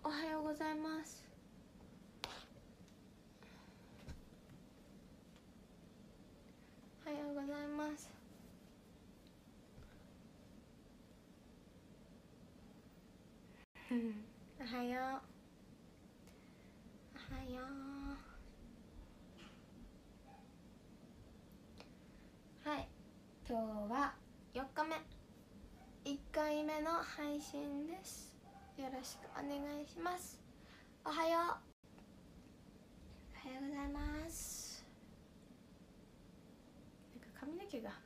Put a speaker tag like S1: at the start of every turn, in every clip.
S1: おはようございます。おはようございます。おはよう。おはよう。はい、今日は4日目、1回目の配信です。よろしくお願いします。おはよう。おはようございます。なんか髪の毛が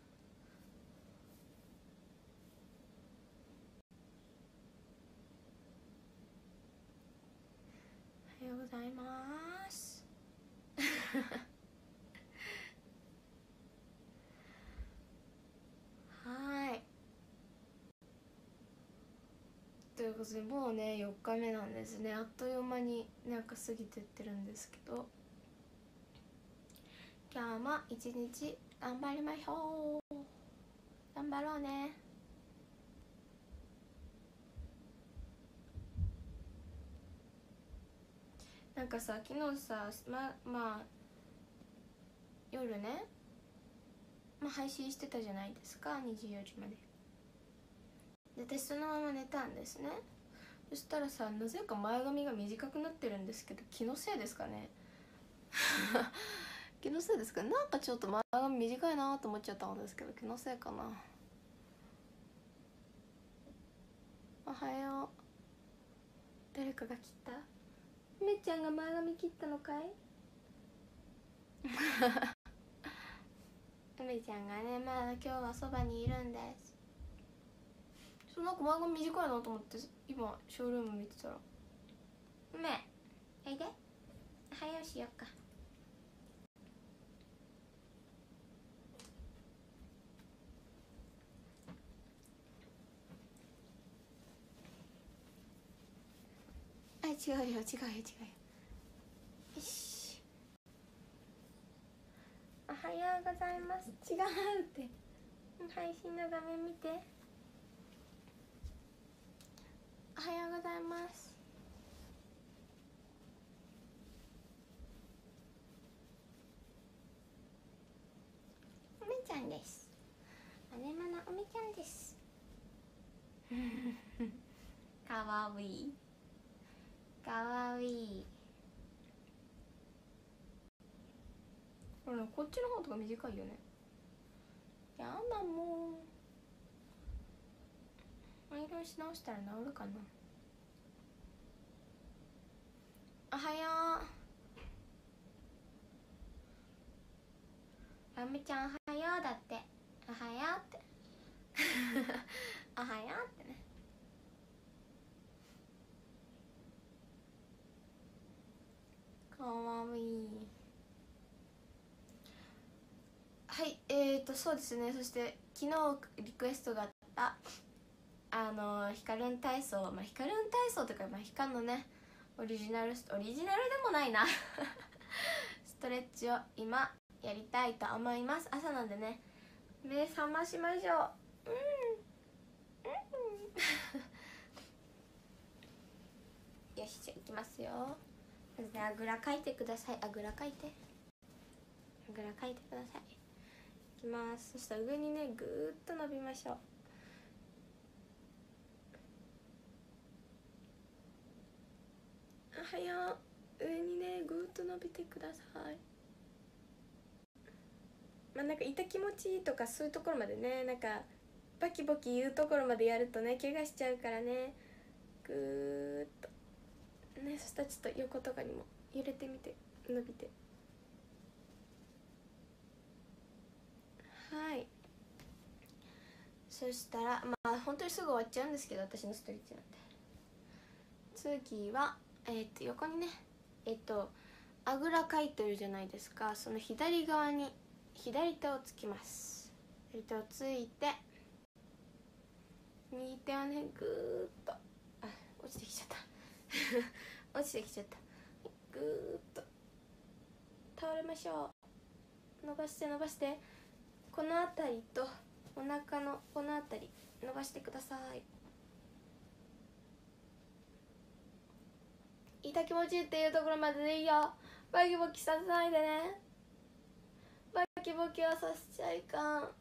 S1: おはようございます。はい、ということでもうね4日目なんですね。あっという間になんか過ぎてってるんですけど、今日も一日頑張りましょう。頑張ろうね。なんかさ、昨日さ、まあ夜ね、配信してたじゃないですか、24時まで。で、私そのまま寝たんですね。そしたらさ、なぜか前髪が短くなってるんですけど、気のせいですかね。気のせいですか。なんかちょっと前髪短いなと思っちゃったんですけど、気のせいかな。おはよう。誰かが切った？めちゃんが前髪切ったのかい？梅ちゃんがね、まだ今日はそばにいるんです。なんか前髪短いなと思って今ショールーム見てたら、梅おいで、おはようしよっか。あ、違うよ。よし、おはようございます。違うって、配信の画面見て。おはようございます。おめちゃんです。姉まなおめちゃんです。かわいい、かわいい。こっちの方とか短いよね。やだ、もうアイロンし直したら治るかな。おはよう。あめちゃんおはようだって。おはようっておはようってね。かわいい。はい、そうですね。そして昨日リクエストがあったヒカルン体操、ヒカルン体操というか、ヒカのねオリジナルでもないなストレッチを今やりたいと思います。朝なんでね、目覚ましましょう。よし、じゃあいきますよ。まずね、あぐらかいてください。あぐらかいてください。いきます。そしたら上にねぐーっと伸びましょう。おはよう。上にねぐーっと伸びてください。なんか痛気持ちいいとかそういうところまでね、なんかバキバキ言うところまでやるとね怪我しちゃうからね、ぐーっとね。そしたらちょっと横とかにも揺れてみて、伸びて。はい、そしたら本当にすぐ終わっちゃうんですけど、私のストレッチなんで。次は横にねあぐらかいてるじゃないですか。その左側に左手をつきます。左手をついて右手をねぐーっと落ちてきちゃった落ちてきちゃった。ぐーっと倒れましょう。伸ばしてこの辺りとお腹のこの辺り伸ばしてください。 痛気持ちいいっていうところまででいいよ。バキバキさせないでね。バキバキはさせちゃいかん。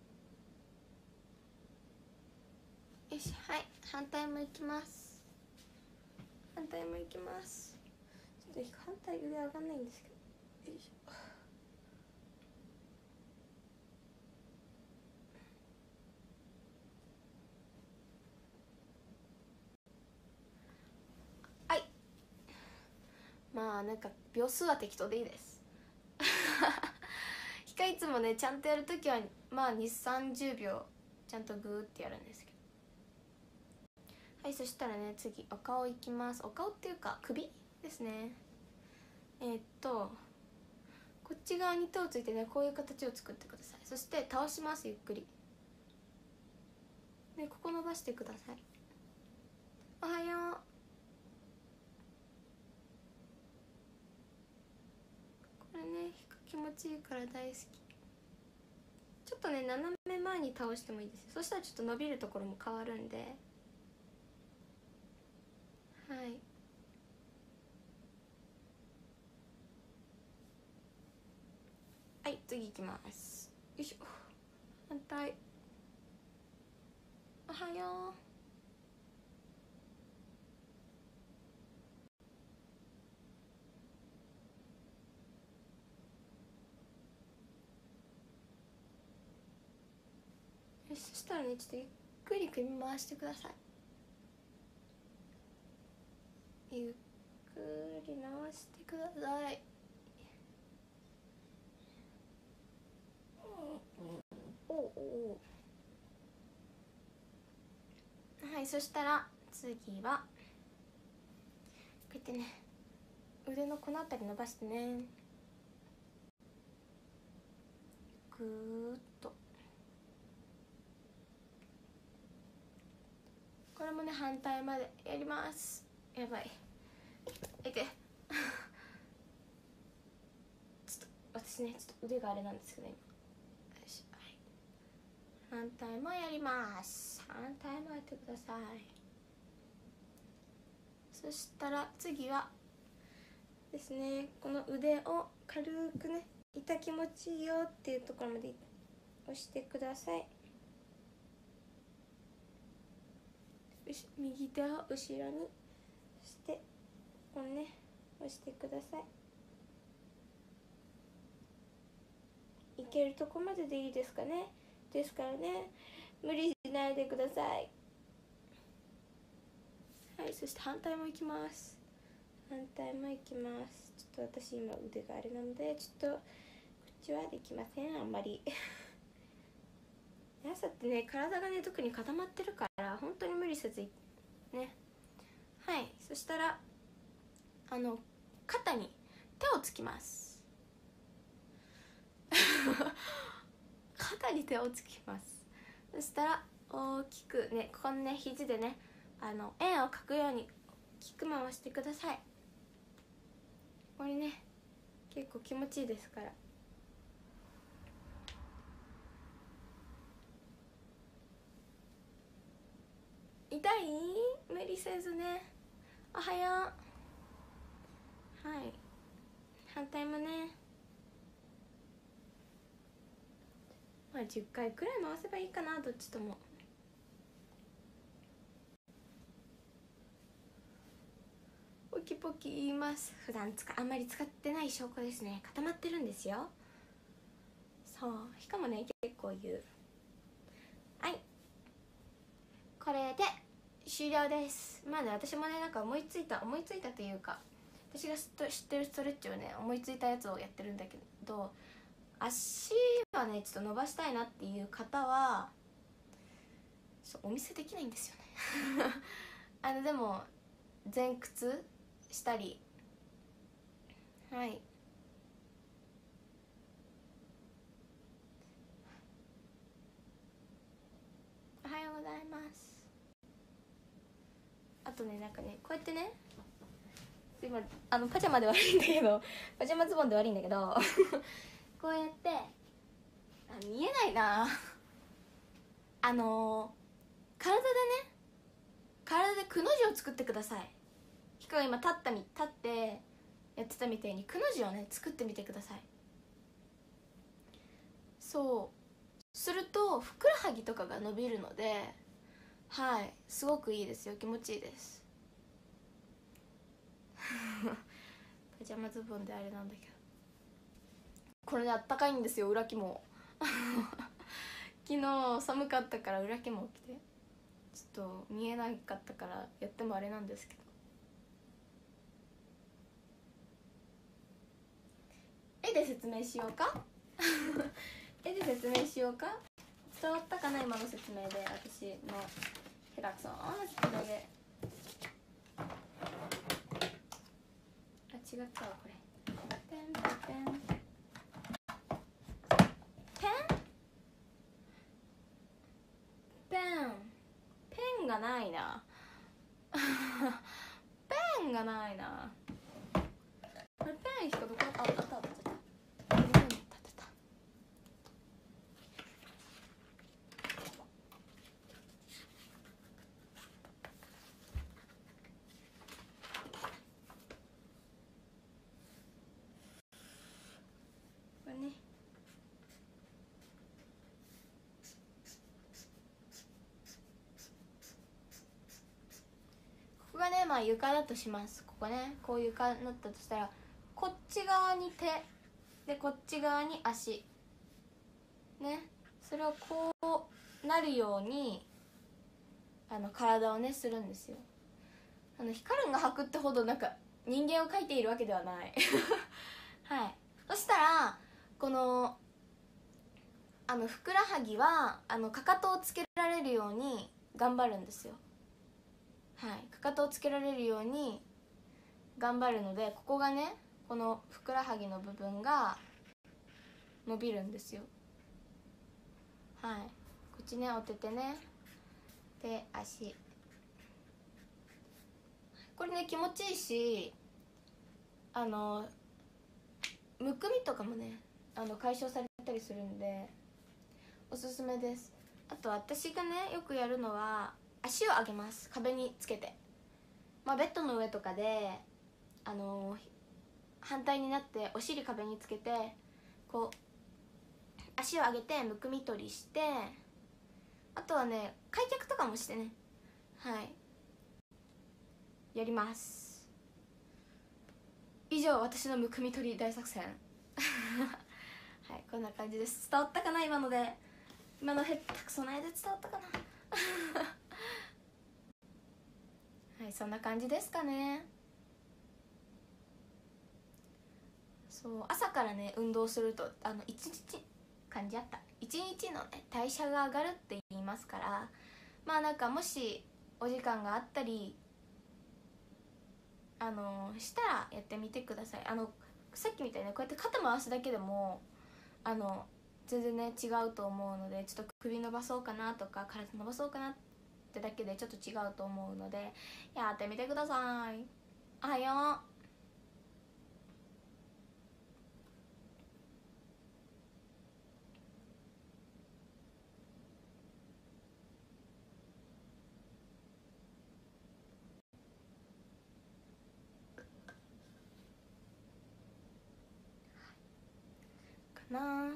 S1: よし、はい、反対もいきます。反対もいきます。ちょっと反対腕上がんないんですけど、よいしょ。はい、まあなんか秒数は適当でいいですヒカいつもねちゃんとやるときはまあ2、30秒ちゃんとグーってやるんですけど。はい、そしたらね次お顔いきます。お顔っていうか首ですね。こっち側に手をついてねこういう形を作ってください。そして倒します。ゆっくりでここ伸ばしてください。おはよう。これね気持ちいいから大好き。ちょっとね斜め前に倒してもいいです。そしたらちょっと伸びるところも変わるんで。はい、はい、次いきます。よいしょ。反対。おはよう。よし、そしたらねちょっとゆっくり首回してください。ゆっくり回してください。おお。はい、そしたら次はこうやってね腕のこの辺り伸ばしてねぐーっと。これもね反対までやります。やばい、いけちょっと私ねちょっと腕があれなんですけど今。よし、はい、反対もやります。反対もやってください。そしたら次はですねこの腕を軽くね痛気持ちいいよっていうところまで押してください。よし、右手を後ろにしてここね押してください。いけるとこまででいいですかね。ですからね無理しないでください。はい、そして反対もいきます。反対もいきます。ちょっと私今腕があれなのでちょっとこっちはできませんあんまり朝ってね体がね特に固まってるから本当に無理せずね。はい、そしたら肩に手をつきます肩に手をつきます。そしたら大きくねここのね肘でね円を描くように大きく回してください。これね結構気持ちいいですから。痛い？無理せずね。おはよう。はい、反対もねまあ10回くらい回せばいいかなどっちとも。ポキポキ言います。普段あんまり使ってない証拠ですね。固まってるんですよ。そうしかもね結構言う。はい、これで終了です。まあね私もねなんか思いついたというか私が知ってるストレッチをね思いついたやつをやってるんだけど、足はねちょっと伸ばしたいなっていう方はお見せできないんですよねでも前屈したり、はい、おはようございます。あとねなんかねこうやってね今パジャマで悪いんだけどパジャマズボンで悪いんだけどこうやって見えないな体でね体でくの字を作ってください。 ヒカが今立ってやってたみたいにくの字をね作ってみてください。そうするとふくらはぎとかが伸びるので、はい、すごくいいですよ。気持ちいいですパジャマズボンであれなんだけど、これねあったかいんですよ、裏肝昨日寒かったから裏肝着てちょっと見えなかったからやってもあれなんですけど、絵で説明しようか絵で説明しようか。伝わったかな今の説明で、私のヘラクソンの説明で。あ、違ったわこれ。ペンペンペンがないなペンがないな。これペンしかどこあった。これね、ここがね、まあ床だとします。ここね、こう床になったとしたら、こっち側に手でこっち側に足ね、それをこうなるように体をねするんですよ。ヒカルンが履くってほどなんか人間を描いているわけではないはい。そしたらこのふくらはぎはかかとをつけられるように頑張るんですよ。はい、かかとをつけられるように頑張るので、ここがね、このふくらはぎの部分が伸びるんですよ。はい、こっちね、お手手ね、手足、これね気持ちいいし、むくみとかもね解消されたりするんでおすすめです。あと私がねよくやるのは足を上げます、壁につけて。まあベッドの上とかで反対になってお尻壁につけてこう足を上げてむくみ取りして、あとはね開脚とかもしてね、はいやります。以上、私のむくみ取り大作戦はい、こんな感じです。伝わったかな今ので。今のへったくそな絵で伝わったかなはい、そんな感じですかね。そう、朝からね運動すると一日感じあった一日のね代謝が上がるって言いますから、まあなんかもしお時間があったりしたらやってみてください。さっきみたいにこうやって肩回すだけでも全然ね違うと思うので、ちょっと首伸ばそうかなとか体伸ばそうかなってだけでちょっと違うと思うのでやってみてください。おはよう。かな。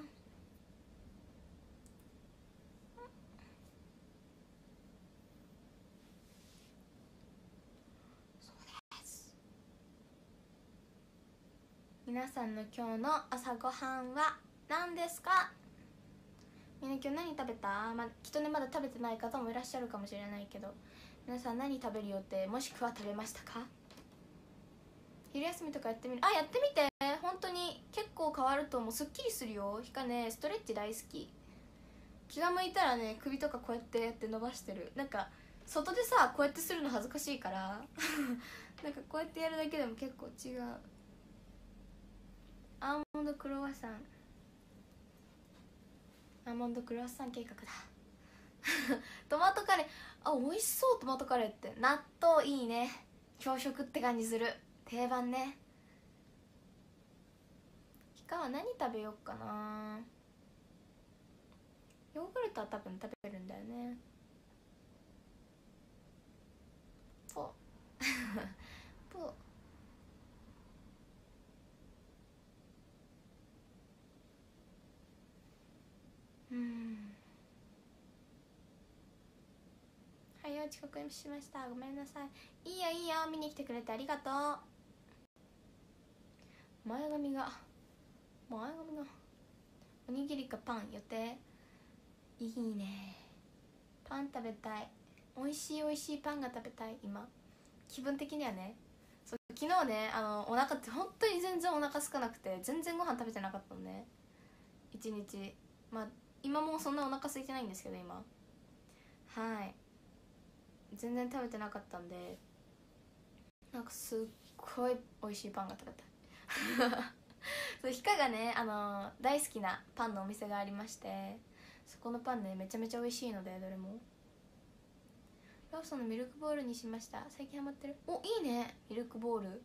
S1: 皆さんの今日の朝ごはんは何ですか？みんな今日何食べた？きっとねまだ食べてない方もいらっしゃるかもしれないけど、皆さん何食べる予定、もしくは食べましたか？昼休みとかやってみる。やってみて。本当に結構変わると思う。すっきりするよ。ひかねストレッチ大好き。気が向いたらね首とかこうやってやって伸ばしてる。なんか外でさこうやってするの恥ずかしいからなんかこうやってやるだけでも結構違う。アーモンドクロワッサン計画だトマトカレー、美味しそう。トマトカレーって納豆いいね。朝食って感じする。定番ね。ひかは何食べようかな。ヨーグルトは多分食べるんだよね。そうプー遅刻しました、ごめんなさい。いいよいいよ、見に来てくれてありがとう。前髪がおにぎりかパン予定。いいね、パン食べたい。美味しいパンが食べたい今、気分的にはね。そう、昨日ね、お腹って本当に全然お腹空かなくて、全然ご飯食べてなかったのね、一日。まあ今もそんなお腹空いてないんですけど、今はい、全然食べてなかったんで、なんかすっごい美味しいパンが食べたいそう、ヒカがね、大好きなパンのお店がありまして、そこのパンねめちゃめちゃ美味しいので、どれも。ローソンのミルクボールにしました、最近ハマってる。お、いいね、ミルクボール。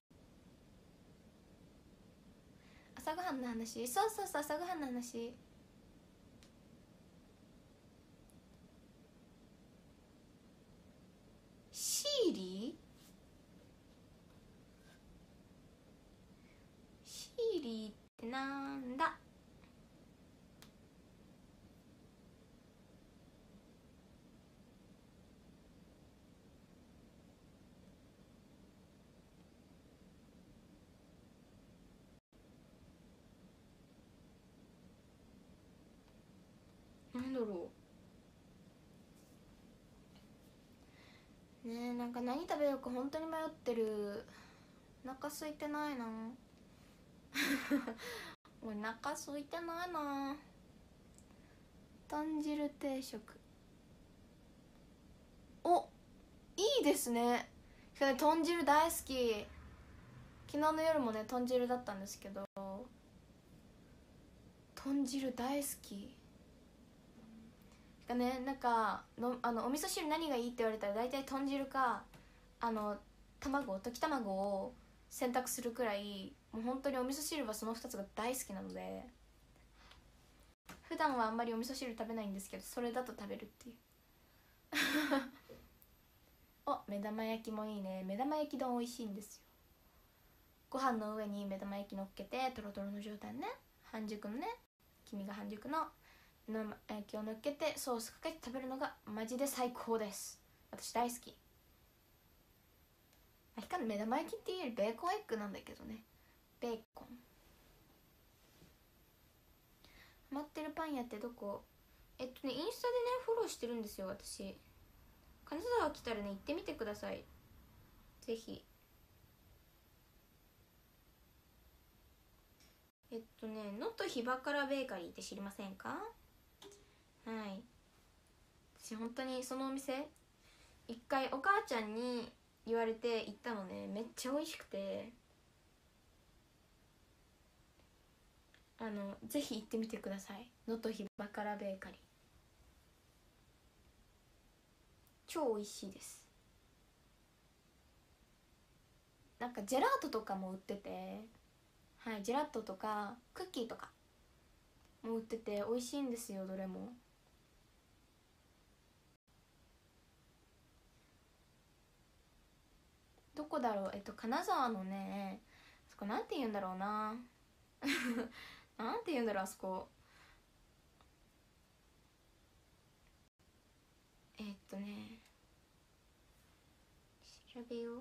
S1: 朝ごはんの話、そう朝ごはんの話。シーリーってなんだ。なんだろうね。なんか何食べようか本当に迷ってる。お腹空いてないなお腹空いてないな。豚汁定食、お、いいですね。豚汁大好き。昨日の夜もね豚汁だったんですけど、豚汁大好きがね。なんかのお味噌汁何がいいって言われたら大体豚汁か溶き卵を選択するくらい、もう本当にお味噌汁はその2つが大好きなので、普段はあんまりお味噌汁食べないんですけど、それだと食べるっていうお、目玉焼きもいいね。目玉焼き丼美味しいんですよ。ご飯の上に目玉焼き乗っけて、トロトロの状態ね、半熟のね、黄身が半熟の目玉焼きを乗っけてソースかけて食べるのがマジで最高です。私大好き。光る目玉焼きっていうよりベーコンエッグなんだけどね。ベーコンハマってるパン屋ってどこ？インスタでねフォローしてるんですよ私。金沢来たらね行ってみてください、ぜひ。能登ひばからベーカリーって知りませんか？はい、私本当にそのお店一回お母ちゃんに言われて行ったのね。めっちゃ美味しくて、ぜひ行ってみてください。能登ひばからベーカリー超美味しいです。なんかジェラートとかも売ってて、はい、ジェラートとかクッキーとかも売ってて美味しいんですよ、どれも。どこだろう、金沢のね、そこなんて言うんだろうななんて言うんだろう、あそこ。調べよう。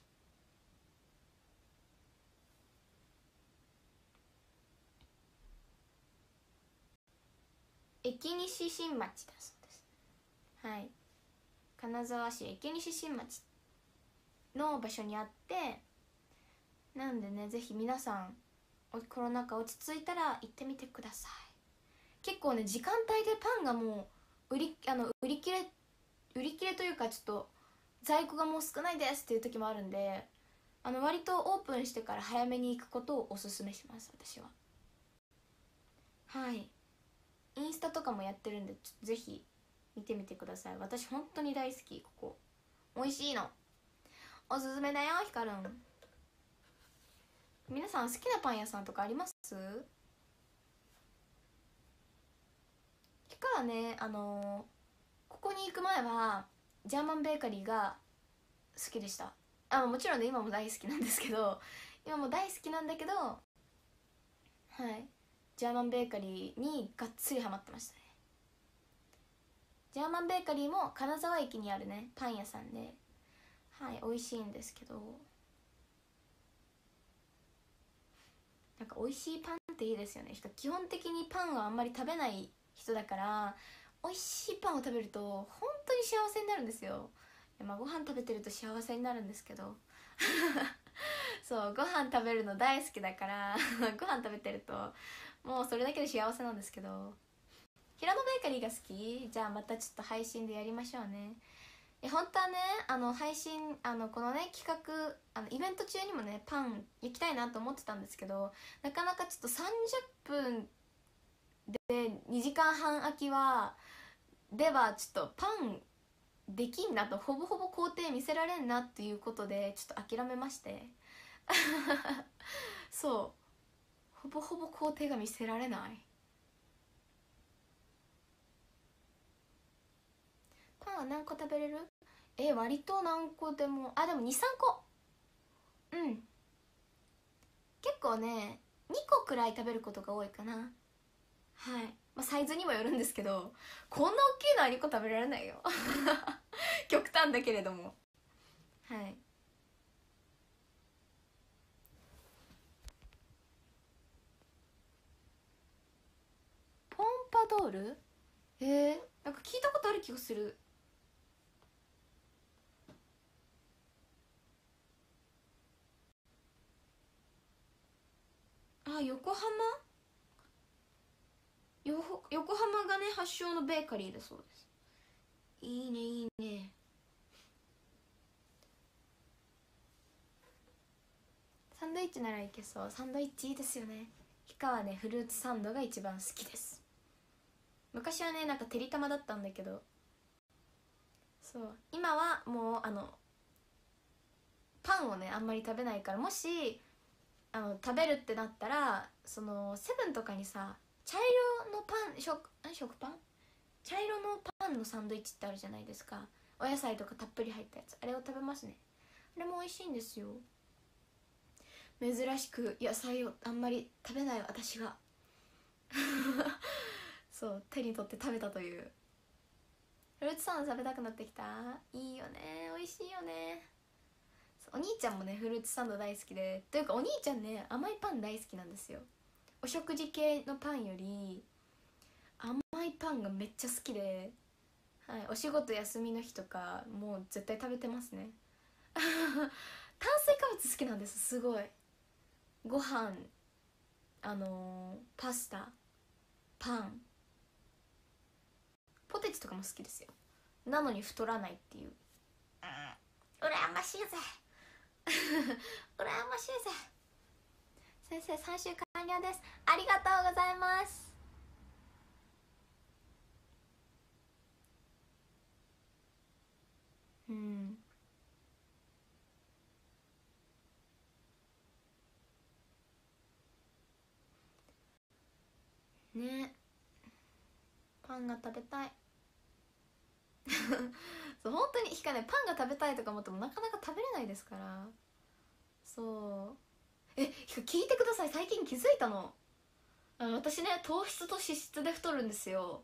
S1: 駅西新町だそうです。はい、金沢市駅西新町の場所にあって、なんでね、ぜひ皆さんコロナ禍落ち着いたら行ってみてください。結構ね時間帯でパンがもう売り切れというか、ちょっと在庫がもう少ないですっていう時もあるんで、割とオープンしてから早めに行くことをおすすめします私は。はい、インスタとかもやってるんで、ちょっとぜひ見てみてください。私本当に大好き、ここ美味しいの。おすすめだよ、ひかるん。皆さん好きなパン屋さんとかあります？ひかはね、ここに行く前はジャーマンベーカリーが好きでした。もちろんね今も大好きなんですけど、今も大好きなんだけど、はい、ジャーマンベーカリーにがっつりハマってましたね。 ジャーマンベーカリーも金沢駅にあるねパン屋さんで、はい、美味しいんですけど、なんか美味しいパンっていいですよね。基本的にパンはあんまり食べない人だから、美味しいパンを食べると本当に幸せになるんですよ。まあご飯食べてると幸せになるんですけどそう、ご飯食べるの大好きだからご飯食べてるともうそれだけで幸せなんですけど、平野ベーカリーが好き？じゃあまたちょっと配信でやりましょうね。本当はね、配信このね企画イベント中にもねパン焼きたいなと思ってたんですけど、なかなかちょっと30分で2時間半空きはちょっとパンできんなと、ほぼほぼ工程見せられんなっていうことでちょっと諦めましてそう、ほぼほぼ工程が見せられない。パンは何個食べれる？割と何個でも、でも 2,3 個、うん、結構ね2個くらい食べることが多いかな。はい、まあ、サイズにもよるんですけど、こんな大きいのは2個食べられないよ極端だけれども。はい、ポンパドール、なんか聞いたことある気がする。横浜がね発祥のベーカリーだそうです。いいねいいね。サンドイッチならいけそう。サンドイッチいいですよね。ヒカはねフルーツサンドが一番好きです。昔はねなんかてりたまだったんだけど、そう、今はもうパンをねあんまり食べないから、もし食べるってなったら、そのセブンとかにさ茶色のパン、食パン、茶色のパンのサンドイッチってあるじゃないですか。お野菜とかたっぷり入ったやつ、あれを食べますね。あれも美味しいんですよ。珍しく野菜をあんまり食べない私がそう手に取って食べたという。フルーツサンド食べたくなってきた。いいよね、美味しいよね。お兄ちゃんもねフルーツサンド大好きで、というかお兄ちゃんね甘いパン大好きなんですよ。お食事系のパンより甘いパンがめっちゃ好きで、はい、お仕事休みの日とかもう絶対食べてますね炭水化物好きなんです、すごい。ご飯、パスタ、パン、ポテチとかも好きですよ。なのに太らないっていう、羨ましいぜ羨ましいぜ。先生3週完了です。ありがとうございます。うんね、パンが食べたいそう本当にひかね、パンが食べたいとか思ってもなかなか食べれないですから。そう、ひか聞いてください、最近気づいたの。私ね糖質と脂質で太るんですよ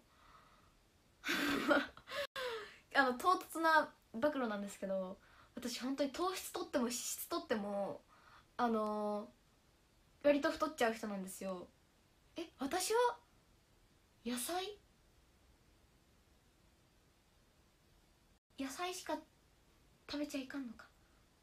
S1: 唐突な暴露なんですけど、私本当に糖質とっても脂質とっても割と太っちゃう人なんですよ。私は野菜しか食べちゃいかんのか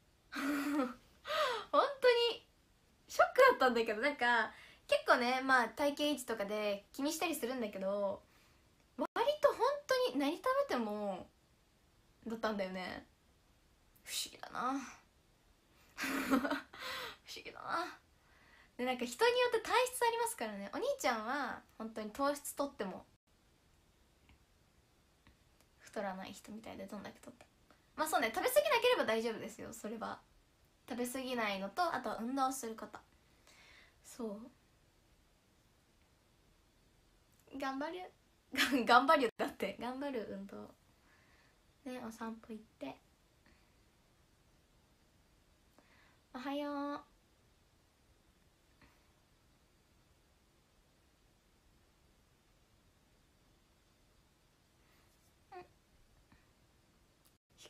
S1: 本当にショックだったんだけど、なんか結構ね、まあ体型維持とかで気にしたりするんだけど、割と本当に何食べてもだったんだよね。不思議だな不思議だな。でなんか人によって体質ありますからね。お兄ちゃんは本当に糖質とっても太らない人みたいで、どんだけとってまあそうね、食べ過ぎなければ大丈夫ですよ。それは食べ過ぎないのと、あとは運動すること。そう頑張る頑張るよ、だって頑張る運動ね。お散歩行って、おはよう。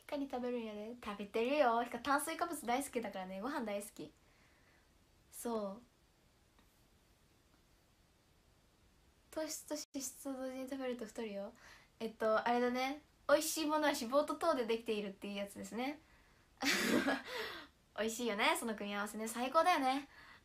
S1: かり食べるんやで。食べてるよ。炭水化物大好きだからね。ご飯大好き。そう、糖質と脂質と同時に食べると太るよ。あれだね、美味しいものは脂肪と糖でできているっていうやつですね。美味しいよね、その組み合わせね。最高だよね。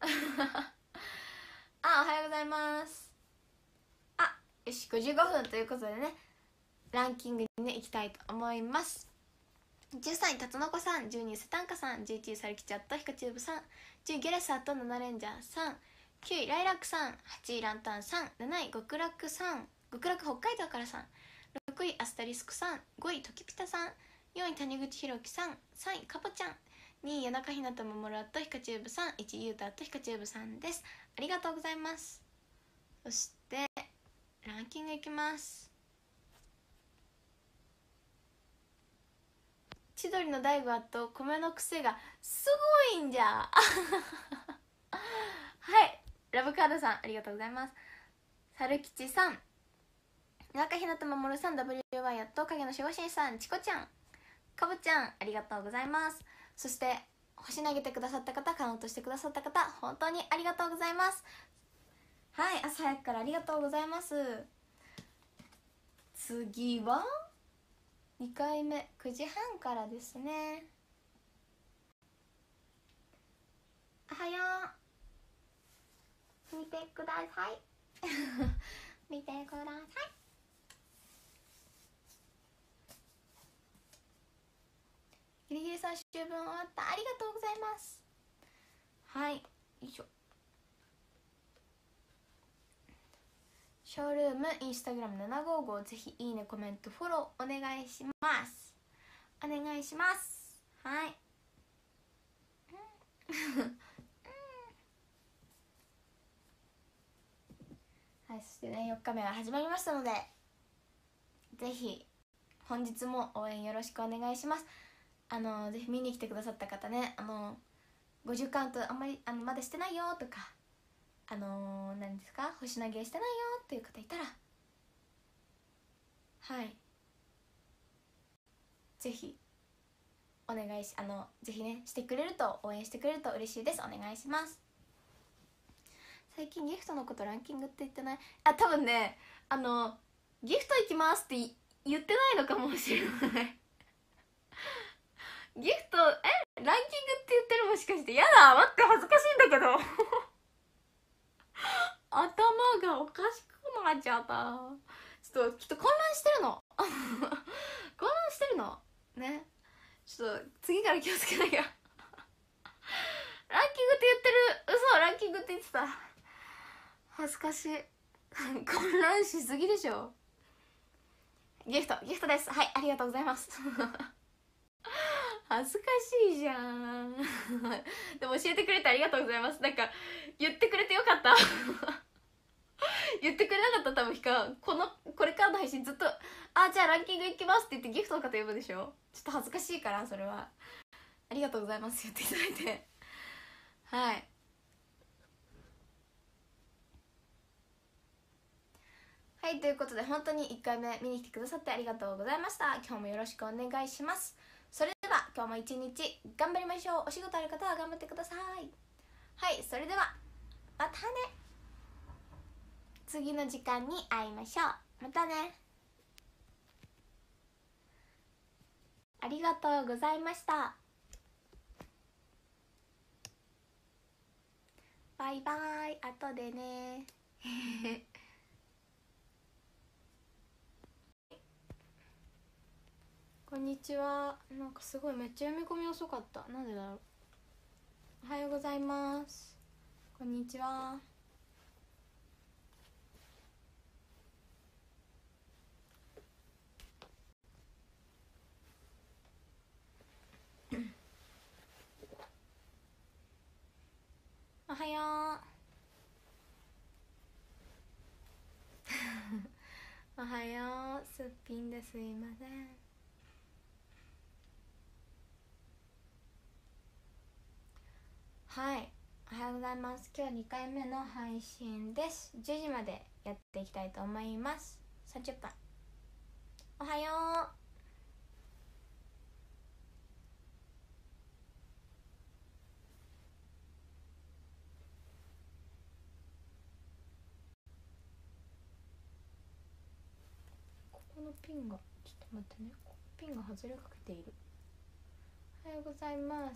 S1: あ、おはようございます。あ、よし、55分ということでね、ランキングにね、行きたいと思います。13位たつのこさん、12位セタンカさん、11位サルキチャットヒカチューブさん、10位ゲレサーと7レンジャーさん、9位ライラックさん、8位ランタンさん、7位極楽さん、極楽北海道からさん、6位アスタリスクさん、5位トキピタさん、4位谷口博樹さん、3位カポちゃん、2位谷中ひなたももらとヒカチューブさん、1位ユータとヒカチューブさんです。ありがとうございます。そしてランキングいきます。千鳥の大悟と米の癖がすごいんじゃ。はい、ラブカードさんありがとうございます。猿吉さん、中日向守さん、 WY やっと影の守護神さん、チコちゃん、かぼちゃんありがとうございます。そして星投げてくださった方、カウントしてくださった方、本当にありがとうございます。はい、朝早くからありがとうございます。次は2回目9時半からですね。おはよう、見てください。見てください。ギリギリ3週分終わった。ありがとうございます。はい、よいしょ。ショールームインスタグラム755、ぜひいいねコメントフォローお願いします。お願いします。はい。はい、そしてね、4日目が始まりましたので、ぜひ本日も応援よろしくお願いします。ぜひ見に来てくださった方ね、50カウントあんまりまだしてないよとか、何ですか、星投げしてないよっていう方いたら、はい、ぜひお願いし、ぜひねしてくれると、応援してくれると嬉しいです。お願いします。最近ギフトのことランキングって言ってない？あ、多分ね、ギフト行きますって言ってないのかもしれないギフト、ランキングって言ってる？もしかして。やだ、待って、恥ずかしいんだけど頭がおかしくなっちゃった。ちょっときっと混乱してるの混乱してるのね。ちょっと次から気をつけなきゃランキングって言ってる。嘘、ランキングって言ってた。恥ずかしい混乱しすぎでしょ。ギフトです。はい、ありがとうございます恥ずかしいじゃんでも教えてくれてありがとうございます。なんか言ってくれてよかった言ってくれなかったら多分これからの配信ずっとじゃあランキングいきますって言ってギフトの方呼ぶでしょ。ちょっと恥ずかしいから、それはありがとうございます言っていただいて。はいはい、ということで本当に1回目見に来てくださってありがとうございました。今日もよろしくお願いします。それでは今日も一日頑張りましょう。お仕事ある方は頑張ってください。はい、それではまたね。次の時間に会いましょう。またね。ありがとうございました。バイバイ、後でねこんにちは。なんかすごいめっちゃ読み込み遅かった。なんでだろう。おはようございます。こんにちは。おはようおはよう、すっぴんですいません。はい、おはようございます。今日2回目の配信です。10時までやっていきたいと思います。30分。おはよこのピンがちょっと待ってね、ピンが外れかけている。おはようございます。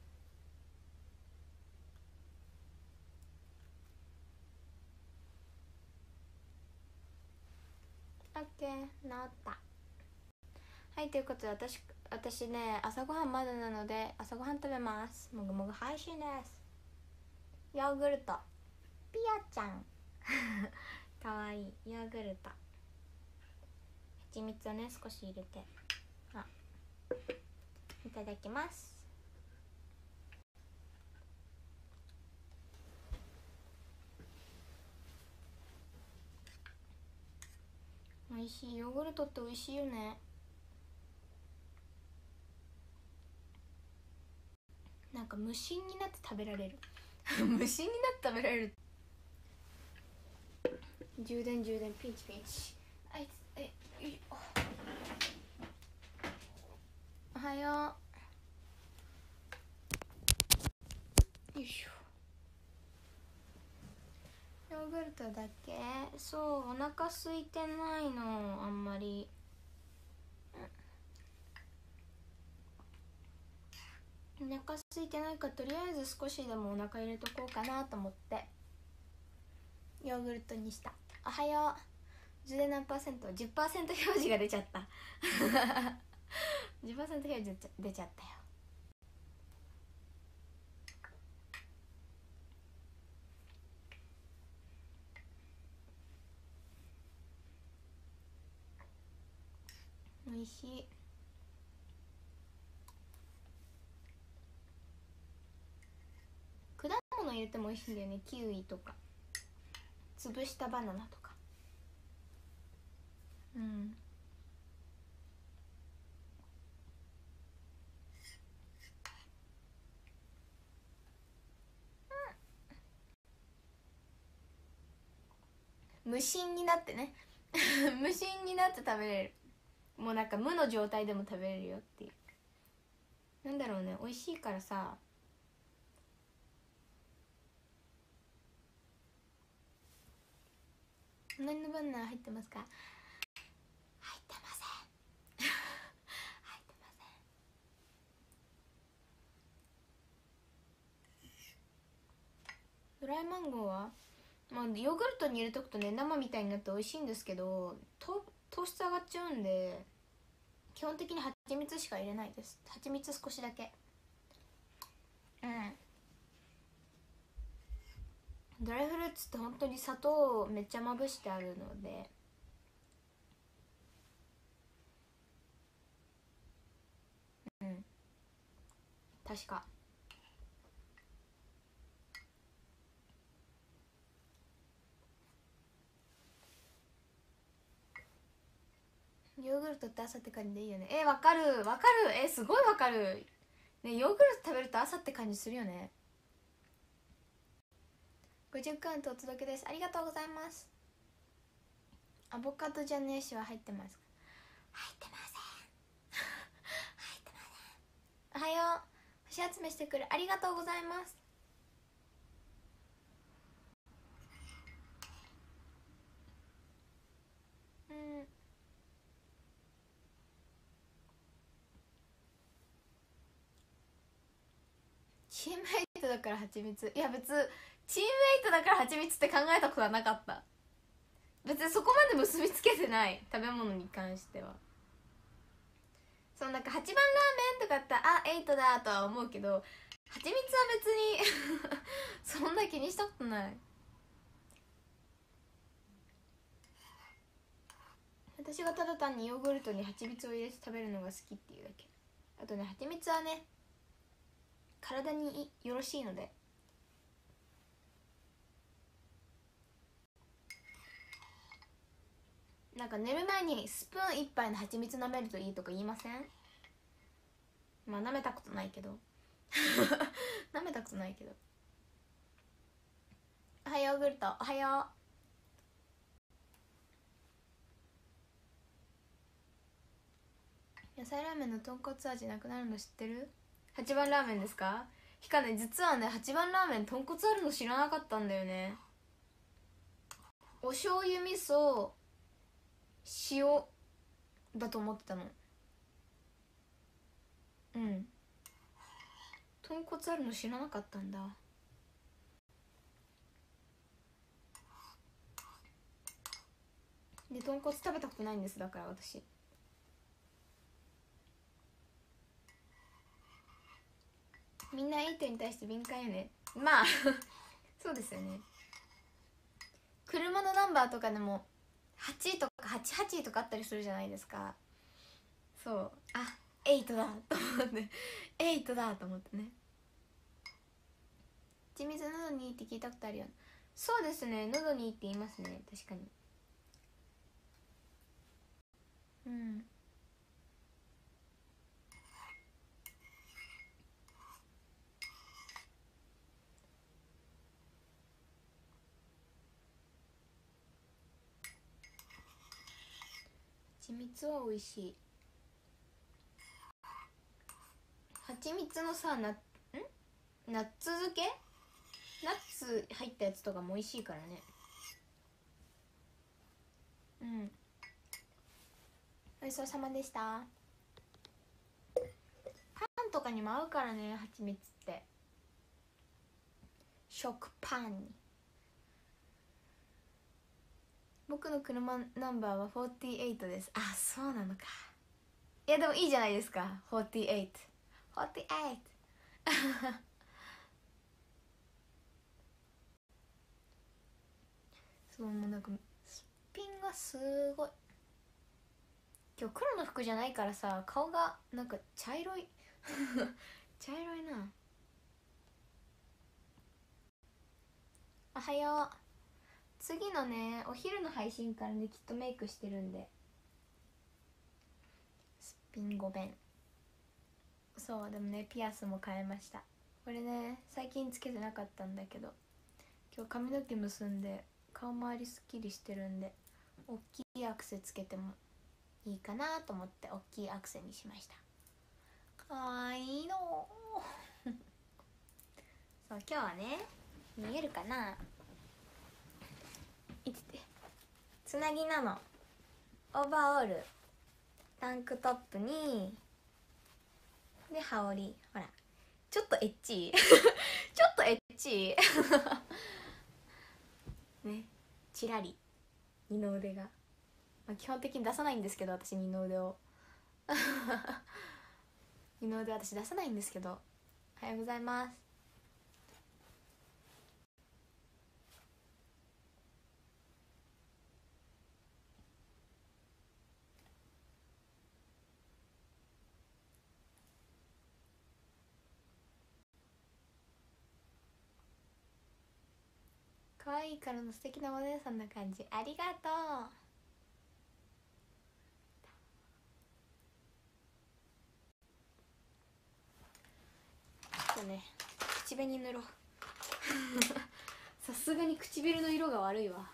S1: オッケー、治った。はい、ということで私ね、朝ごはんまだなので朝ごはん食べます。もぐもぐ配信です。ヨーグルトピアちゃんかわいい。ヨーグルト蜂蜜をね少し入れて、いただきます。美味しい。ヨーグルトって美味しいよね。なんか無心になって食べられる無心になって食べられる。充電ピンチおはよう。よいしょ。ヨーグルトだけ。そう、お腹空いてないのあんまり。お腹空いてないから、とりあえず少しでもお腹入れとこうかなと思ってヨーグルトにした。おはよう。充電何%？ 10% 表示が出ちゃった10% 表示出ちゃったよ。おいしい。果物入れても美味しいんだよね。キウイとか潰したバナナとか。無心になってね無心になって食べれる。もうなんか無の状態でも食べれるよっていう。なんだろうね、美味しいからさ。何のバナナ入ってますか？入ってません入ってません。ドライマンゴーはまあヨーグルトに入れとくとね、生みたいになって美味しいんですけど、糖質上がっちゃうんで基本的に蜂蜜しか入れないです。蜂蜜少しだけ。ドライフルーツって本当に砂糖めっちゃまぶしてあるので。確かヨーグルトって朝って感じでいいよね。わかるすごいわかるね。ヨーグルト食べると朝って感じするよね。50カウントお届けです。ありがとうございます。アボカドじゃねえしは入ってますか？入ってません入ってません。おはよう。星集めしてくる。ありがとうございます。チームメイトだから蜂蜜。いや別チームメイトだから蜂蜜って考えたことはなかった。別にそこまで結びつけてない。食べ物に関しては。そうなんか8番ラーメンとかあったらエイトだとは思うけど、蜂蜜は別にそんな気にしたことない。私がただ単にヨーグルトに蜂蜜を入れて食べるのが好きっていうだけ。あとね、蜂蜜はね体によろしいので。なんか寝る前にスプーン1杯の蜂蜜舐めるといいとか言いません？まあ舐めたことないけど舐めたことないけど。おはようヨーグルト。おはよう。野菜ラーメンの豚骨味なくなるの知ってる？8番ラーメンですか？ひかね、実はね8番ラーメン豚骨あるの知らなかったんだよね。お醤油味噌塩だと思ってたの。うん、豚骨あるの知らなかったんだ。で豚骨食べたことないんです。だから私みんなエイトに対して敏感やね。まあそうですよね。車のナンバーとかでも8とか88とかあったりするじゃないですか。そう、あ、8だと思って8だと思ってね。蜂蜜喉にいいって聞いたことあるよ。そうですね、喉にいいって言いますね、確かに。うん、蜂蜜は美味しい。蜂蜜のさ、ナッツ漬け、ナッツ入ったやつとかも美味しいからね。うん、ごちそうさまでした。パンとかにも合うからね、蜂蜜って。食パンに。僕の車ナンバーは48です。あ、そうなのか。いやでもいいじゃないですか、48 48そう、もうなんかすっぴんがすごい。今日黒の服じゃないからさ、顔がなんか茶色い茶色いな。おはよう。次のね、お昼の配信からね、きっとメイクしてるんで。すっぴんご弁。そう、でもね、ピアスも変えました。これね、最近つけてなかったんだけど、今日髪の毛結んで顔周りすっきりしてるんで、大きいアクセつけてもいいかなと思って大きいアクセにしました。かわいいのそう、今日はね、見えるかな、いてて、つなぎなの。オーバーオール、タンクトップにで羽織、ほらちょっとエッチちょっとエッチね、チラリ二の腕が、まあ、基本的に出さないんですけど、私二の腕を二の腕私出さないんですけど。おはようございます。可愛いからの素敵なお姉さんな感じ、ありがとう。ちょっとね、口紅塗ろうさすがに唇の色が悪いわ。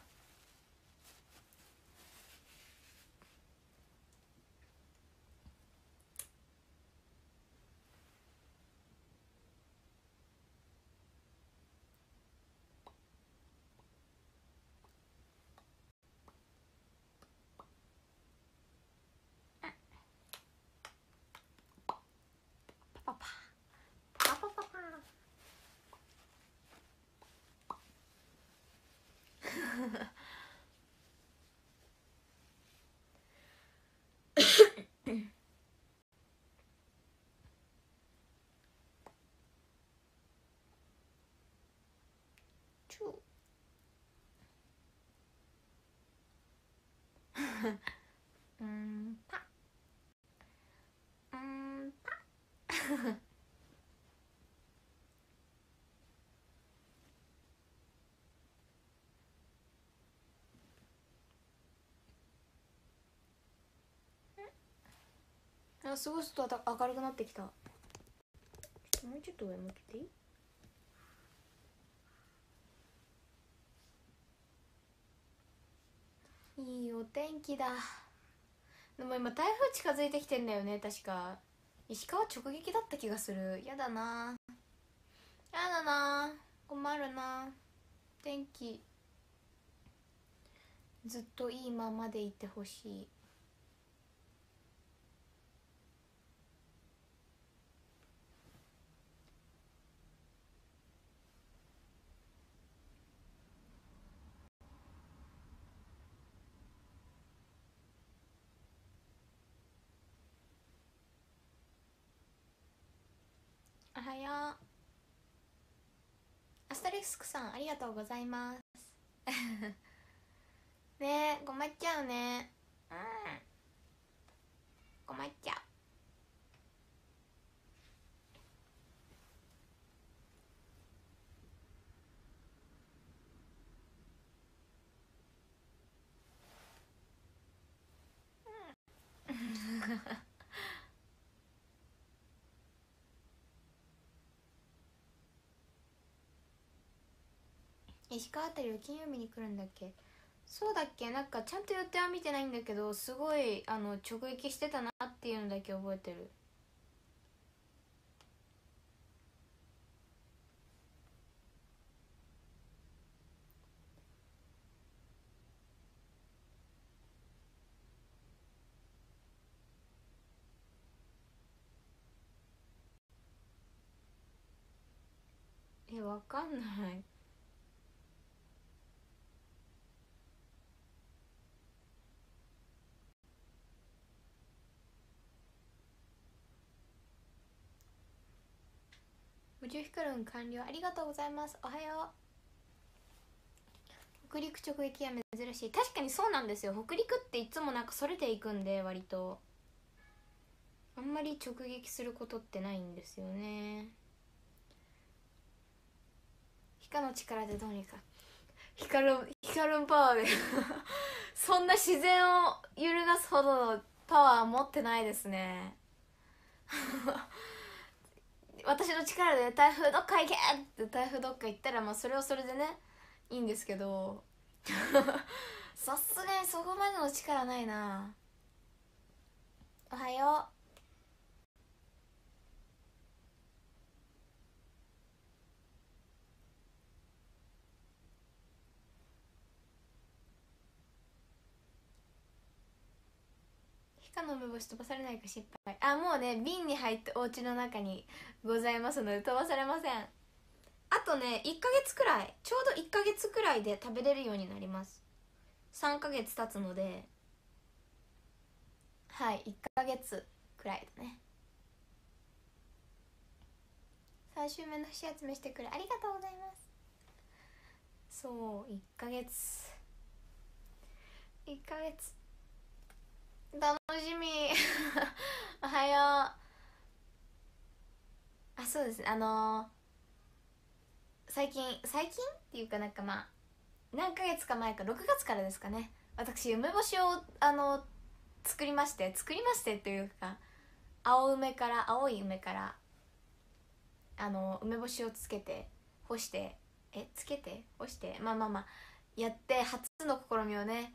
S1: パパパパパパパチュパパあ、すごいちょっと明るくなってきた。もうちょっと上向けていい？いいお天気だ。でも今台風近づいてきてんだよね、確か。石川直撃だった気がする。やだな、やだな、困るな。天気ずっといいままでいてほしい。 スクさんありがとうございますねえ、困っちゃうね。困っちゃう。石川あたりは金曜日に来るんだっけ。そうだっけ。なんかちゃんと予定は見てないんだけど、すごい直撃してたなっていうのだけ覚えてる。わかんない。宇宙ヒカルン完了、ありがとうございます。おはよう。北陸直撃は珍しい。確かにそうなんですよ。北陸っていつもなんかそれていくんで、割とあんまり直撃することってないんですよね。ヒカの力でどうにか。ヒカルンパワーでそんな自然を揺るがすほどのパワー持ってないですね私の力で台風どっか行けって台風どっか行ったら、まあそれはそれでねいいんですけどさすがにそこまでの力ないな。おはよう。皮下の梅干し飛ばされないか心配。あ、もうね瓶に入ってお家の中にございますので飛ばされません。あとね1ヶ月くらい、ちょうど1ヶ月くらいで食べれるようになります。3ヶ月経つので、はい1ヶ月くらいだね。3週目の節集めしてくれありがとうございます。そう1ヶ月楽しみおはよう。あ、そうですね、最近っていうかなんかまあ何ヶ月か前か6月からですかね、私梅干しを作りましてというか青い梅から梅干しをつけて干して干してまあやって初の試みをね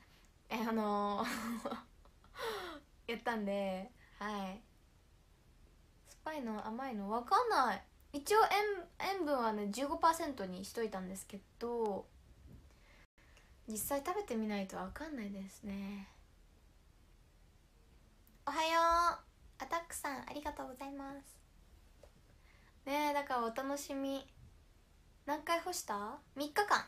S1: やったんで、はい。酸っぱいの甘いの分かんない。一応塩分はね 15% にしといたんですけど、実際食べてみないと分かんないですね。おはようアタックさんありがとうございますね。えだからお楽しみ。何回干した？ 3 日間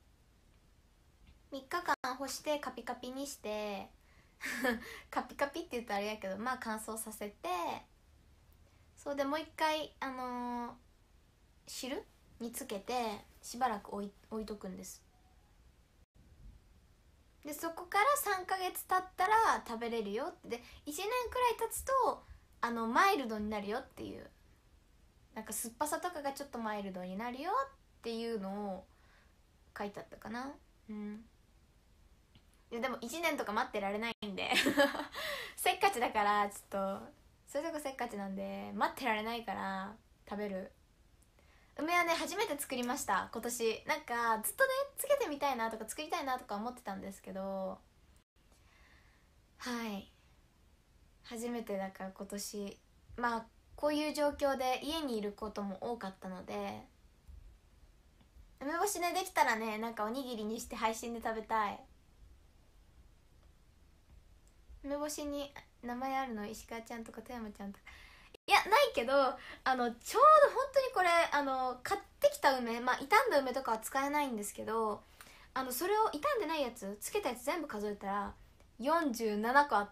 S1: 干してカピカピにしてカピカピって言ったらあれやけど、まあ乾燥させて、そうでもう一回汁につけてしばらく置いとくんです。でそこから3ヶ月経ったら食べれるよって。で1年くらい経つとマイルドになるよっていう、なんか酸っぱさとかがちょっとマイルドになるよっていうのを書いてあったかな。でも1年とか待ってられないんでせっかちだから、ちょっとそういうとこせっかちなんで待ってられないから食べる。梅はね初めて作りました今年。なんかずっとねつけてみたいなとか作りたいなとか思ってたんですけど、はい初めてだから今年、まあこういう状況で家にいることも多かったので、梅干しねできたらねなんかおにぎりにして配信で食べたい。梅干しに名前あるの石川ちゃんとか富山ちゃんとかいやないけど、ちょうど本当にこれ買ってきた梅、まあ傷んだ梅とかは使えないんですけど、それを傷んでないやつつけたやつ全部数えたら47個あって、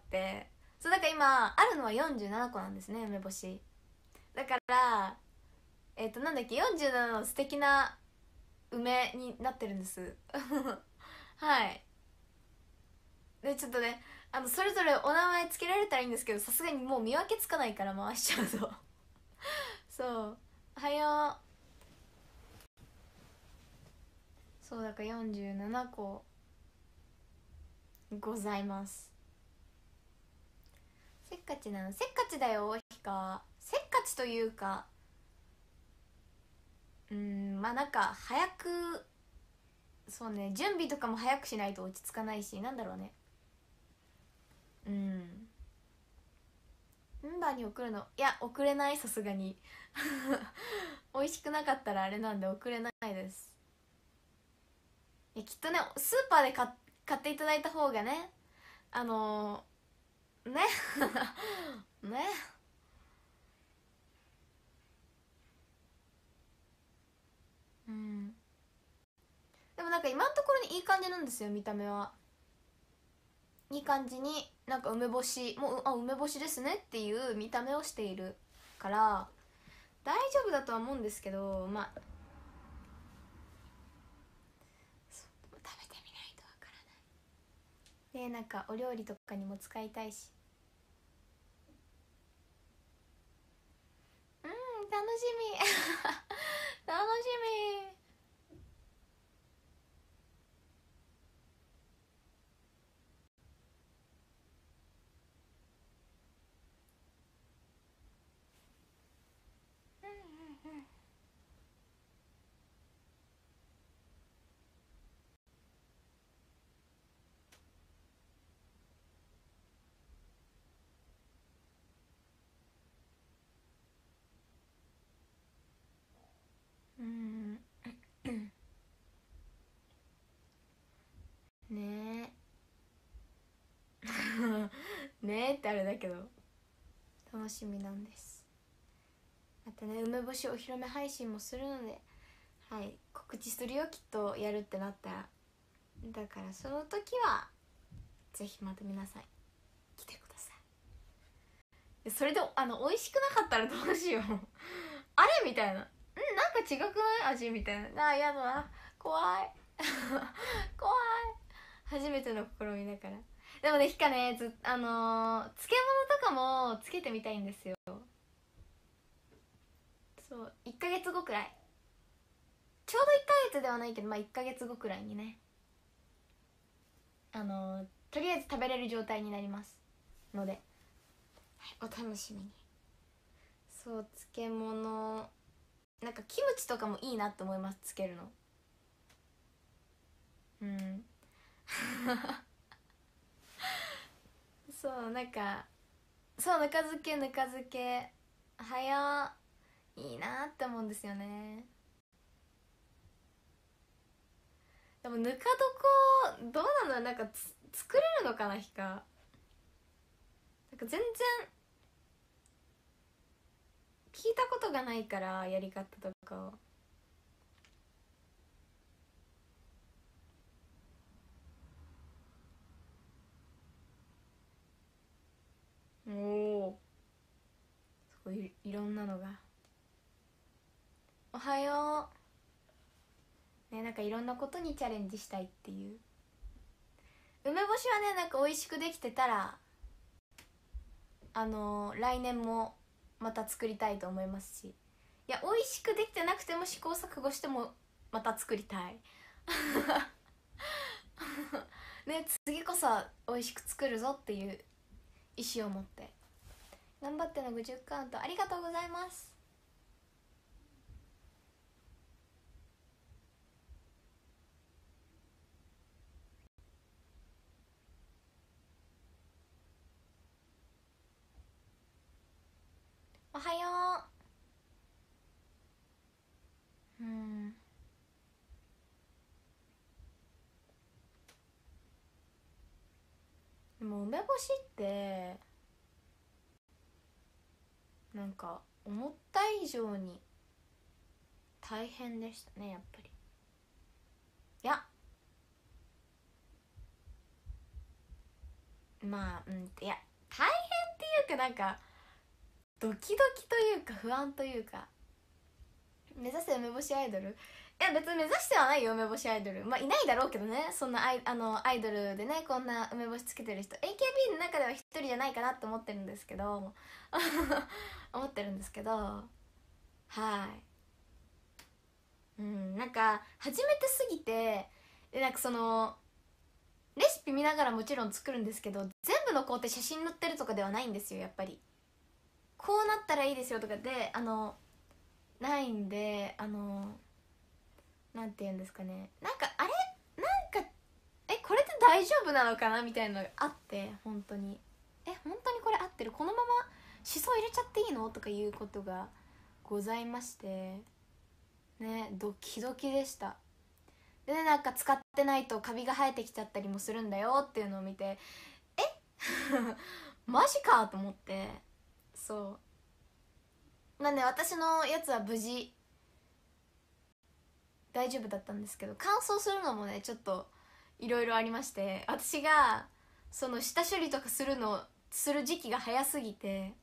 S1: そうだから今あるのは47個なんですね梅干し。だからなんだっけ47の素敵な梅になってるんですはい。でちょっとねそれぞれお名前つけられたらいいんですけど、さすがにもう見分けつかないから回しちゃうとそう、おはよう。そうだから47個ございます。せっかちなの、せっかちだよひか。せっかちというか、まあなんか早く、そうね、準備とかも早くしないと落ち着かないし、なんだろうね、メンバーに送るの、いや送れない、さすがに美味しくなかったらあれなんで送れないです。いやきっとね、スーパーで買っていただいた方がね、ねね、でもなんか今のところにいい感じなんですよ、見た目はいい感じに、なんか梅干しも梅干しですねっていう見た目をしているから大丈夫だとは思うんですけど、まあ食べてみないとわからないで、なんかお料理とかにも使いたいし、楽しみ楽しみ。ねえねえってあれだけど楽しみなんです。またね、梅干しお披露目配信もするので、はい、告知するよ、きっとやるってなったら。だからその時はぜひまた皆さん来てください。それで美味しくなかったらどうしようあれみたいな、なんか違くない味みたいな、やだな、怖い怖い、初めての試みだから。でもね、ひかね、漬物とかもつけてみたいんですよ。そう、1ヶ月後くらい、ちょうど1ヶ月ではないけど、まあ1ヶ月後くらいにね、とりあえず食べれる状態になりますので、はい、お楽しみに。そう、漬物、なんかキムチとかもいいなって思います、つけるの。そう、なんか、そう、ぬか漬け早いいなって思うんですよね。でもぬか床どうなの、なんか作れるのかな、ひか。なんか全然聞いたことがないから、やり方とかを。おお、すごいいろんなのが。おはようね。なんかいろんなことにチャレンジしたいっていう。梅干しはね、なんか美味しくできてたら来年もまた作りたいと思いますし、いや美味しくできてなくても試行錯誤してもまた作りたいね、次こそは美味しく作るぞっていう意思を持って。頑張っての50カウントありがとうございます。おはよう。でも梅干しってなんか思った以上に大変でしたね、やっぱり。いや、まあいや大変っていうか、なんかドキドキというか不安というか、目指せ梅干しアイドル、 いや別に目指してはないよ梅干しアイドル。まあいないだろうけどね、そんなアイドルでねこんな梅干しつけてる人 AKB の中では一人じゃないかなって思ってるんですけど思ってるんですけど、なんか初めてすぎて、なんかそのレシピ見ながらもちろん作るんですけど、全部の工程写真載ってるとかではないんですよ。やっぱりこうなったらいいですよとかでないんで、なんて言うんですかね、なんかあれなんかこれで大丈夫なのかなみたいなのがあって、本当に本当にこれ合ってる、このまましそ入れちゃっていいのとかいうことがございましてね、ドキドキでした。でなんか使ってないとカビが生えてきちゃったりもするんだよっていうのを見てマジかと思って、そうなんで私のやつは無事大丈夫だったんですけど、乾燥するのもねちょっといろいろありまして、私がその下処理とかする時期が早すぎて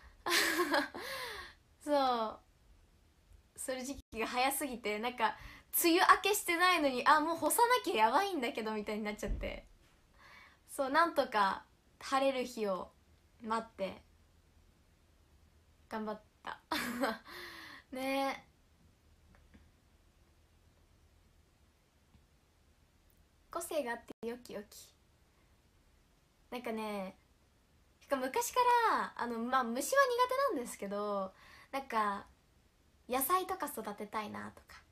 S1: そうする時期が早すぎて、なんか梅雨明けしてないのにもう干さなきゃやばいんだけどみたいになっちゃって、そうなんとか晴れる日を待って頑張ったねえ、個性があってよきよき。なんかね、昔からまあ虫は苦手なんですけど、なんか野菜とか育てたいなとか、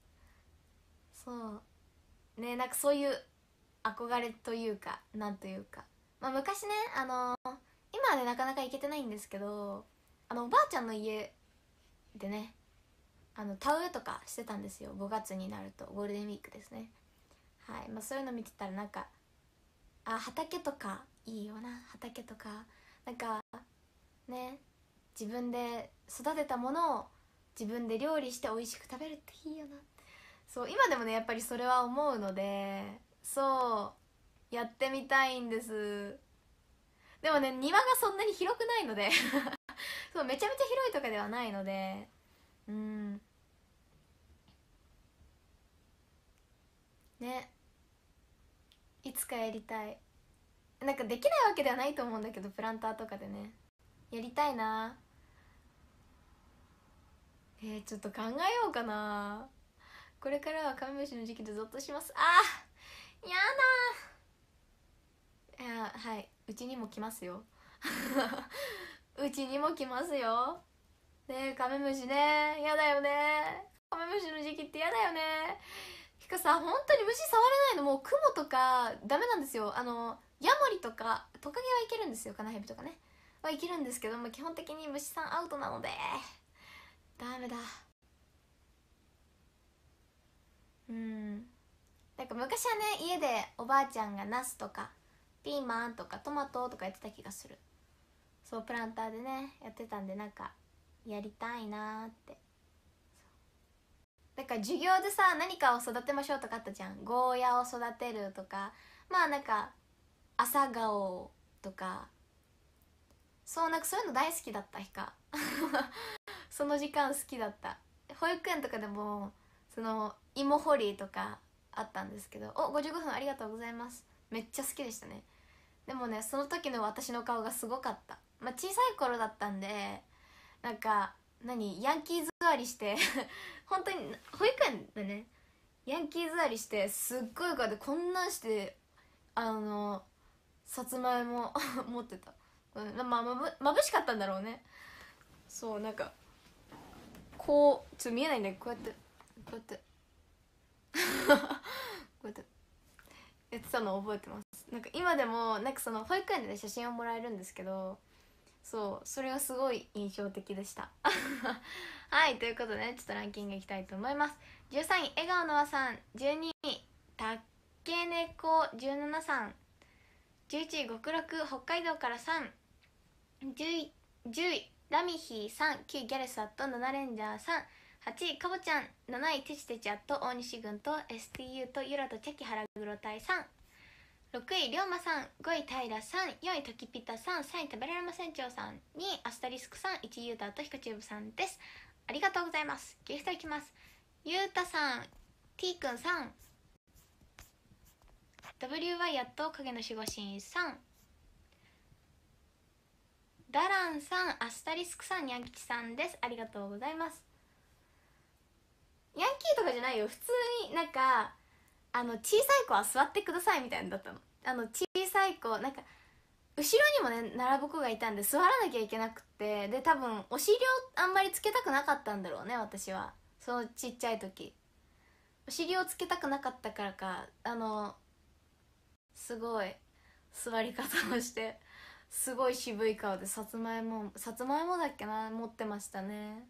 S1: そうね、なんかそういう憧れというかなんというか、まあ昔ね今はねなかなか行けてないんですけど、おばあちゃんの家でね田植えとかしてたんですよ。5月になるとゴールデンウィークですね。はい、まあ、そういうの見てたらなんか畑とかいいよな、畑とかなんかね、自分で育てたものを自分で料理して美味しく食べるっていいよな。そう今でもねやっぱりそれは思うので、そうやってみたいんです。でもね庭がそんなに広くないのでそうめちゃめちゃ広いとかではないので、ね、いつかやりたい。なんかできないわけではないと思うんだけど、プランターとかでねやりたいな。ちょっと考えようかな。これからはカメムシの時期でゾッとします。やだ。はい、うちにも来ますようちにも来ますよね。カメムシね、やだよね。カメムシの時期ってやだよね。さ本当に虫触れないの、もうクモとかダメなんですよ。ヤモリとかトカゲはいけるんですよ、カナヘビとかねはいけるんですけども、基本的に虫さんアウトなのでダメだ。なんか昔はね家でおばあちゃんがナスとかピーマンとかトマトとかやってた気がする。そうプランターでねやってたんで、なんかやりたいなーって。だから授業でさ何かを育てましょうとかあったじゃん。ゴーヤを育てるとか、まあなんか朝顔とか、なんかそういうの大好きだったその時間好きだった。保育園とかでもその芋掘りとかあったんですけど、55分ありがとうございます。めっちゃ好きでしたね。でもねその時の私の顔がすごかった。まあ小さい頃だったんで、なんかヤンキー座りして本当に保育園でねヤンキー座りしてすっごい顔でこんなんしてさつまいも持ってた。まぶしかったんだろうね。そうなんかこうちょっと見えないんだけど、こうやってこうやってこうやってやってたのを覚えてます。なんか今でもなんかその保育園で、ね、写真をもらえるんですけど、それがすごい印象的でしたはいということでね、ちょっとランキングいきたいと思います。13位笑顔の和さん、12位たっけねこ17さん、11位極楽北海道からさん、10位ラミヒーさん、9位ギャレスアット7レンジャーさん、8位かぼちゃん、7位テチテチアット大西軍と STU とゆらとチャキハラグロタイさん、6位りょうまさん、5位平さん、4位ときぴたさん、3位食べられませんちょうさん、2位アスタリスクさん、1位ゆうたとひこチューブさんです。ありがとうございます。ギフトいきます。ゆうたさん
S2: T くんさん、 WY やっと影の守護神さん、ダランさん、アスタリスクさん、ニャン吉さんです。ありがとうございます。ヤンキーとかじゃないよ、普通になんか小さい子は座ってくださいみたいなのだったの。小さい子なんか後ろにもね並ぶ子がいたんで座らなきゃいけなくて、で多分お尻をあんまりつけたくなかったんだろうね、私は。そのちっちゃい時お尻をつけたくなかったからかすごい座り方をしてすごい渋い顔でさつまいもだっけな持ってましたね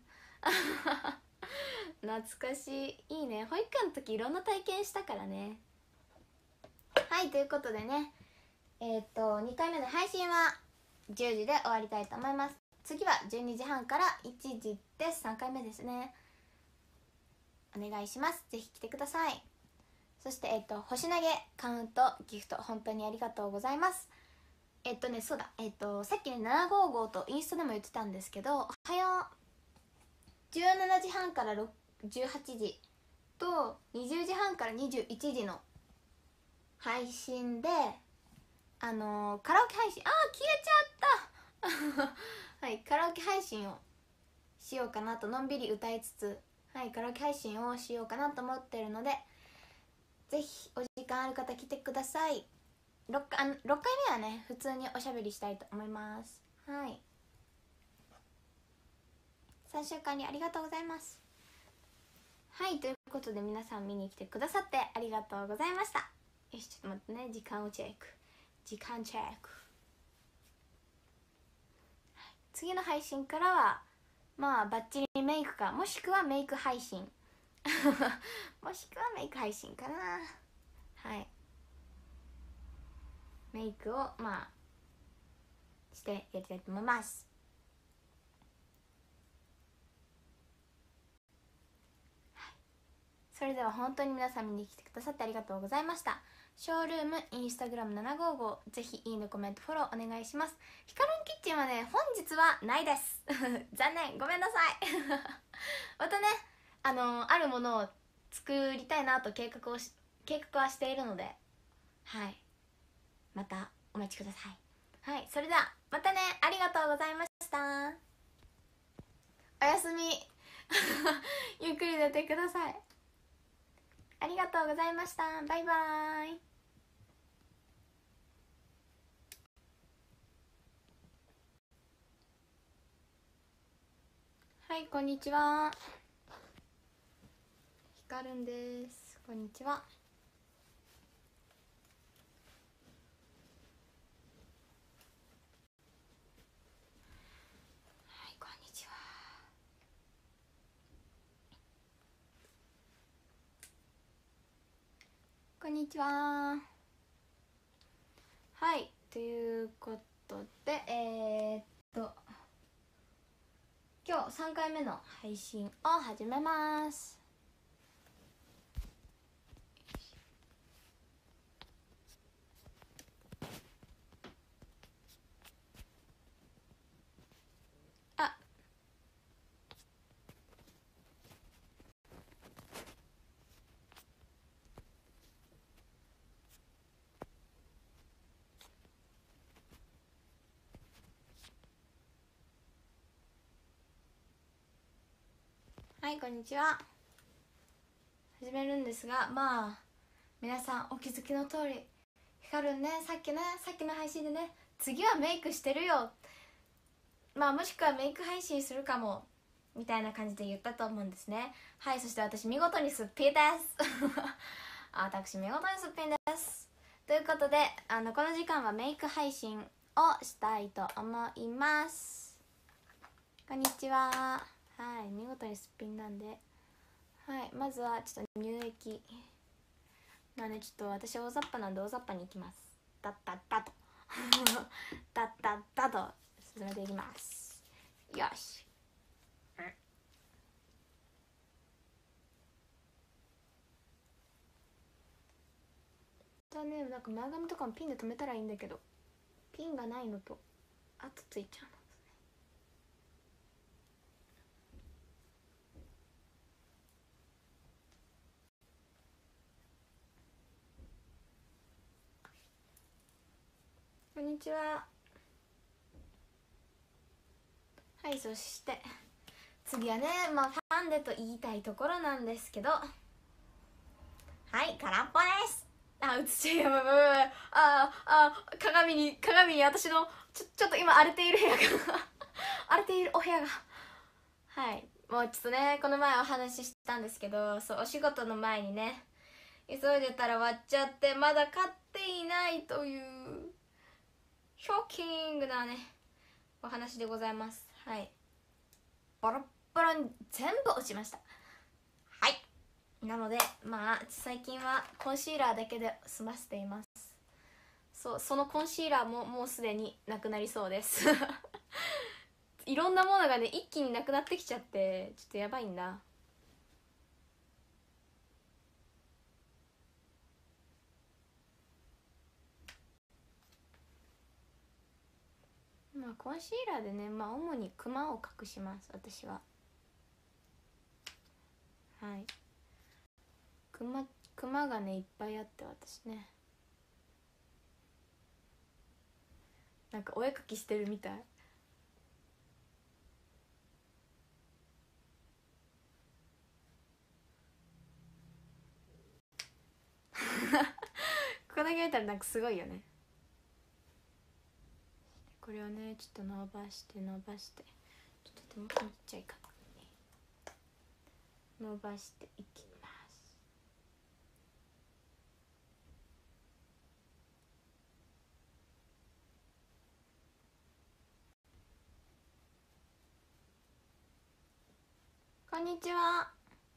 S2: 懐かしい。いいね、保育園の時いろんな体験したからね。はい、ということでね、2回目の配信は10時で終わりたいと思います。次は12時半から1時です。3回目ですね。お願いします。ぜひ来てください。そして星投げカウントギフト本当にありがとうございます。そうだ、さっきね755とインスタでも言ってたんですけど、おはよう17時半から18時と20時半から21時の配信でカラオケ配信、消えちゃったはい、カラオケ配信をしようかなと、のんびり歌いつつ、はい、カラオケ配信をしようかなと思ってるので、ぜひお時間ある方来てください。6回目はね普通におしゃべりしたいと思います。はい、3週間にありがとうございます。はい、ということで皆さん見に来てくださってありがとうございました。よし、ちょっと待ってね、時間チェック。次の配信からはまあバッチリメイクか、もしくはメイク配信もしくはメイク配信かな。はい、メイクをまあしてやりたいと思います。はい、それでは本当に皆さん見に来てくださってありがとうございました。ショールームインスタグラム755、ぜひいいねコメントフォローお願いします。ヒカルンキッチンはね本日はないです残念、ごめんなさいまたねあるものを作りたいなと計画はしているので、はい、またお待ちください。はい、それではまたね、ありがとうございました。おやすみゆっくり寝てください。ありがとうございました。バイバーイ。はい、こんにちは。ひかるんです。こんにちは。はい、こんにちは。こんにちは。はい、ということで今日3回目の配信を始めます。はい、こんにちは。始めるんですが、まあ皆さんお気づきの通り、ひかるんね、さっきの配信でね、次はメイクしてるよ、まあもしくはメイク配信するかもみたいな感じで言ったと思うんですね。はい、そして私見事にすっぴんです私見事にすっぴんです。ということでこの時間はメイク配信をしたいと思います。こんにちは。はい、見事にすっぴんなんで、はい、まずはちょっと乳液、まあね、ちょっと私大雑把なんで大雑把にいきます。ダッダッダとダッダッダと進めていきます。よし、だね、なんか前髪とかもピンで留めたらいいんだけど、ピンがないのと跡ついちゃうの。 んにちは。はい、そして次はね、まあファンデと言いたいところなんですけど、はい、空っぽです。あ、映っちゃう、やばいやばいやばい。鏡に私のちょっと今荒れている部屋が荒れているお部屋が、はい、もうちょっとね、この前お話ししたんですけど、そう、お仕事の前にね、急いでたら割っちゃってまだ買っていないというショッキングなねお話でございます。はい、ボロッボロに全部落ちました。はい、なのでまあ最近はコンシーラーだけで済ませています。そのコンシーラーももうすでになくなりそうですいろんなものがね一気になくなってきちゃってちょっとやばいんだ。まあコンシーラーでね、まあ主にクマを隠します、私は。はい、クマがねいっぱいあって、私ね、なんかお絵描きしてるみたいここだけ見たらなんかすごいよね。これをねちょっと伸ばしてちょっと手元にちっちゃいかな、伸ばしていきます。こんにちは。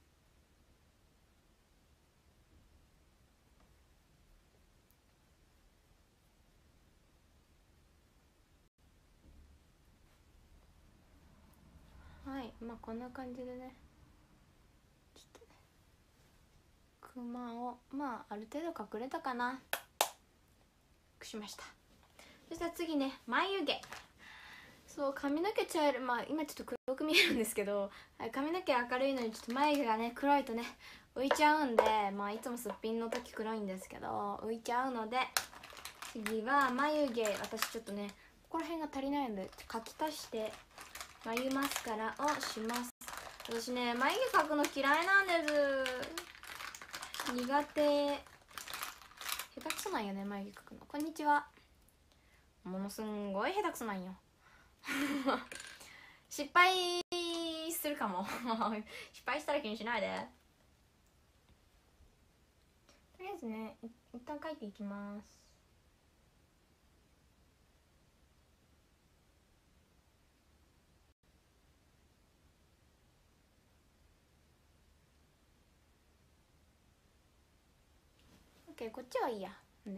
S2: はい、まあこんな感じでね、ちょっとねクマをまあある程度隠れたかな、しました。そしたら次ね、眉毛。そう髪の毛茶色、まあ今ちょっと黒く見えるんですけど、はい、髪の毛明るいのにちょっと眉毛がね黒いとね浮いちゃうんで、まあいつもすっぴんの時黒いんですけど浮いちゃうので、次は眉毛、私ちょっとねここら辺が足りないので描き足して眉マスカラをします。私ね眉毛描くの嫌いなんです。苦手、下手くそなんよね眉毛描くの。こんにちは。ものすんごい下手くそなんよ失敗するかも失敗したら気にしないで。とりあえずね一旦描いていきます。OK、こっちはいいや、ね、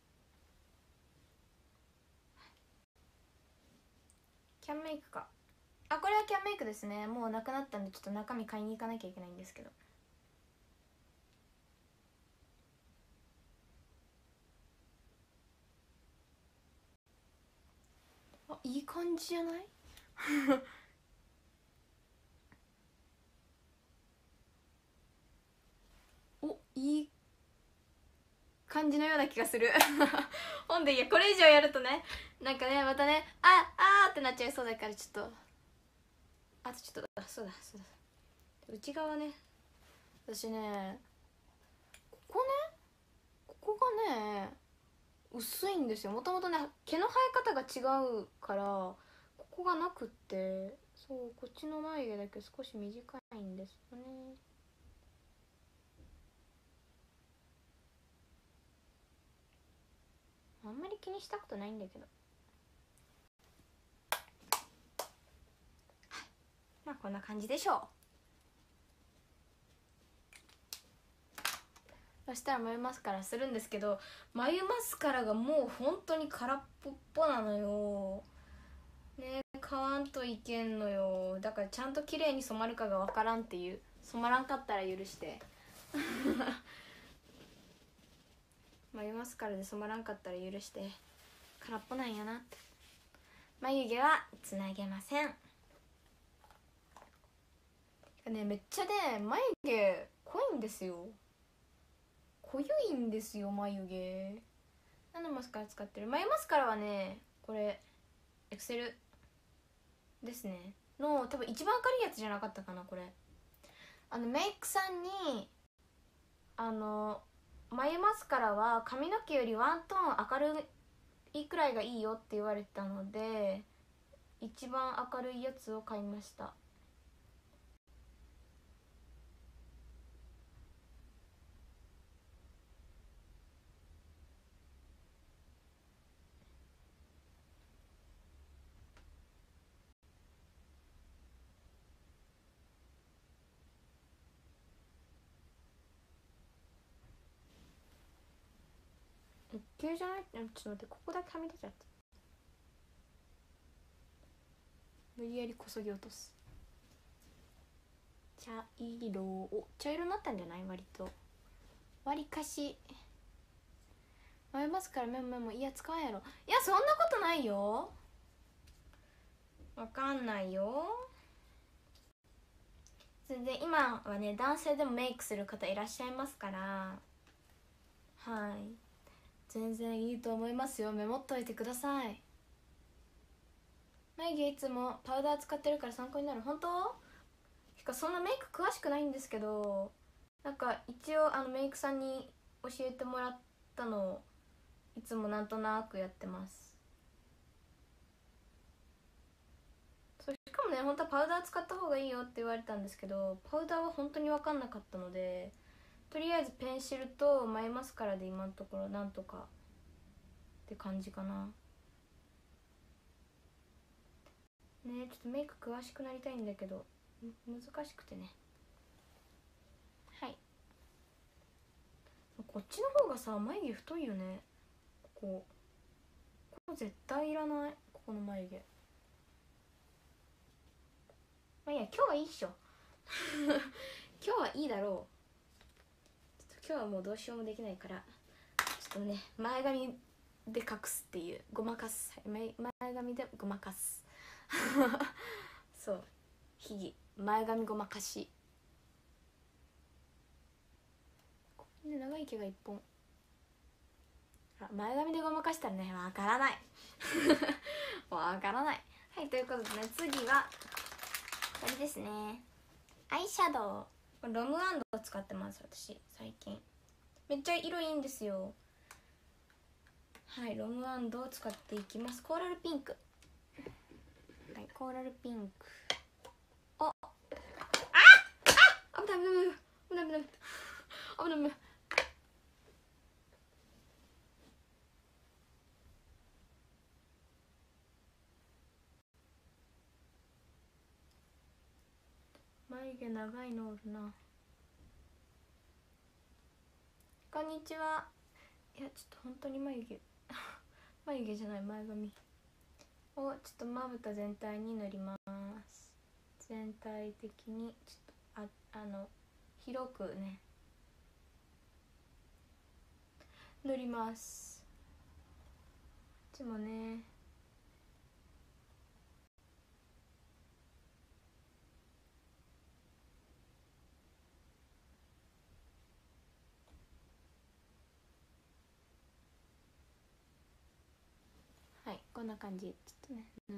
S2: キャンメイクか。あ、これはキャンメイクですね。もうなくなったんでちょっと中身買いに行かなきゃいけないんですけど。あ、いい感じじゃないお、いい感じのような気がするほんでいやこれ以上やるとねなんかねまたねあーってなっちゃいそうだから、ちょっとあとちょっとそうだ内側ね、私ねここがね薄いんですよ。もともとね毛の生え方が違うからここがなくって、そうこっちの眉毛だけ少し短いんですよね。あんまり気にしたことないんだけど、まあこんな感じでしょう。そしたら眉マスカラするんですけど、眉マスカラがもう本当に空っぽっぽなのよね。買わんといけんのよ。だからちゃんと綺麗に染まるかがわからんっていう、染まらんかったら許して眉マスカラで染まらんかったら許して、空っぽなんやなって。眉毛はつなげませんね。めっちゃね眉毛濃いんですよ。濃ゆいんですよ眉毛。
S1: 何のマスカラ使ってる？眉マスカラはね、これエクセルですねの多分一番明るいやつじゃなかったかな。これメイクさんに眉マスカラは髪の毛よりワントーン明るいくらいがいいよって言われたので、一番明るいやつを買いました。急じゃない？ちょっと待って、ここだけはみ出ちゃった。無理やりこそぎ落とす。茶色になったんじゃない？割と割りかし迷いますから。メモいや使わんやろ。いやそんなことないよ、わかんないよ全然。今はね男性でもメイクする方いらっしゃいますから、はい、全然いいと思いますよ。メモっといてください。眉毛いつもパウダー使ってるから参考になる。本当？そんなメイク詳しくないんですけど、なんか一応メイクさんに教えてもらったのをいつもなんとなくやってます。しかもね、本当はパウダー使った方がいいよって言われたんですけど、パウダーは本当に分かんなかったので、とりあえずペンシルと眉マスカラで今のところなんとかって感じかな。ね、ちょっとメイク詳しくなりたいんだけど難しくてね。はい、こっちの方がさ眉毛太いよね。ここ絶対いらない、ここの眉毛。まあいいや、今日はいいっしょ今日はいいだろう。今日はもうどうしようもできないから、ちょっとね前髪で隠すっていう、ごまかす、前髪でごまかすそう、秘技前髪ごまかし。ここで長い毛が一本、前髪でごまかしたらね、わからないわからない。はい、ということでね、次はこれですね、アイシャドウ。ロムアンドを使ってます、私最近。めっちゃ色いいんですよ。はい、ロムアンドを使っていきます。コーラルピンク。はい、コーラルピンク。危ない危ない危ない危ない危ない危ない。眉毛長いのおるな。こんにちは。いやちょっと本当に眉毛眉毛じゃない、前髪をちょっとまぶた全体に塗ります。全体的にちょっと広くね塗ります。こっちもね。はい、こんな感じ。ちょっとね塗って、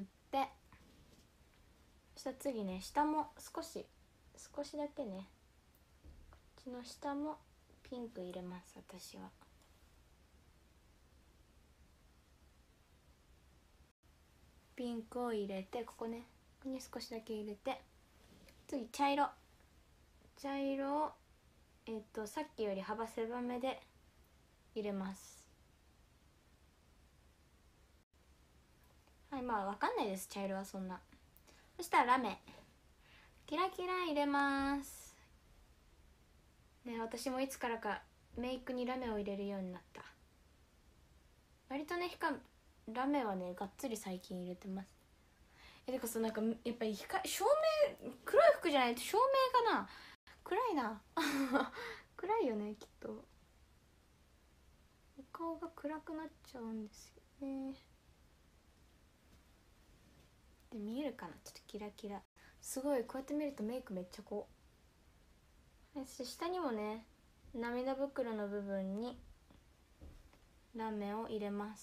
S1: そしたら次ね、下も少しだけね、こっちの下もピンク入れます。私はピンクを入れて、ここね、ここに少しだけ入れて、次茶色をさっきより幅狭めで入れます。はい、まあわかんないです、茶色はそんな。そしたらラメキラキラ入れますね。私もいつからかメイクにラメを入れるようになった。割とね、ラメはねがっつり最近入れてます。てかなんかやっぱり照明、黒い服じゃないと照明かな、暗いな暗いよね、きっと。お顔が暗くなっちゃうんですよね。で見えるかな、ちょっとキラキラ。すごい、こうやって見るとメイクめっちゃこう。そして下にもね、涙袋の部分に
S2: ラメを入れます。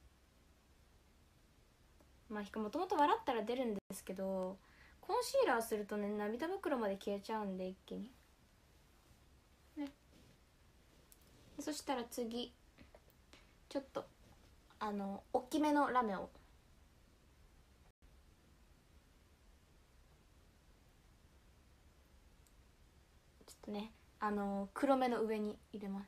S2: まあもともと笑ったら出るんですけど、コンシーラーするとね涙袋まで消えちゃうんで一気にね。そしたら次ちょっと大きめのラメをちょっとね黒目の上に入れます。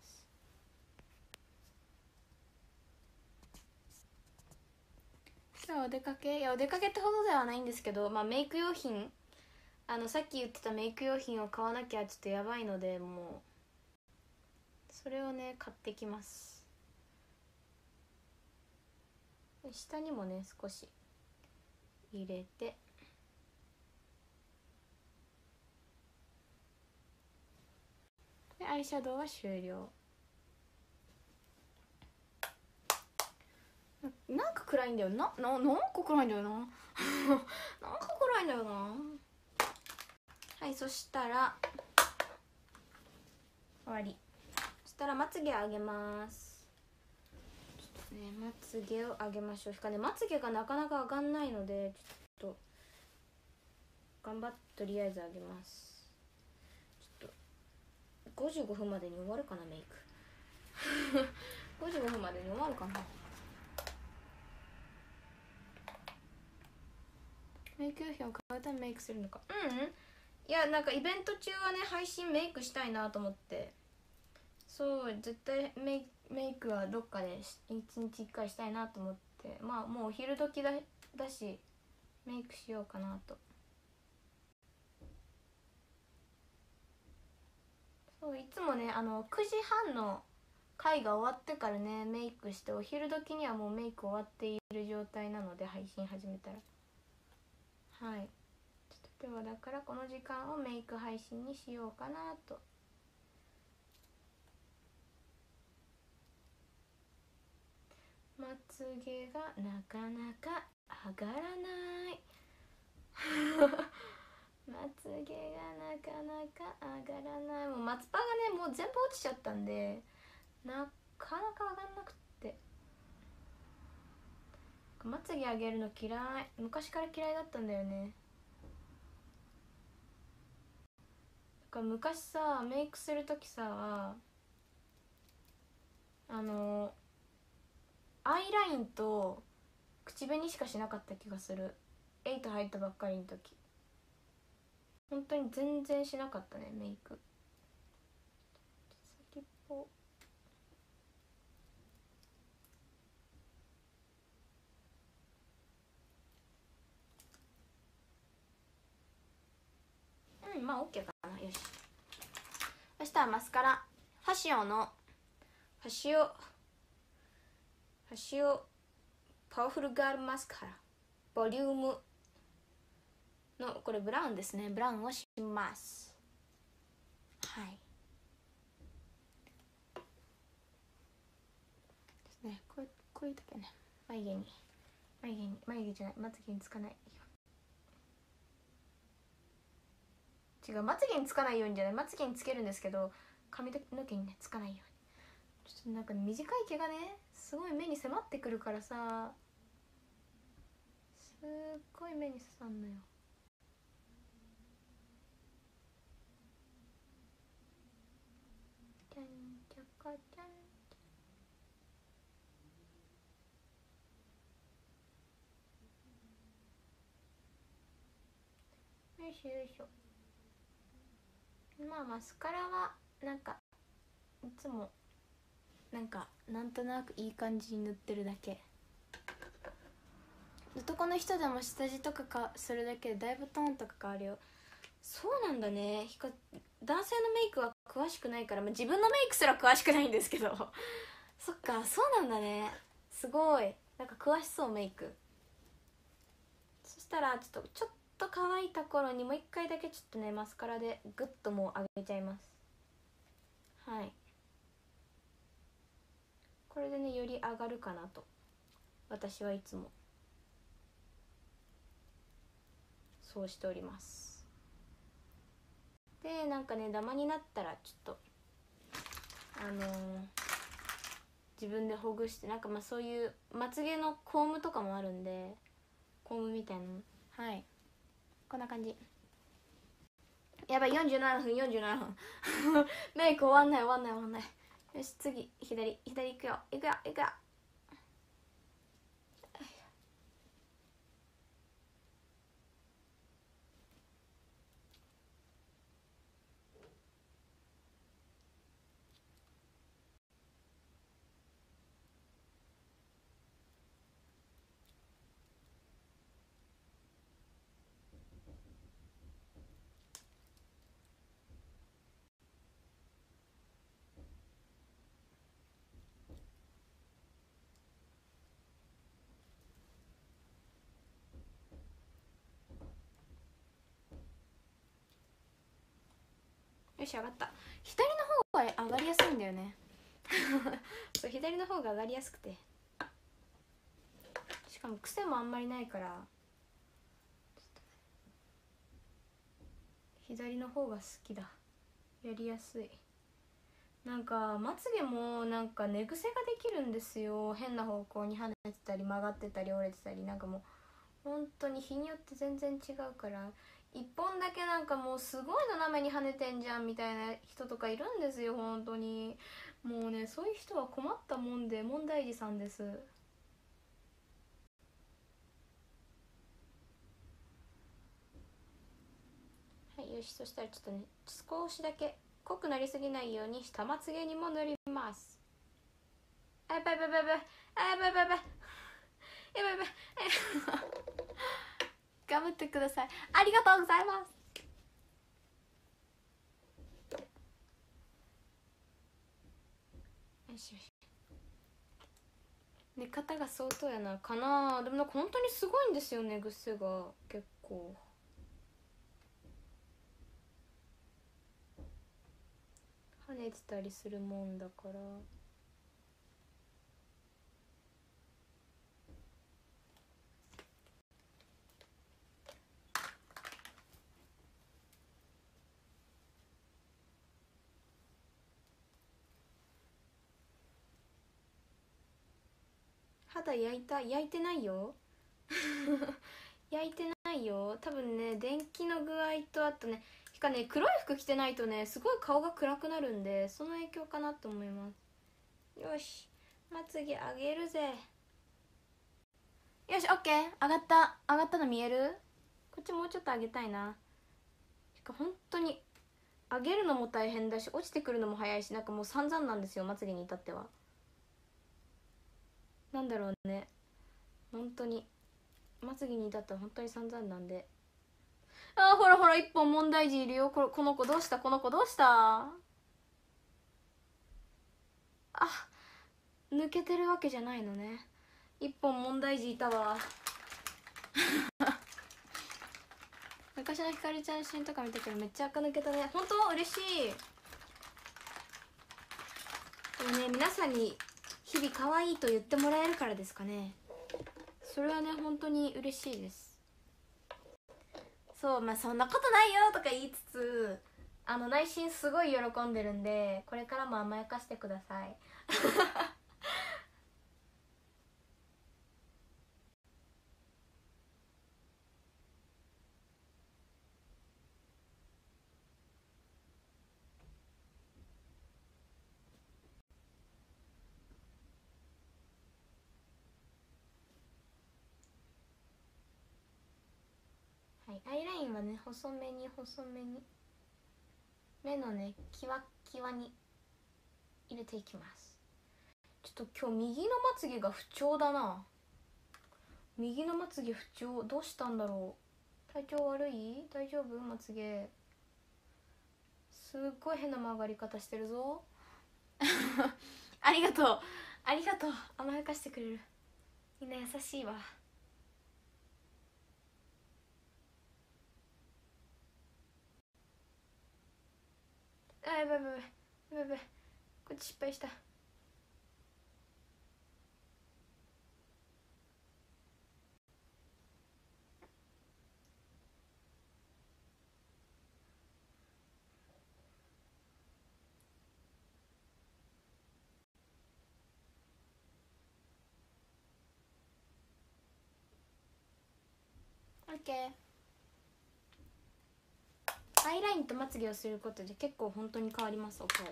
S2: 今日お出かけ、いやお出かけってほどではないんですけど、まあメイク用品さっき言ってたメイク用品を買わなきゃちょっとやばいので、もうそれをね買ってきます。下にもね少し入れて、でアイシャドウは終了。なんか暗いんだよなんか暗いんだよななんか暗いんだよな。はい、そしたら終わり。そしたらまつげ上げます。ちょっとねまつげを上げましょう。まつげがなかなか上がんないので、ちょっと頑張ってとりあえず上げます。ちょっと55分までに終わるかなメイク55分までに終わるかな。メイク用品を買うためメイクするのか。いやなんかイベント中はね配信メイクしたいなと思って、そう絶対メイクはどっかで1日1回したいなと思って、まあもうお昼時だしメイクしようかなと。そういつもね9時半の会が終わってからねメイクして、お昼時にはもうメイク終わっている状態なので、配信始めたらはい、ちょっと今日はだからこの時間をメイク配信にしようかなと。まつげがなかなか上がらないまつげがなかなか上がらない。もう松葉がねもう全部落ちちゃったんで、なかなか上がんなくって、まつげ上げるの嫌い、昔から嫌いだったんだよね。だから昔さメイクする時さアイラインと口紅しかしなかった気がする。8入ったばっかりの時本当に全然しなかったねメイク。先っぽまあ OK かな。よし、そしたらマスカラファシオパワフルガールマスカラボリュームのこれブラウンですね。ブラウンをします。はいですね。こういう時はね眉毛じゃないまつげにつかない、違うまつげにつかないようにじゃない、まつげにつけるんですけど髪の毛にねつかないように。ちょっとなんか短い毛がねすごい目に迫ってくるからさ、すっごい目に刺さんのよ。ちゃんちゃかちゃんよいしょよいしょ。まあマスカラはなんかいつもなんとなくいい感じに塗ってるだけ。男の人でも下地とかするだけでだいぶトーンとか変わるよ。そうなんだね。男性のメイクは詳しくないから、自分のメイクすら詳しくないんですけどそっかそうなんだね。すごいなんか詳しそうメイク。そしたらちょっと乾いた頃にもう一回だけちょっとねマスカラでグッともう上げちゃいます。はい、これでねより上がるかなと私はいつもそうしております。でなんかねダマになったらちょっと自分でほぐして、なんかまあそういうまつげのコームとかもあるんで、コームみたいなの、はい、こんな感じ。やばい、47分47分メイク終わんない終わんない終わんない。よし、次左行くよ行くよ行くよ。よし、上がった。左の方が上がりやすいんだよねそう左の方が上がりやすくて、しかも癖もあんまりないから左の方が好きだ。やりやすい。なんかまつげもなんか寝癖ができるんですよ。変な方向に跳ねてたり曲がってたり折れてたり、なんかもう本当に日によって全然違うから、一本だけなんかもうすごい斜めに跳ねてんじゃんみたいな人とかいるんですよ。本当にもうね、そういう人は困ったもんで問題児さんです。はい、よし、そしたらちょっとね、少しだけ濃くなりすぎないように下まつげにも塗ります。あ、やばいやばいやばい、あ、やばいやばいやばいやばいやばい頑張ってください。ありがとうございます。よしよし、寝方が相当やなかな。でもなんか本当にすごいんですよね、癖が結構。跳ねてたりするもんだから。肌焼いてないよ焼いてないよ多分ね。電気の具合と、あとね、黒い服着てないとね、すごい顔が暗くなるんで、その影響かなと思います。よし、まつげ上げるぜ。よし、オッケー。上がったの見える？こっちもうちょっと上げたいな。本当に上げるのも大変だし、落ちてくるのも早いし、なんかもう散々なんですよ、まつげに至っては。なんだろうね、本当にまつげに至っては本当に散々なんで。あー、ほらほら、一本問題児いるよ。この子どうした？この子どうした？あ、抜けてるわけじゃないのね。一本問題児いたわ昔のひかるちゃんの写真とか見たけど、めっちゃ垢抜けたね。本当嬉しい。でもね、皆さんに日々可愛いと言ってもらえるからですかね。それはね、本当に嬉しいです。そう、まあそんなことないよとか言いつつ、内心すごい喜んでるんで、これからも甘やかしてくださいはい、アイラインはね、細めに目のね、キワキワに入れていきます。ちょっと今日右のまつげが不調だな。右のまつげ不調、どうしたんだろう。体調悪い？大丈夫？まつげすっごい変な曲がり方してるぞありがとうありがとう、甘やかしてくれる。みんな優しいわ。あ、やばいやばいやばい、こっち失敗した。 オッケー。アイラインとまつげをすることで結構本当に変わります、お顔。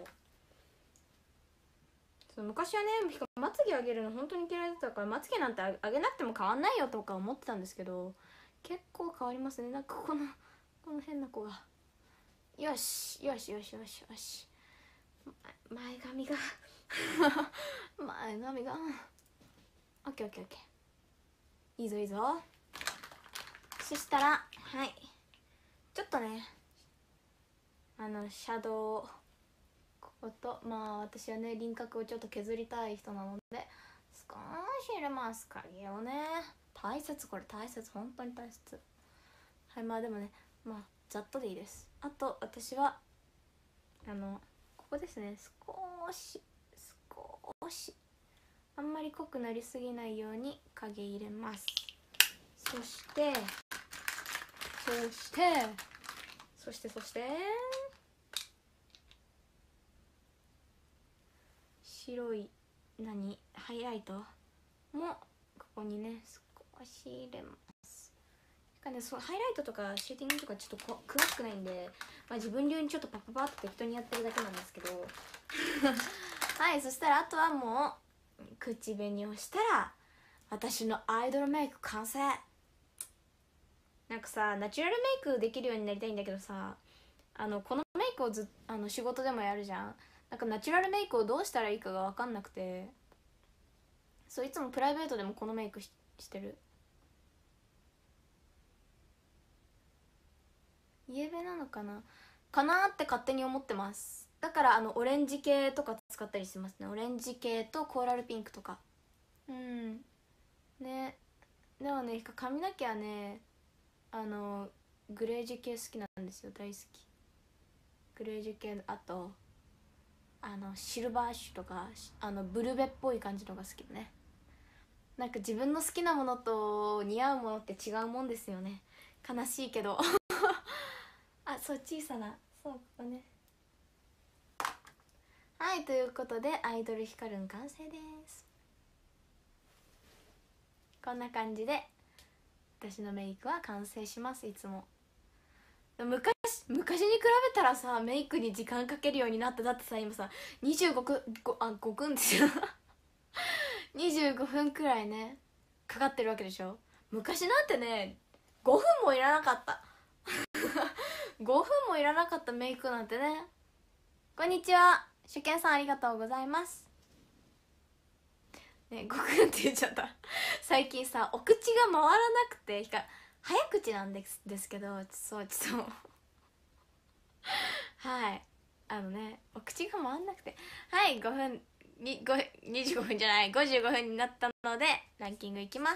S2: そう、昔はねまつげ上げるの本当に嫌いだったから、まつげなんて上げなくても変わんないよとか思ってたんですけど、結構変わりますね。なんかこの変な子が、よしよしよしよしよし、前髪が前髪がオッケーオッケーオッケー、いいぞいいぞ。そしたらはいちょっとねシャドウここと私はね輪郭をちょっと削りたい人なので少し入れます。影をね、大切、これ大切、本当に大切。はい、でもねざっとでいいです。あと私はここですね、少しあんまり濃くなりすぎないように影入れます。そして白いハイライトもここにね少し入れます。ハイライトとかシューティングとかちょっと詳しくないんで、自分流にちょっとパッパッと適当にやってるだけなんですけどはい、そしたらあとはもう口紅をしたら私のアイドルメイク完成。なんかさ、ナチュラルメイクできるようになりたいんだけどさ、このメイクを仕事でもやるじゃん。なんかナチュラルメイクをどうしたらいいかが分かんなくて、そういつもプライベートでもこのメイクしてる。イエベなのかなって勝手に思ってます。だからオレンジ系とか使ったりしますね。オレンジ系とコーラルピンクとか。ね、でもね髪の毛はねグレージュ系好きなんですよ。大好き。グレージュ系、あとシルバーシュとかブルベっぽい感じのが好きだね。なんか自分の好きなものと似合うものって違うもんですよね。悲しいけどあ、そう、小さな、そう、ここね。はい、ということでアイドルヒカルン完成です。こんな感じで私のメイクは完成します。いつも昔に比べたらさ、メイクに時間かけるようになった。だってさ、今さ25分ですよ25分くらいねかかってるわけでしょ。昔なんてね5分もいらなかった5分もいらなかったメイクなんてね。こんにちは、初見さんありがとうございますね。5分って言っちゃった最近さお口が回らなくて、早口なんですけど、ちょっとはいお口が回んなくて、はい、25分じゃない、55分になったのでランキングいきます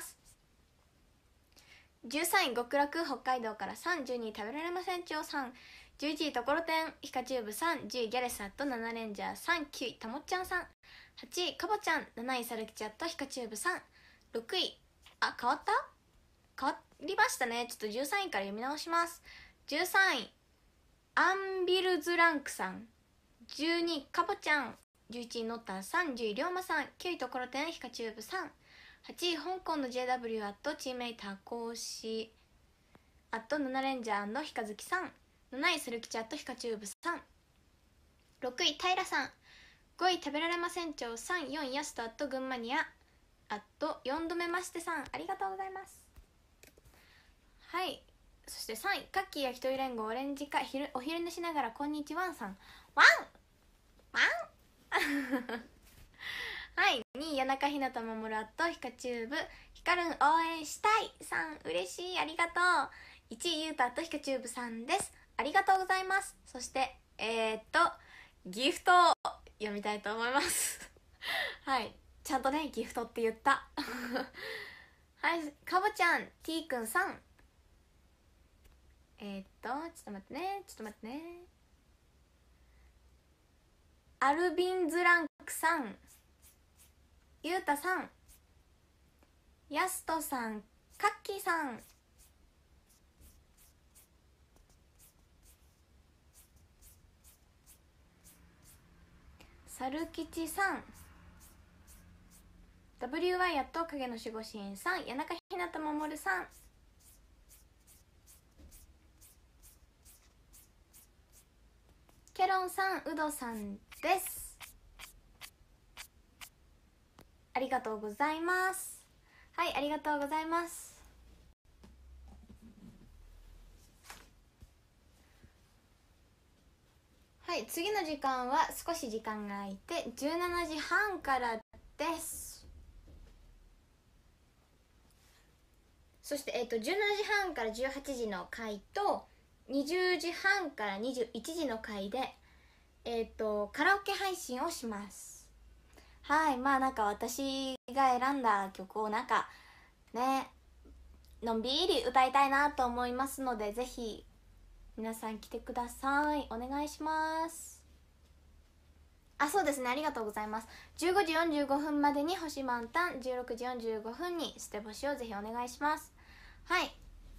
S2: 。13位極楽北海道から3、12位食べられません町さん、11位ところてんヒカチューブさん、10位ギャレスアット7レンジャーさん、9位たもっちゃんさん、8位かぼちゃん、7位サルキチャットヒカチューブさん、6位変わりましたね。ちょっと13位から読み直します。13位アンビルズランクさん、12位かぼちゃん、11位ノッターさん、10位りょうまさん、9位ところてんヒカチューブさん、8位香港の JW アットチームメイター講師アット7レンジャーのひかずきさん、7位スルキチャットヒカチューブさん、6位平さん、5位食べられません町さん、4位ヤストアット群馬ニアアット4度目ましてさん、ありがとうございます。はい、そして3位カッキー焼き鳥連合オレンジかお昼寝しながらこんにちはんさん、ワンはい、2位谷中ひなたまもるアットヒカチューブヒカルン応援したいさん、嬉しい、ありがとう。1位ゆうたアットヒカチューブさんです、ありがとうございます。そしてギフトを読みたいと思いますはい、ちゃんとねギフトって言ったはい、かぼちゃん T くんさん、ちょっと待ってね、アルビンズランクさん、ゆうたさん、やすとさん、かっきーさん、さるきちさん、 WY やっと影の守護神さん、谷中ひなたまもるさん、 ケロンさん、ウドさんです。ありがとうございます。はい、ありがとうございます。はい、次の時間は少し時間が空いて17時半からです。そして17時半から18時の回と20時半から21時の回でカラオケ配信をします。はい、まあなんか私が選んだ曲をなんかね、のんびり歌いたいなと思いますので、ぜひ皆さん来てください。お願いします。あ、そうですね、ありがとうございます。15時45分までに星満タン、16時45分に捨て星をぜひお願いします。はい、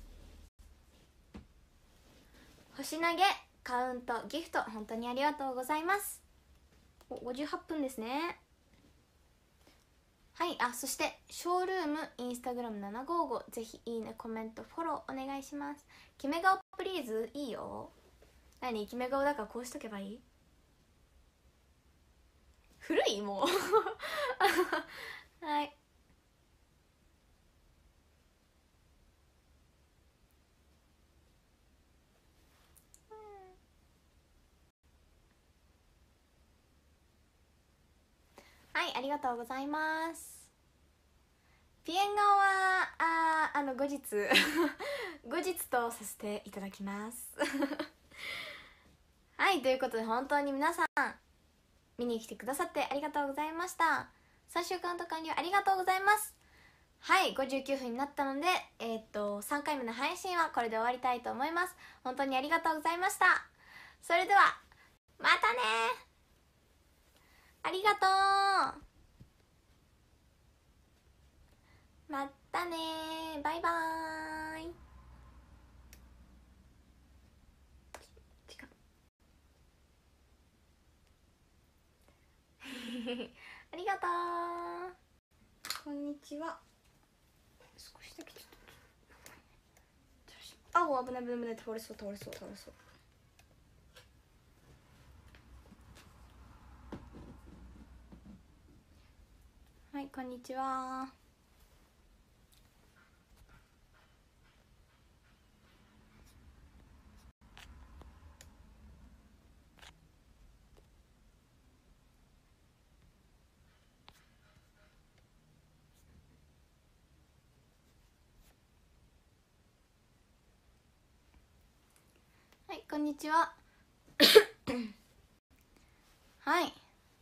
S2: 星投げ、カウント、ギフト、本当にありがとうございます。58分ですね。はい、あ、そしてショールームインスタグラム755、ぜひいいね、コメント、フォローお願いします。決め顔プリーズ、いいよ。何、決め顔だからこうしとけばいい？古いもうはい、はい、ありがとうございます。ピエン顔は後日後日とさせていただきますはい、ということで本当に皆さん見に来てくださってありがとうございました。最終カウント完了ありがとうございます。はい、59分になったので3回目の配信はこれで終わりたいと思います。本当にありがとうございました。それではまたね、ありがとう、またね、バイバーイ。ありがとう、こんにちは。少しだけちょっと、あ、危ない危ない危ない、倒れそう倒れそう倒れそう。はい、こんにちは。はい、こんにちははい、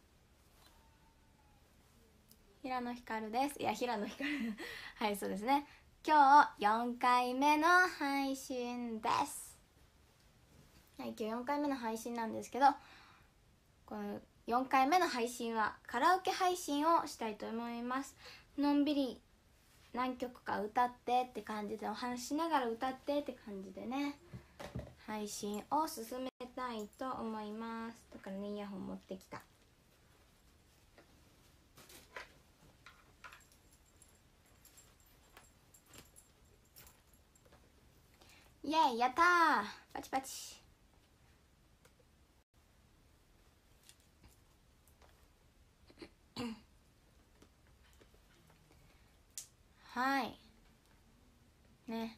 S2: 平野ひかるです。いや、平野ひかるはい、そうですね。今日4回目の配信です。はい、今日4回目の配信なんですけど、この4回目の配信はカラオケ配信をしたいと思います。のんびり何曲か歌ってって感じで、お話しながら歌ってって感じでね、配信を進めたいと思います。だからね、イヤホン持ってきた。イエーイ、やったー、パチパチはいね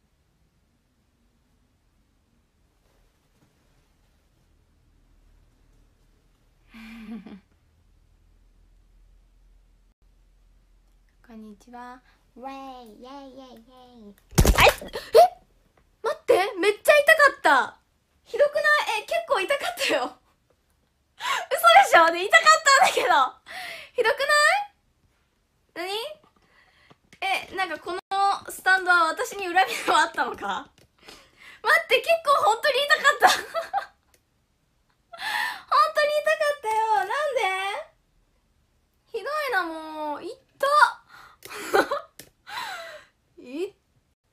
S2: こんにちは。ウェイイェイイェイイェイ。待って、めっちゃ痛かった。ひどくない？結構痛かったよ嘘でしょ？ね、痛かったんだけど。ひどくない？何？なんかこのスタンドは私に恨みがあったのか？待って、結構本当に痛かった本当に痛かったよ。なんで？ひどいな、もう。いったいった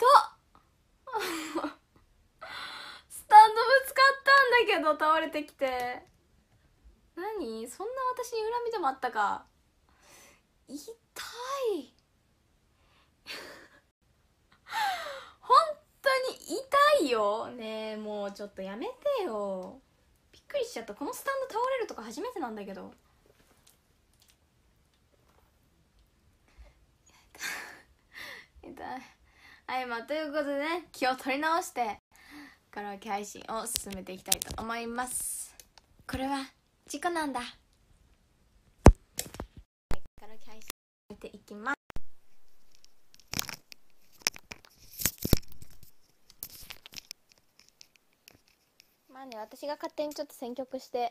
S2: スタンドぶつかったんだけど、倒れてきて。何？そんな私に恨みでもあったか。痛い本当に痛いよね。え、もうちょっとやめてよ。 びっくりしちゃった。このスタンド倒れるとか初めてなんだけど。痛い。はい、まあということでね、気を取り直してカラオケ配信を進めていきたいと思います。これは事故なんだ。カラオケ配信見ていきます。まあね、私が勝手にちょっと選曲して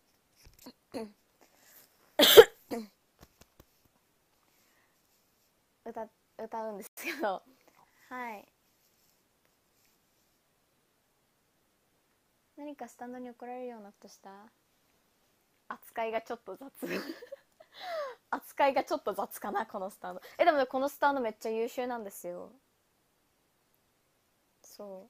S2: 歌うんですけど、はい、何かスタンドに怒られるようなことした？扱いがちょっと雑扱いがちょっと雑かな、このスタンド。でもね、このスタンドめっちゃ優秀なんですよ。そう、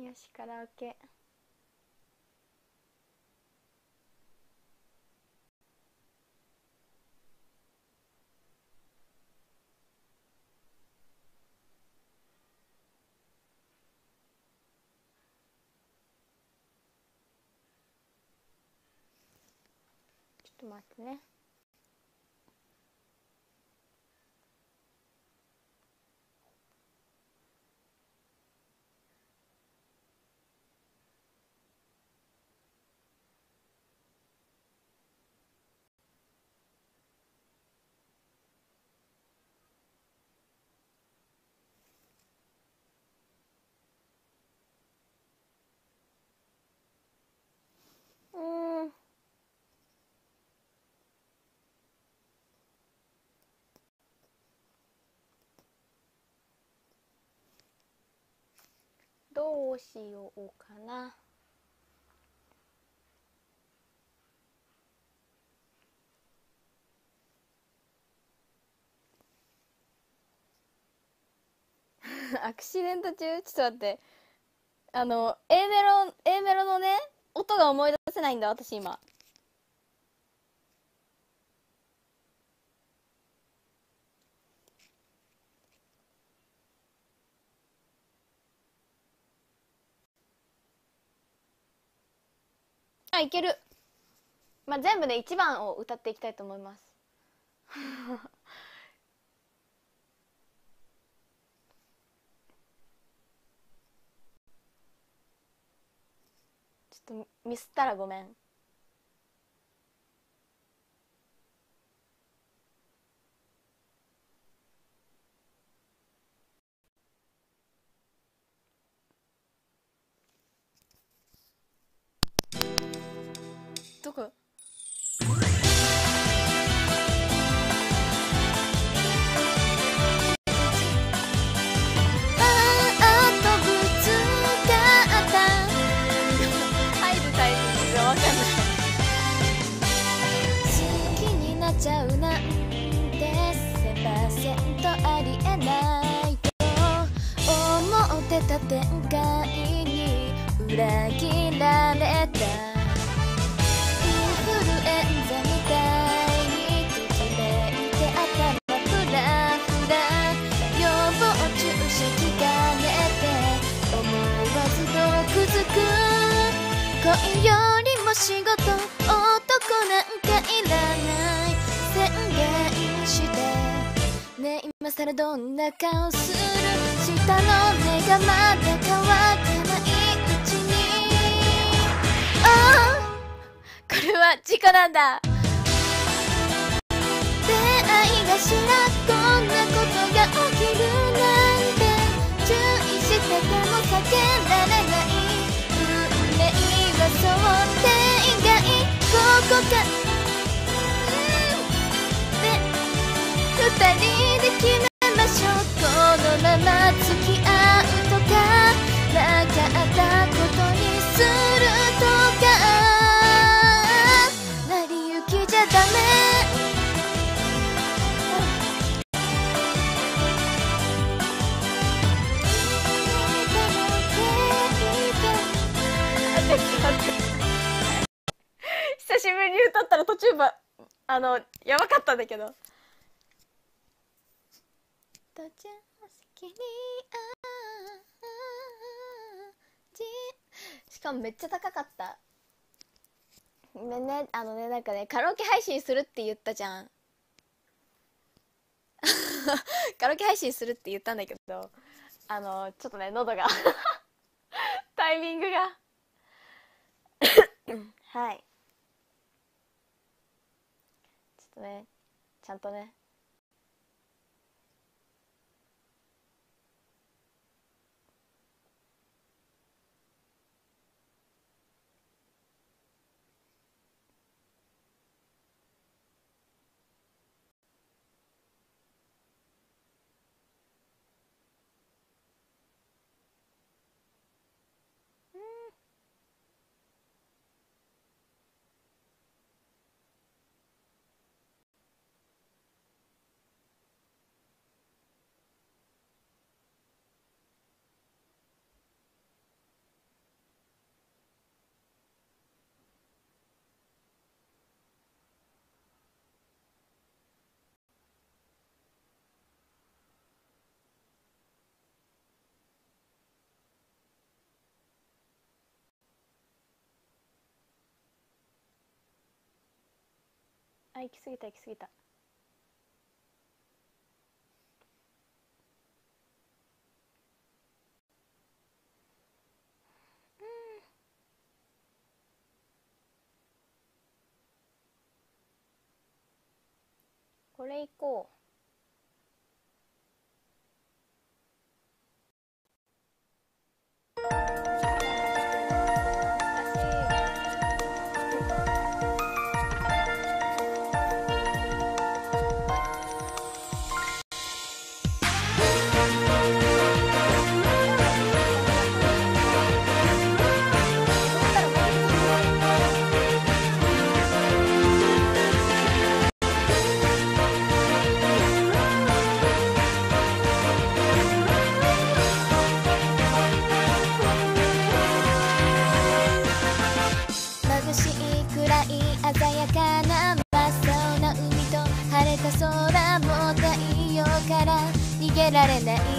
S2: よし、カラオケ。ちょっと待ってね。どうしようかな。アクシデント中、ちょっと待って。A メロのね、音が思い出せないんだ、私今。あ、いける。まあ、全部で1番を歌っていきたいと思います。ちょっとミスったらごめん。どこ？ちゃうなんて 1000% ありえないと思ってた展開に裏切られた。インフルエンザみたいにときめいて頭フラフラ、予防注射器がねて思わず毒づく。恋よりも仕事、男なんかいらない宣言してね。今さらどんな顔する？下の目がまだ乾かないうちに。ああ、これは事故なんだ。出会いがしらこんなことが起きるなんて、注意してても避けられない。運命は想定外。ここか二人で決めましょう。このまま付き合うとかなかったことにするとか、成り行きじゃダメ。久しぶりに歌ったら途中やばかったんだけど。しかもめっちゃ高かった。ごめんね、なんかね、カラオケ配信するって言ったじゃん。カラオケ配信するって言ったんだけど、ちょっとね、喉がタイミングがはい。ちょっとね、ちゃんとね。あ、行き過ぎた行き過ぎた。これ行こ眩しいくらい鮮やかな真っ青な海と晴れた空も太陽から逃げられない。い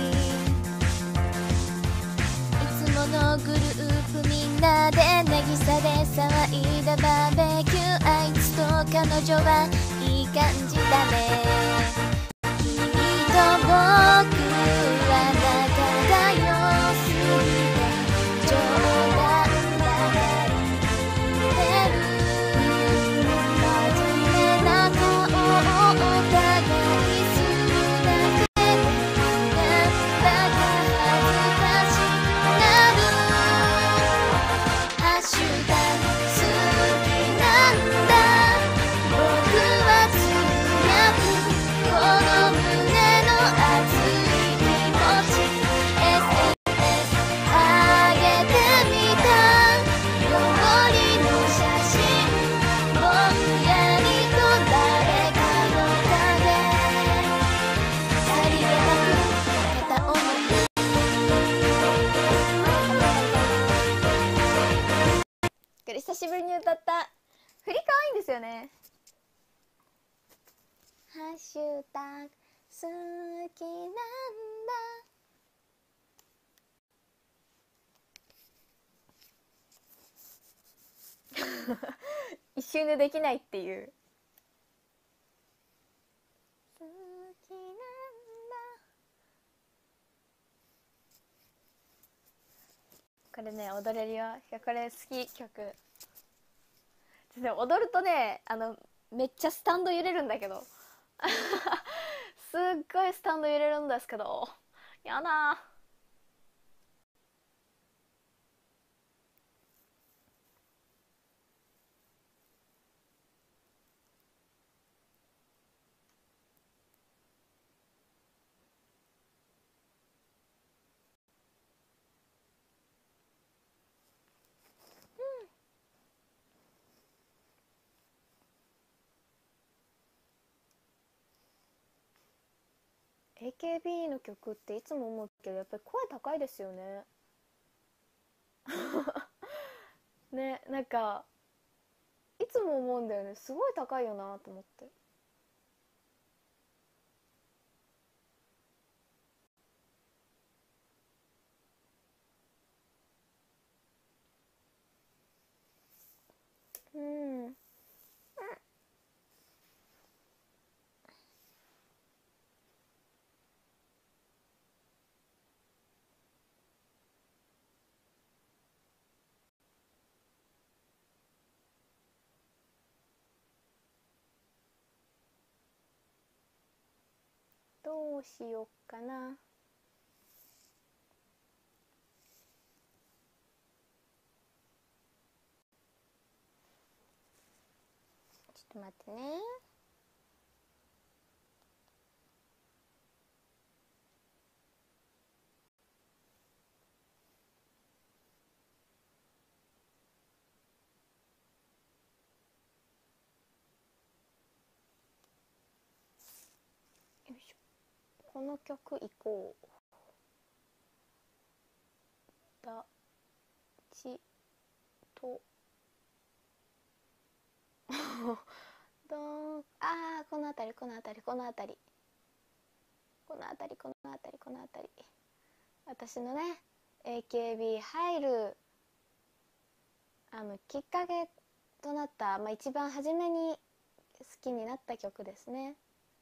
S2: つものグループみんなで渚で騒いだバーベキュー、あいつと彼女はいい感じだね。君と僕は仲が良すぎて冗談ばかり言ってる。真面目な顔をお互いするだけでなんだか恥ずかしくなる。ハッシュタグ好きなんだ僕はつぶやくこの胸の熱い気持ち SNS 上げてみた。料理の写真ぼんやりと誰かの影さりげなく片思い。これ久しぶりに歌った。振り可愛いんですよね。ハッシュタグ好きなんだ一瞬でできないっていう。好きなんだ。これね踊れるよ。これ好き曲。で踊るとねめっちゃスタンド揺れるんだけどすっごいスタンド揺れるんですけどやだ。 AKB の曲っていつも思うけどやっぱり声高いですよねね。なんかいつも思うんだよね、すごい高いよなと思って。うん。どうしよっかな。ちょっと待ってね。よいしょ。この曲いこう。だちとどん、あー、この辺りこの辺りこの辺りこの辺りこの辺りこの辺り、私のね AKB 入るきっかけとなった、一番初めに好きになった曲ですね。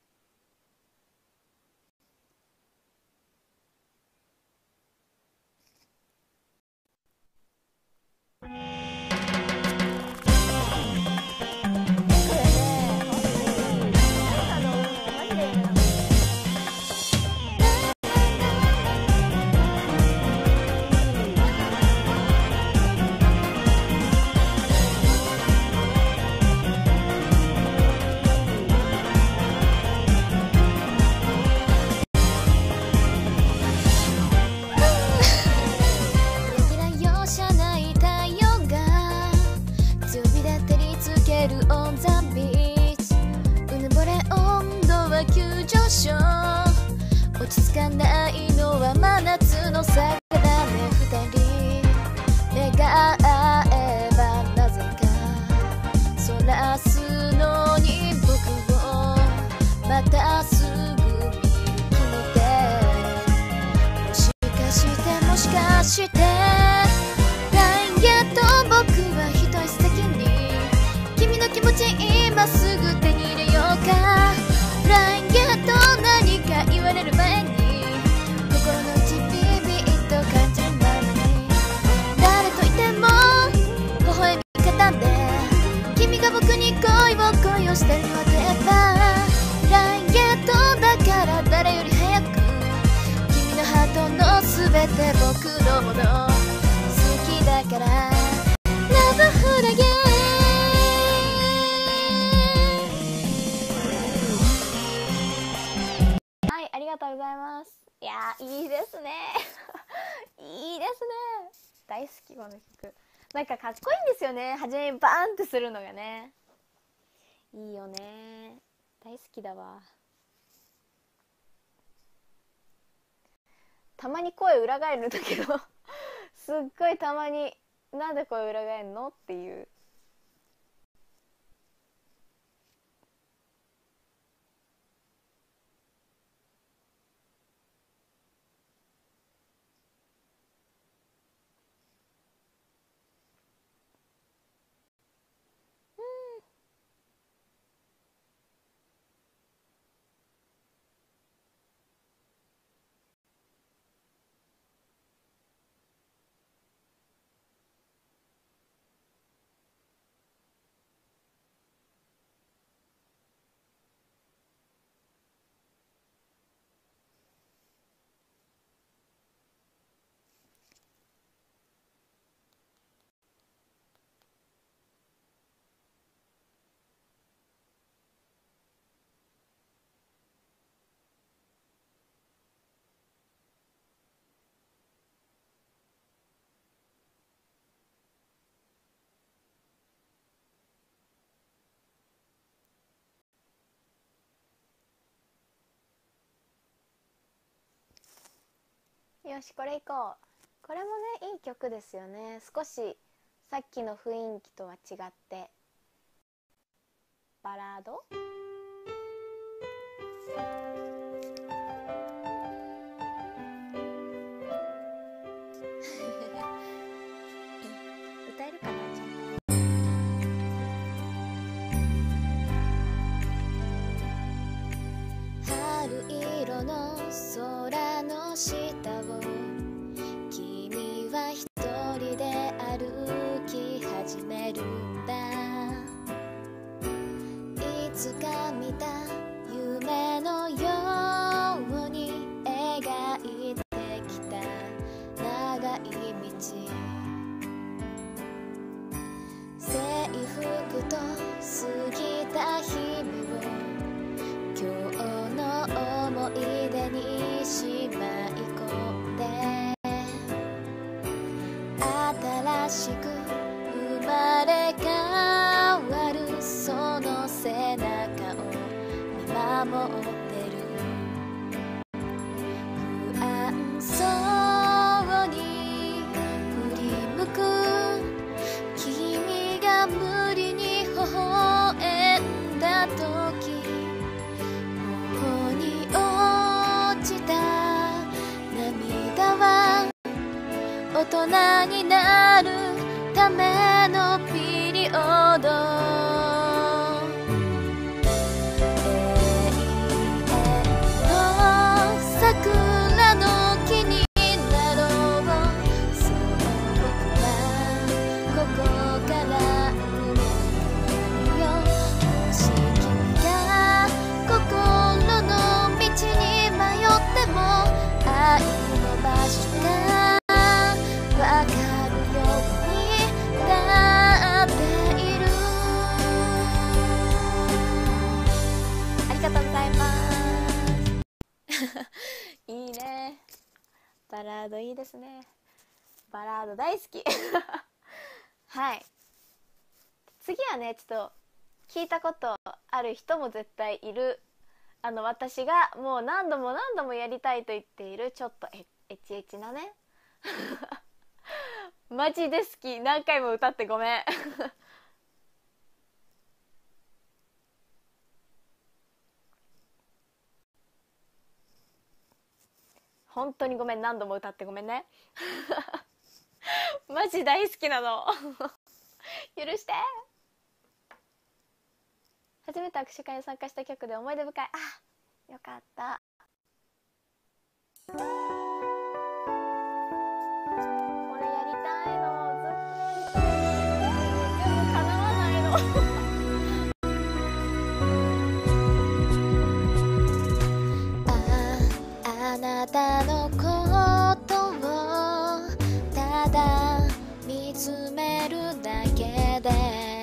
S2: 落ち着かないのは真夏の坂だね。二人目が合えばなぜかそらすのに僕をまたすぐ見決めて、もしかしてもしかして来月と僕は一足先に君の気持ち今すぐ手に入れようか。来月と何か言われる前に心の内ビビッと感じるままに誰といても微笑み方で君が僕に恋をしてるのでば来月とだから誰より早く君のハートの全て僕のもの好きだからラブフラゲありがとうございます。いやーいいですねいいですね、大好きこの曲。なんかかっこいいんですよね、初めにバーンってするのがね。いいよね、大好きだわ。たまに声裏返るんだけどすっごいたまになんで声裏返るのっていう。よしこれいこう。これもねいい曲ですよね。少しさっきの雰囲気とは違ってバラード歌えるかなちゃんと。春色の空の下を君は一人で歩き始めるんだ。いつか見た夢のように描いてきた長い道、制服と過ぎた日々を今日の思い出にしまい込んで、新しく生まれ変わるその背中を見守ってる。不安そうに振り向く君が無理に微笑んだ時、頬に落ちた涙は大人になるためのピリオド。永遠の桜の木になろう。そう僕はここから思うよ。もし君が心の道に迷っても愛の場所がわかるようになっている。ありがとうございますいいね、バラードいいですね。バラード大好きはい、次はね、ちょっと聞いたことある人も絶対いる、私がもう何度も何度もやりたいと言っているちょっとエチエチなねマジで好き、何回も歌ってごめん本当にごめん、何度も歌ってごめんねマジ大好きなの許して。初めて握手会に参加した曲で思い出深い。あ、よかった。これやりたいの、ずっとやりたい。でも叶わないのあなたのことをただ見つめるだけで、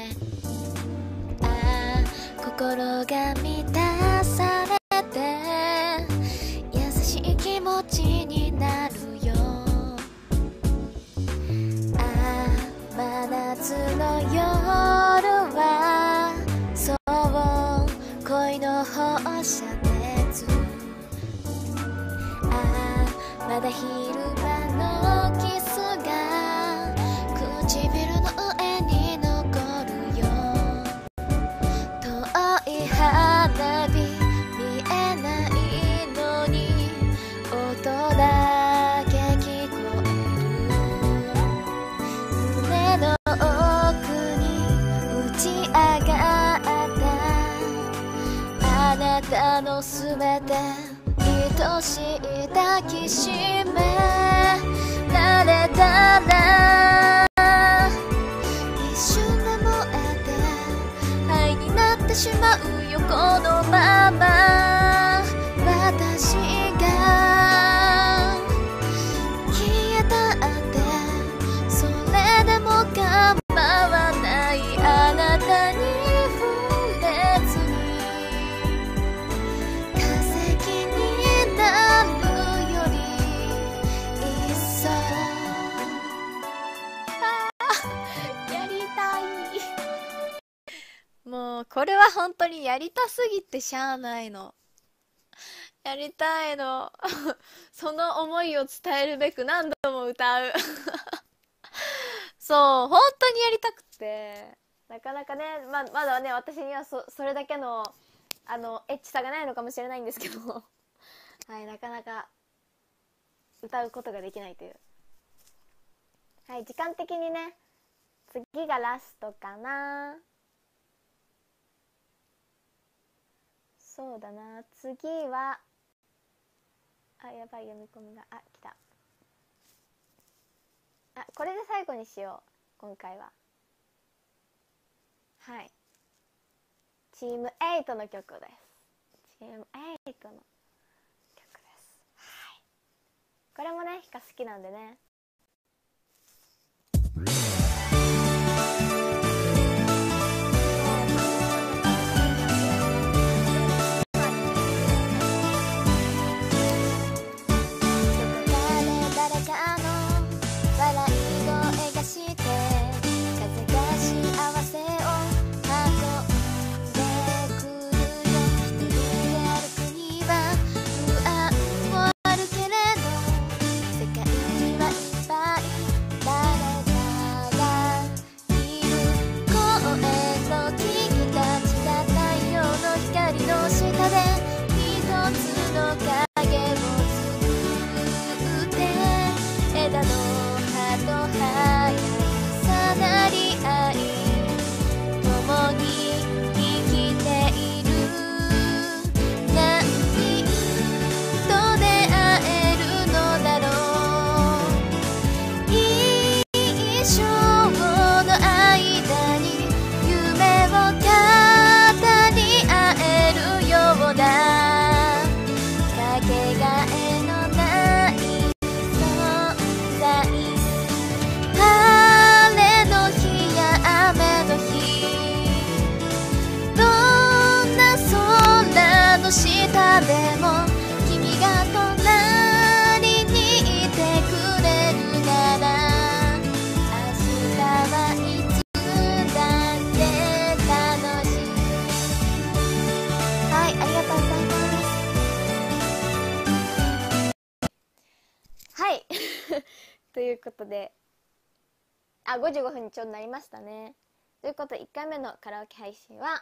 S2: 心が満たされて優しい気持ちになるよ。真夏の夜はそう恋の放射熱、まだ昼間のキスが唇の上に残るよ。遠い花火見えないのに音だけ聞こえる。胸の奥に打ち上がったあなたのすべて愛しい抱きしめられたら、一瞬で燃えて灰になってしまうよ。このまま私が消えたってそれでも構わない。あなたに触れずに化石になるよりいっそやりたい。もうこれは本当にやりたすぎてしゃあないの。やりたいのその思いを伝えるべく何度も歌うそう、本当にやりたくて、 なかなかね、まだね私にはそれだけのエッチさがないのかもしれないんですけどはい、なかなか歌うことができないという。はい、時間的にね次がラストかな。そうだな、次はやばい、読み込みが来た。これで最後にしよう今回は。はい、チーム8の曲です。チーム8の曲です。はい、これもねヒカ好きなんでね。ということで55分にちょうどなりましたね。ということで1回目のカラオケ配信は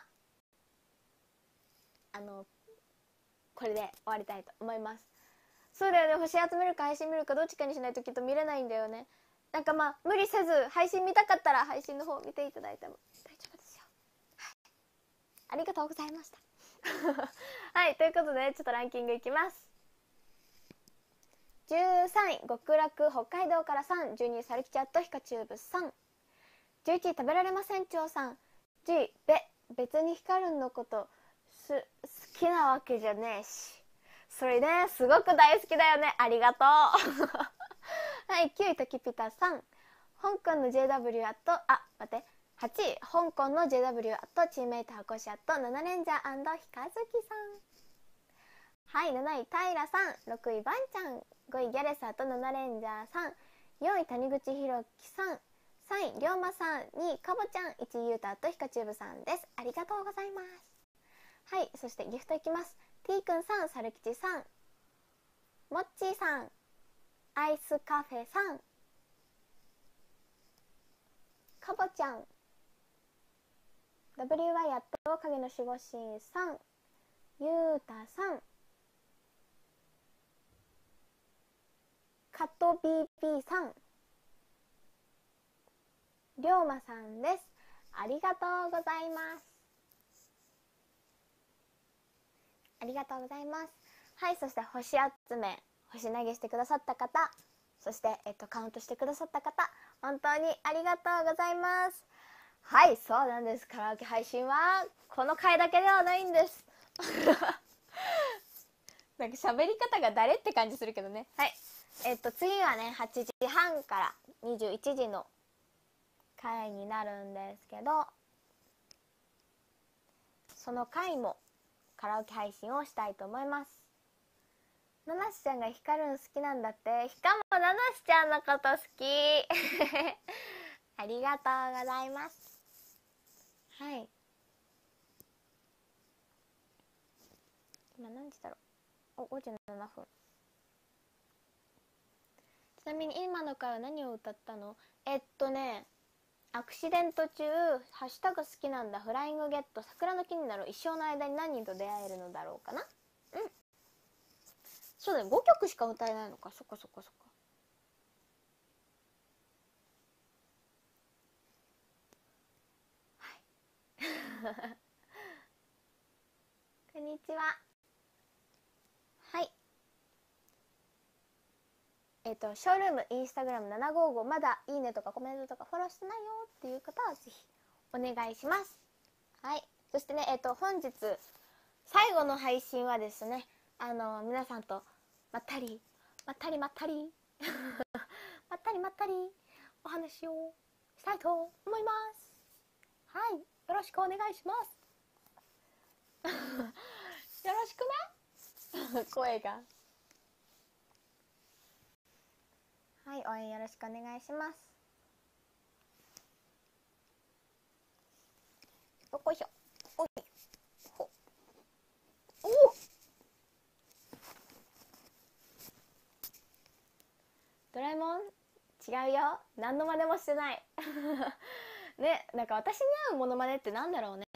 S2: これで終わりたいと思います。そうだよね、星集めるか配信見るかどっちかにしないときっと見れないんだよね。なんか無理せず配信見たかったら配信の方見ていただいても大丈夫ですよ。はい、ありがとうございましたはい、ということでちょっとランキングいきます。13位極楽北海道からさん、12位サルキチャットヒカチューブさん、11位食べられませんちょうさん、10位別にヒカルンのこと好きなわけじゃねえし、それねすごく大好きだよね、ありがとうはい、9位トキピタさん、香港の JW アット8位香港の JW アットチームメイト箱シアット7レンジャー&ヒカズキさん。はい、7位平さん、6位バンちゃん、5位ギャレスアット7レンジャーさん、4位谷口博樹さん、3位龍馬さん、2位かぼちゃん、1位ゆうたアットヒカチューブさんです。ありがとうございます。はい、そしてギフトいきます。 T くんさん、さるきちさん、もっちーさん、アイスカフェさん、かぼちゃん、 WY アット影の守護神さん、ゆうたさん、カト BP さん、りょうまさんです。ありがとうございます。ありがとうございます。はい、そして星集め、星投げしてくださった方、そして、カウントしてくださった方、本当にありがとうございます。はい、そうなんです。カラオケ配信はこの回だけではないんですなんか喋り方が誰って感じするけどね。はい、次はね8時半から21時の回になるんですけど、その回もカラオケ配信をしたいと思います。ナナシちゃんがヒカルン好きなんだって。しかもナナシちゃんのこと好きありがとうございます。はい、今何時だろう、5時7分。ちなみに今の回は何を歌ったの？ アクシデント中ハッシュタグ好きなんだフライングゲット桜の木になる一生の間に何人と出会えるのだろうかな。そうだね、5曲しか歌えないのか。そっかそっかそっか。はいこんにちは。はい。ショールームインスタグラム755まだいいねとかコメントとかフォローしてないよっていう方はぜひお願いします。はい。そしてね本日最後の配信はですね皆さんとまったりまったりまったりまったりまったりお話をしたいと思います。はい、よろしくお願いしますよろしくね声がはい、応援よろしくお願いします。よっこいしょ。おいほおドラえもん違うよ。何の真似もしてないね、なんか私に合うモノマネってなんだろうね。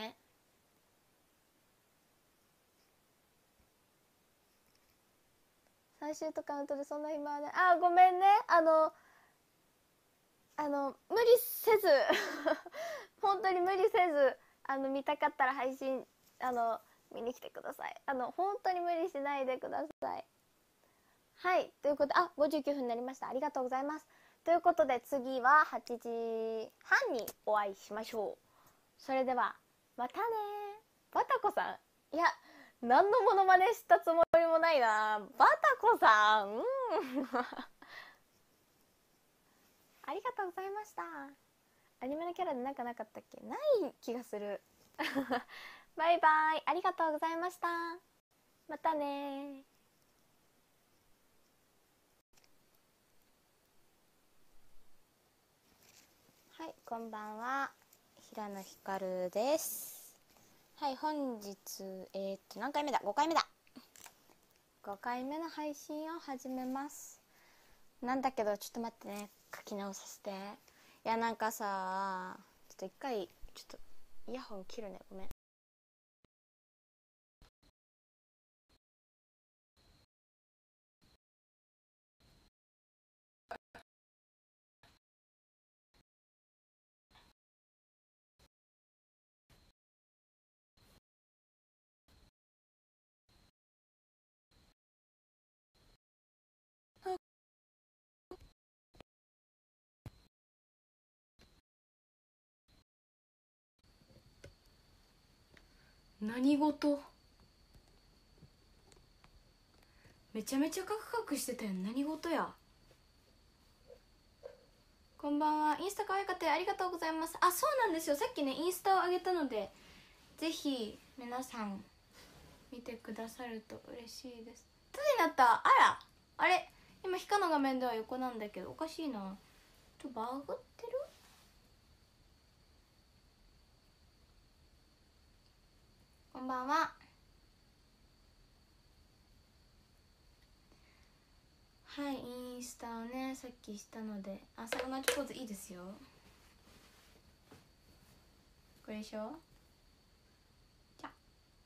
S2: 最終とカウントでそんな暇はない。あ、ごめんね。無理せず本当に無理せず見たかったら配信見に来てください。本当に無理しないでください。はい、ということで59分になりました。ありがとうございます。ということで次は8時半にお会いしましょう。それではまたね。バタコさん、いや何のモノマネしたつもりもないな。バタコさん、ありがとうございました。アニメのキャラでなんかなかったっけ。ない気がするバイバイ、ありがとうございました。またね。はい、こんばんは、平野ひかるです。はい、本日何回目だ。5回目だ。5回目の配信を始めます。なんだけどちょっと待ってね、書き直させて。いやなんかさ、ちょっと一回ちょっとイヤホン切るね、ごめん。
S1: 何事。めちゃめちゃカクカクしてたよ。何事や。こんばんは。インスタ可愛かったよ、ありがとうございます。あ、そうなんですよ、さっきねインスタを上げたのでぜひ皆さん見てくださると嬉しいです。ただになった。あら、あれ今ヒカの画面では横なんだけどおかしいな。ちょっとバグってる。こんばんは。はい、インスタをねさっきしたので、最後のポーズいいですよ。これでしょ。じゃ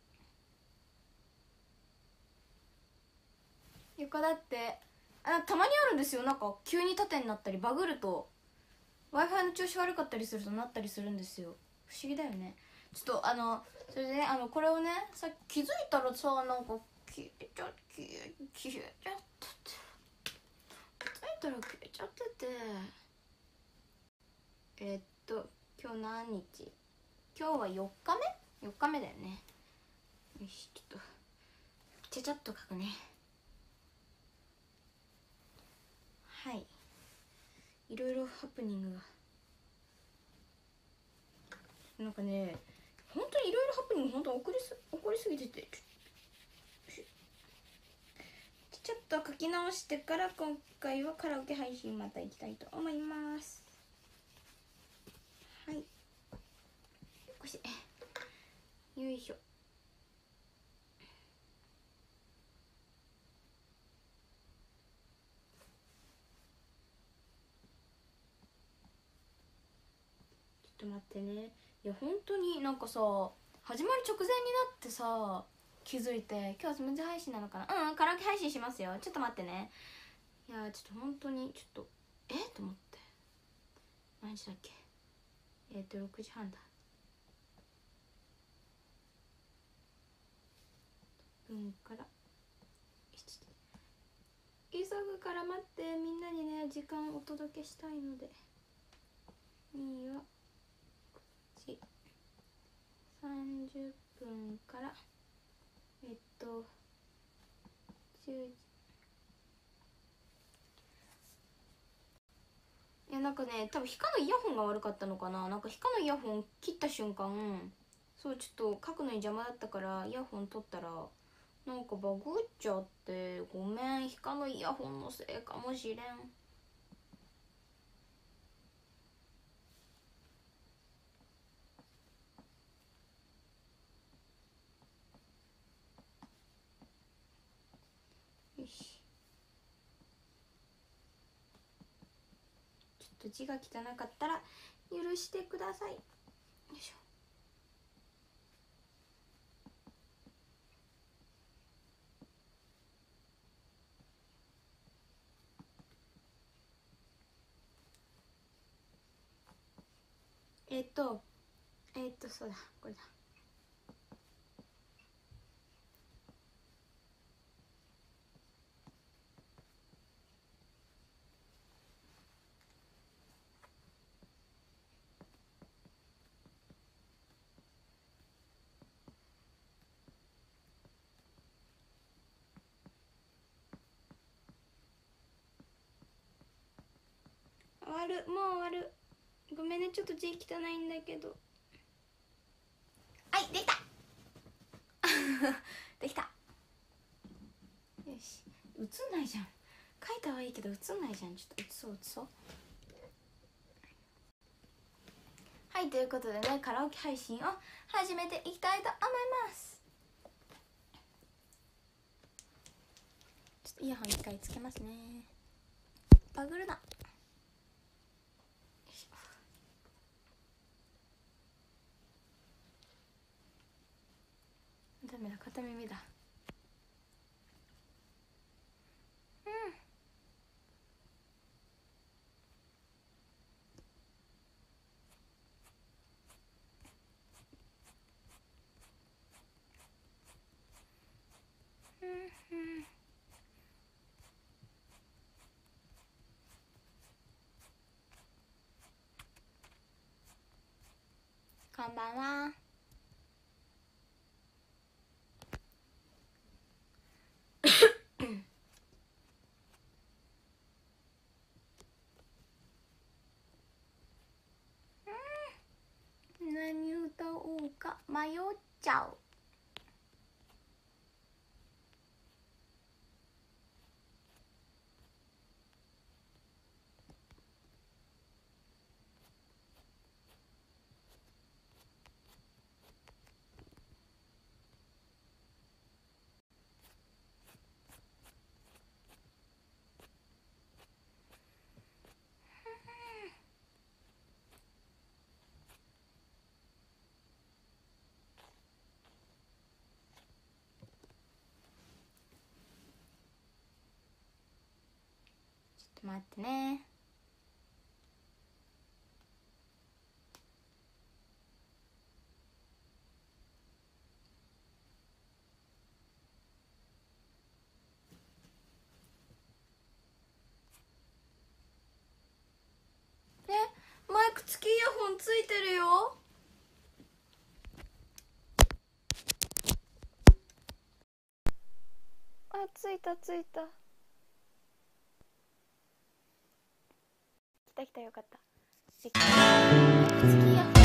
S1: 横だってたまにあるんですよ。なんか急に縦になったりバグると Wi-Fi の調子悪かったりするとなったりするんですよ。不思議だよね。ちょっとそれでねこれをねさっき気づいたらさなんか消えちゃって気づいたら消えちゃってて今日何日。今日は4日目4日目だよね。よし、ちょっとちゃちゃっと書くね。はい、いろいろハプニングがなんかね、本当にいろいろハプニング本当起こりすぎてて、ちょっと書き直してから今回はカラオケ配信また行きたいと思います。はい、よいしょ。 と待ってね。いや本当になんかさ、始まる直前になってさ気づいて、今日はスムーズ配信なのかな。カラオケ配信しますよ。ちょっと待ってね。いやちょっと本当にちょっとと思って、何時だっけ。6時半だ。から急ぐから待って、みんなにね時間お届けしたいので。2は9時30分から10時。いやなんかね、多分ヒカのイヤホンが悪かったのかな。なんかヒカのイヤホン切った瞬間、そうちょっと書くのに邪魔だったからイヤホン取ったらなんかバグっちゃって、ごめん、ヒカのイヤホンのせいかもしれん。よし、ちょっと字が汚かったら許してください。よいしょ。そうだ、これだ。終わる、もう終わる。ごめんね、ちょっと字汚いんだけど。はい、できたできた。よし、映んないじゃん。書いたはいいけど映んないじゃん。ちょっと映そう。はい、ということでね、カラオケ配信を始めていきたいと思います。ちょっとイヤホン一回つけますね。バグるな。ダメだ、片耳だ。こんばんは。何歌おうか迷っちゃう。待ってね。マイク付きイヤホンついてるよ。あ、ついた。来たよかった。付きイヤホン。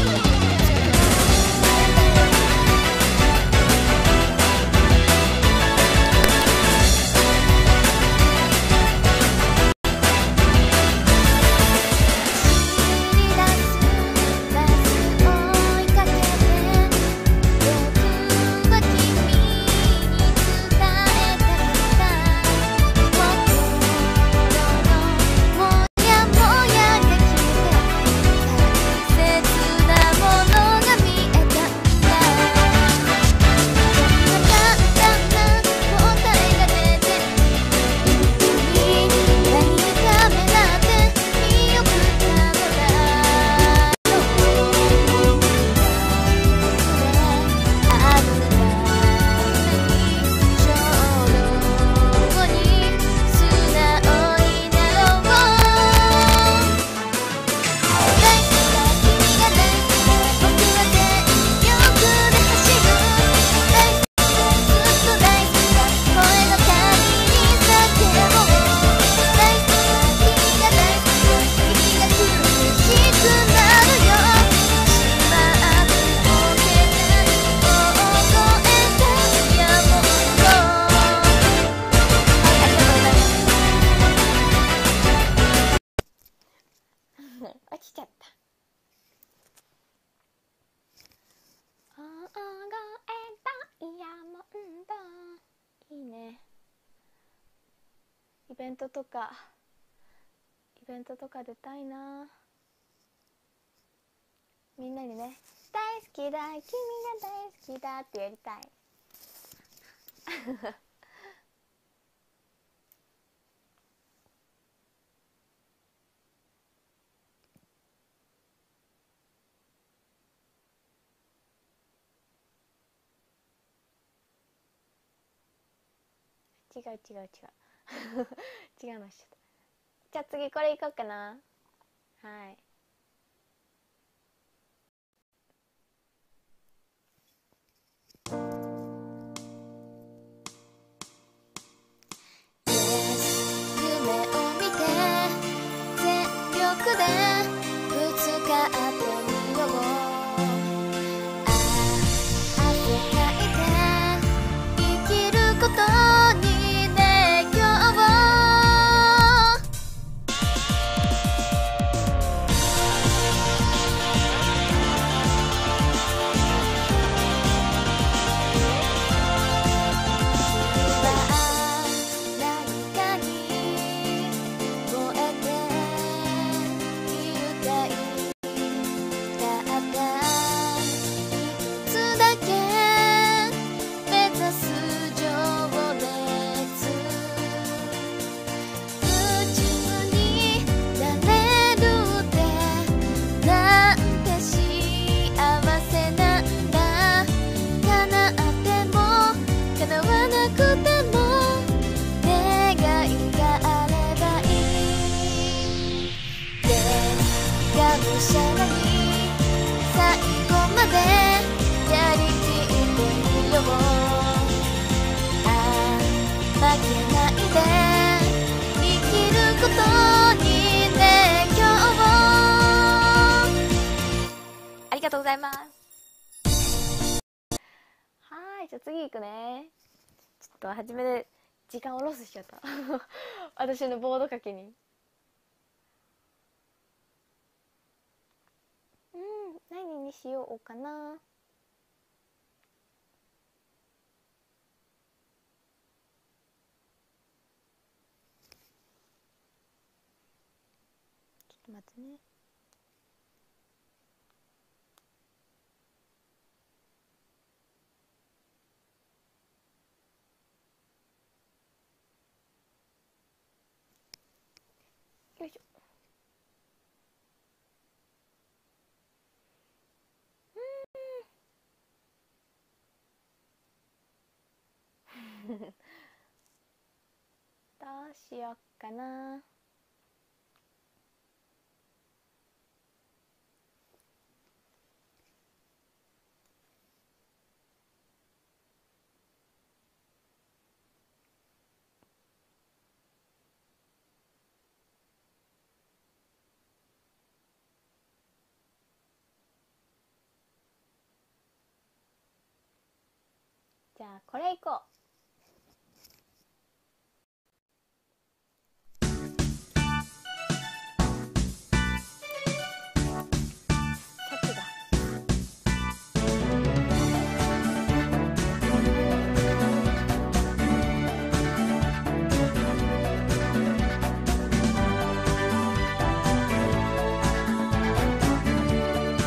S2: 切ベントとか出たいな。みんなにね、大好きだ君が大好きだってやりたい。違う違いました。じゃあ次これいこうかな。はい。
S1: 夢を見て全力でぶつかってみよう。汗かいて生きることにね今日を。最後までやりきってみよう。負けないで生きることにね今日を。
S2: ありがとうございます。はい、じゃあ次いくね。ちょっと初めで時間をロスしちゃった私のボード書きに。何にしようかな。ちょっと待ってね。よいしょ。どうしよっかな。じゃあこれいこう。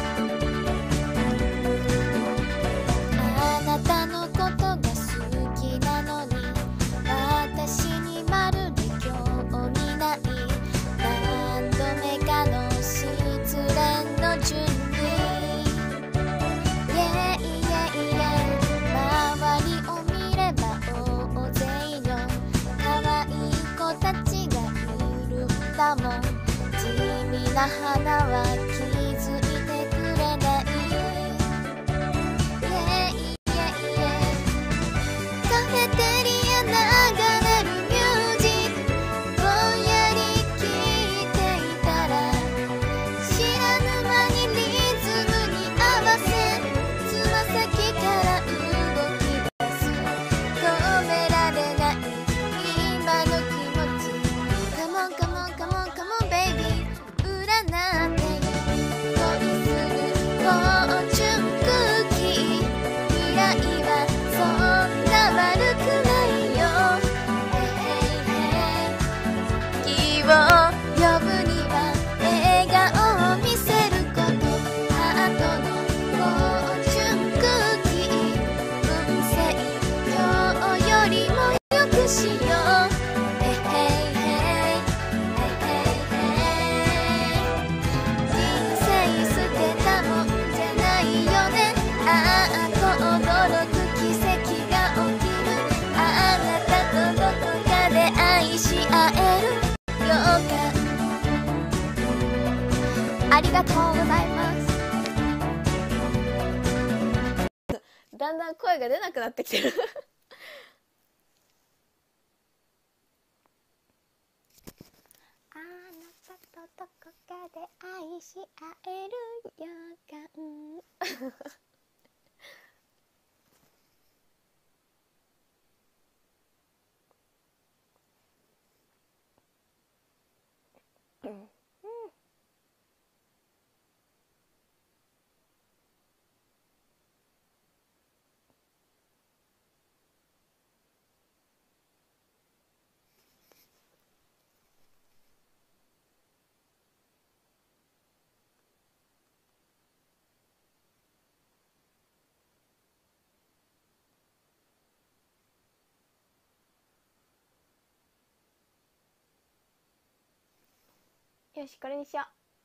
S1: あなたのことが好き
S2: くしよう。へへいへい人生捨てたもんじゃないよね。ああと驚く奇跡が起きる。あなたとどこかで愛し合えるようか。ありがとうございます。だんだん声が出なくなってきてるあなたとどこかで愛し合える予感よし、これにしよう。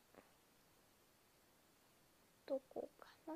S2: どこかな。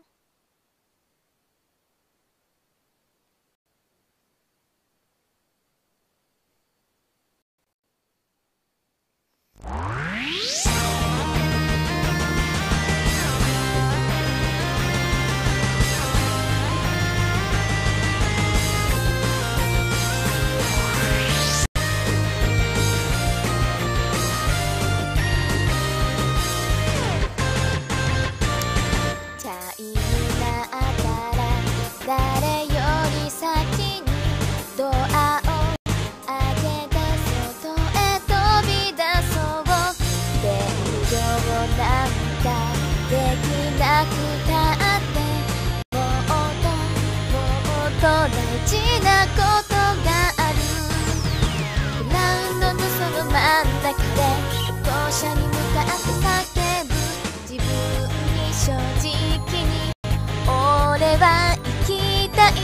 S2: チャイム鳴ったら誰より先にドアを開けて外へ飛び出そう。勉強なんかできなくたってもっと大事なことがある。グラウンドのその真ん中で校舎に向かって叫ぶ。自分に正直に俺は生きたい。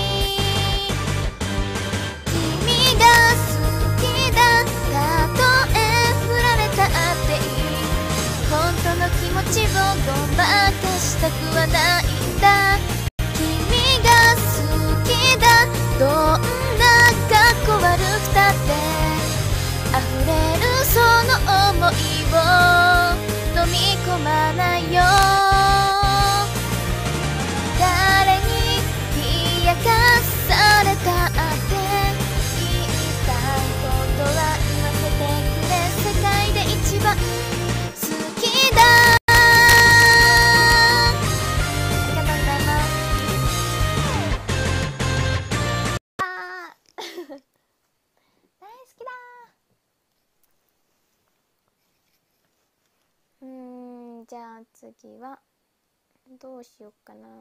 S2: 君が好きだ。たとえ振られたっていい。本当の気持ちをごまかしたくはないんだ。君が好きだ。どんなかっこ悪くたって溢れるその想いを飲み込まないよ。誰に冷やかされたって言いたいことは言わせてくれ。世界で一番好きだ。ありがとうございます。あー大好きだ。じゃあ次はどうしようかな。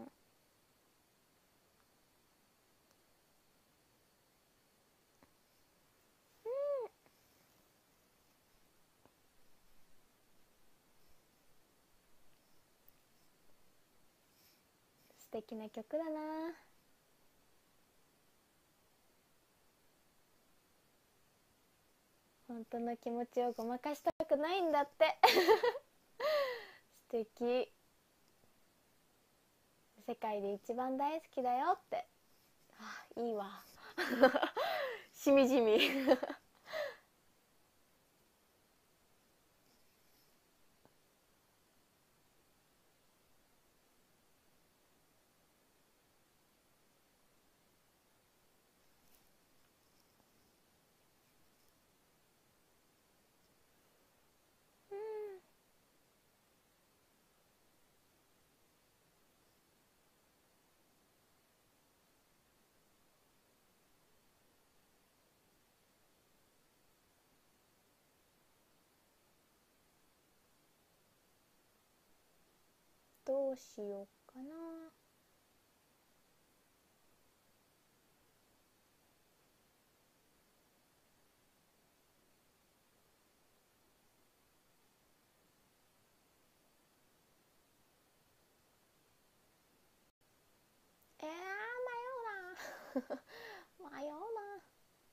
S2: 素敵な曲だな。本当の気持ちをごまかしたくないんだって素敵。世界で一番大好きだよって。あ、いいわしみじみどうしようかな。迷うな迷うな。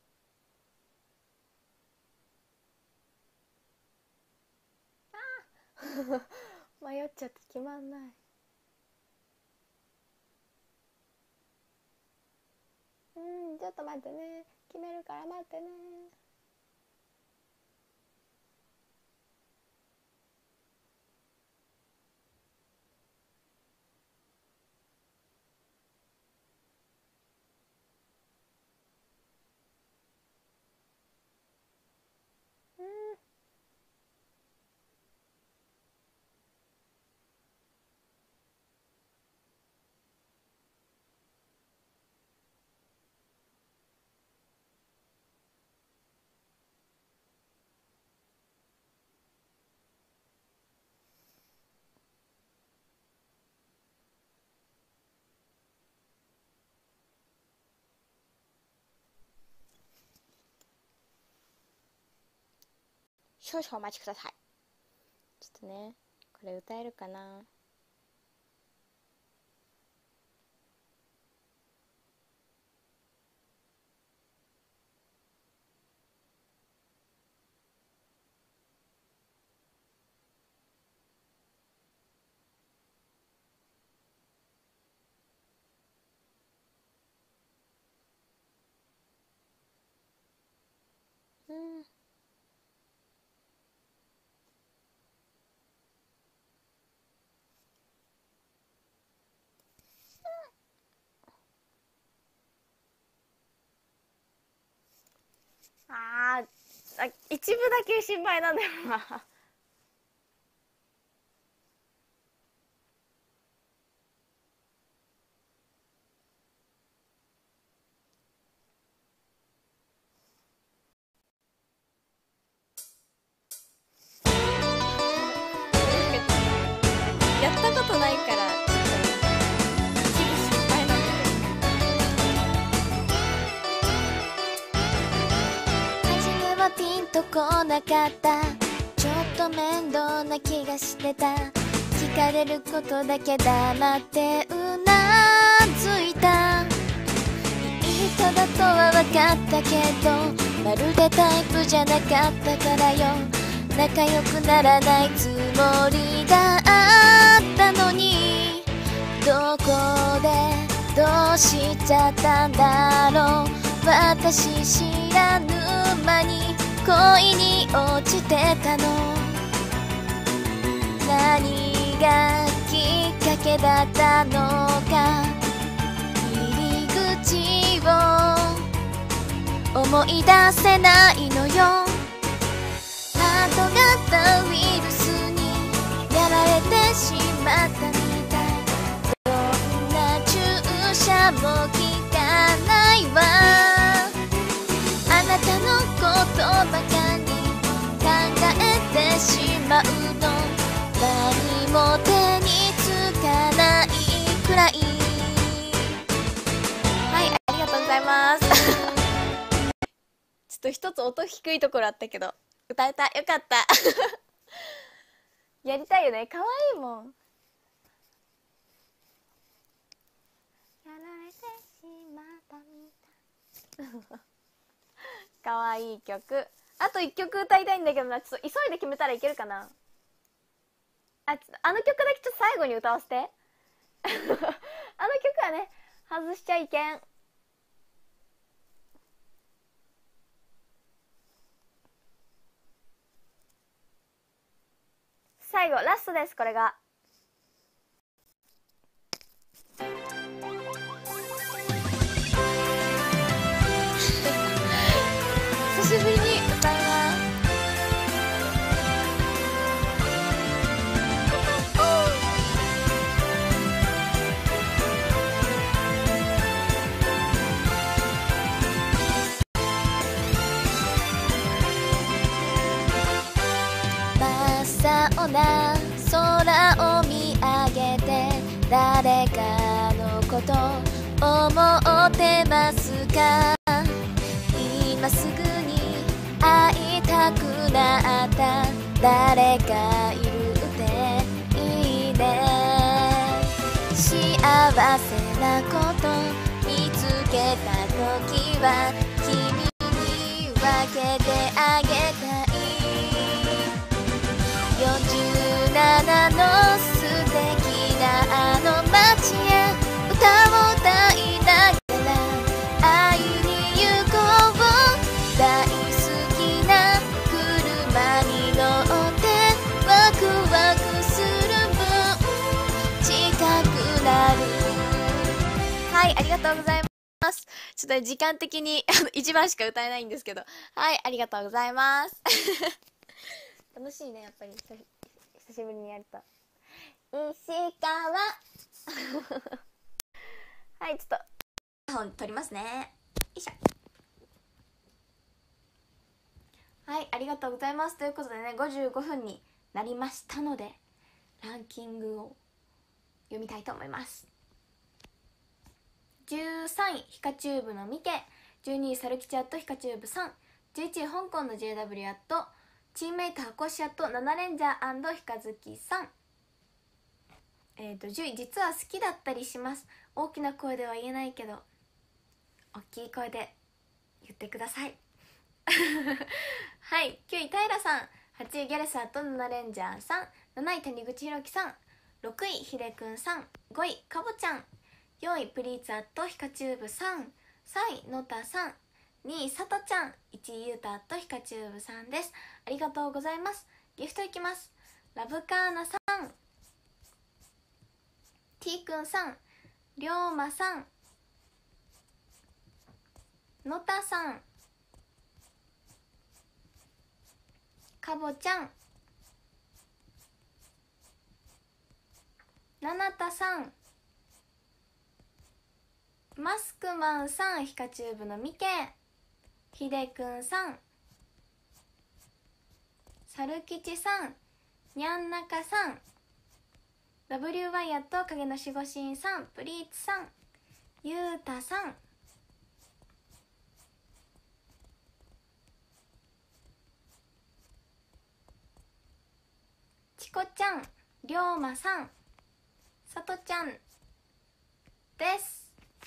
S2: 迷っちゃって決まんない。ちょっと待ってね、決めるから待ってね。少々お待ちください。ちょっとね、これ歌えるかな。一部だけ心配なんだよな。やったことないから一部心配なんだけど。初めはピンとこなかった、ちょっと面倒な気がしてた。聞かれることだけ黙ってうなずいた。いい人だとは分かったけど、まるでタイプじゃなかったからよ。仲良くならないつもりがあったのに、どこでどうしちゃったんだろう。私知らぬ間に恋に落ちてたの。何がきっかけだったのか、入り口を思い出せないのよ。ハート型ウイルスにやられてしまったみたい。どんな注射も効かないわ。あなたのことばかり考えてしまうの。何も手につかないくらい。はい、ありがとうございます。ちょっと一つ音低いところあったけど歌えた、よかった。やりたいよね、可愛いもん。やられてしまったみたい。可愛い曲。あと1曲歌いたいんだけどな、ちょっと急いで決めたらいけるかな。あの曲だけちょっと最後に歌わせて。あの曲はね、外しちゃいけん。最後ラストです、これが。久しぶりに歌います。真っ青な空を見上げて、誰かのこと思ってますか。今すぐに会いたくなった、誰かいるっていいね。幸せなこと見つけた時は君に分けてあげたい。47 とうございます。ちょっと時間的に1番しか歌えないんですけど、はい、ありがとうございます。楽しいね、やっぱり久しぶりにやると。石川はい、ちょっと本取りますね。よいしょ。はい、ありがとうございます。ということでね、55分になりましたので、ランキングを読みたいと思います。13位ヒカチューブのミケ、12位サルキチアットヒカチューブさん、11位香港の JW アット、チームメイトハコシアット7レンジャーヒカズキさん、10位実は好きだったりします。大きな声では言えないけど大きい声で言ってください。はい、9位平さん、8位ギャレスアット7レンジャーさん、7位谷口弘樹さん、6位ひでくんさん、5位かぼちゃん、4位プリーツアットヒカチューブさん、3位のたさん、2位さとちゃん、1位ゆうたアットヒカチューブさんです。ありがとうございます。ギフトいきます。ラブカーナさん、 T くんさん、りょうまさん、のたさん、かぼちゃん、ななたさん、マスクマンさん、ヒカチューブのみけ、ひでくんさん、さるきちさん、にゃんなかさん、WY やっと影の守護神さん、プリーツさん、ゆうたさん、ちこちゃん、りょうまさん、さとちゃんです。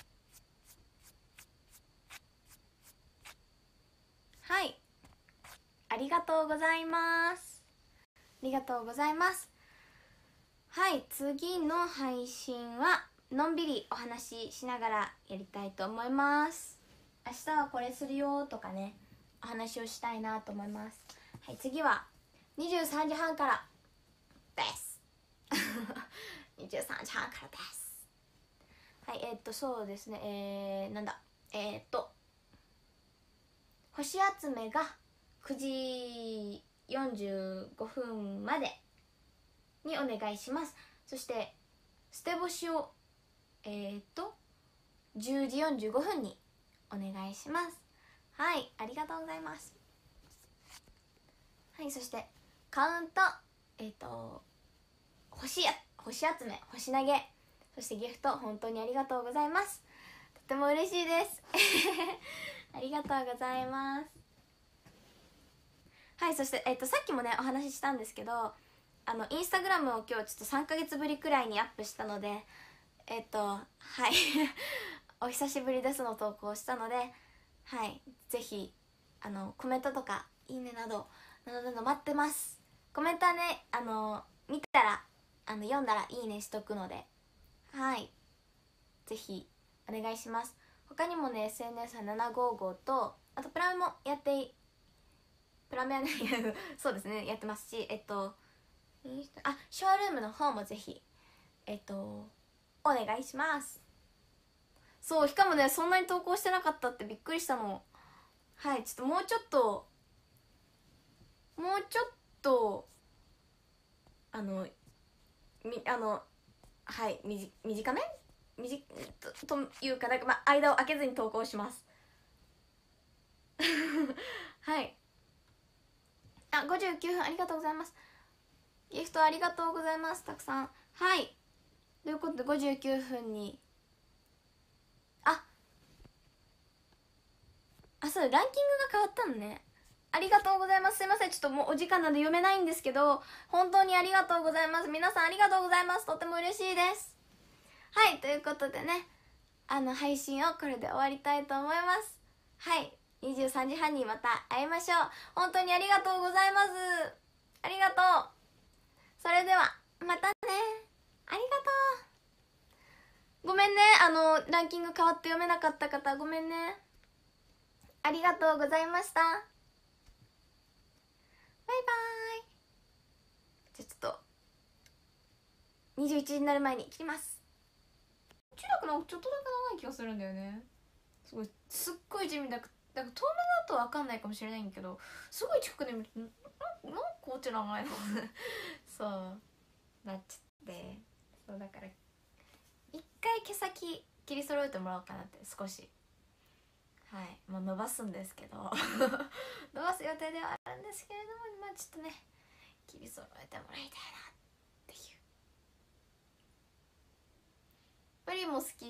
S2: はい、ありがとうございます。ありがとうございます。はい、次の配信はのんびりお話ししながらやりたいと思います。明日はこれするよとかね、お話をしたいなと思います。はい、次は23時半からです23時半からです。はい、そうですね、なんだ、星集めが9時45分までにお願いします。そして捨て星を10時45分にお願いします。はい、ありがとうございます。はい、そしてカウント、星集め、星投げ、そしてギフト本当にありがとうございます。とても嬉しいですありがとうございます。はい、そして、さっきもねお話ししたんですけど、インスタグラムを今日ちょっと3ヶ月ぶりくらいにアップしたので、はいお久しぶりですの投稿したので、はい、ぜひコメントとかいいねなど待ってます。コメントはね見たら読んだらいいねしとくので、はい、ぜひお願いします。他にもね SNS は755と、あとプラメもやってプラメはねそうですね、やってますし、ショールームの方もぜひお願いします。そう、しかもねそんなに投稿してなかったってびっくりしたの。はい、ちょっともうちょっとはい、短めというか、なんか間を空けずに投稿しますはい、59分ありがとうございます。ギフトありがとうございます、たくさん。はい、ということで59分にそうランキングが変わったのね。ありがとうございます。すいません、ちょっともうお時間なんで読めないんですけど、本当にありがとうございます。皆さんありがとうございます。とても嬉しいです。はい、ということでね、配信をこれで終わりたいと思います。はい、23時半にまた会いましょう。本当にありがとうございます。ありがとう。それではまたね。ありがとう。ごめんね、ランキング変わって読めなかった方、ごめんね。ありがとうございました。バイバーイ。じゃあちょっと21時になる前に切ります。
S1: だけなんかちょっとだけ長い気がするんだよね。すっごい地味だから遠目だと分かんないかもしれないんだけど、すごい近くで見るとなんかこっち長いのそうなっちゃって、そうだから一回毛先切り揃えてもらおうかなって少し、はい、まあ、伸ばすんですけど伸ばす予定ではあるんですけれども、まあちょっとね切り揃えてもらいたいなっていう。プリも好き？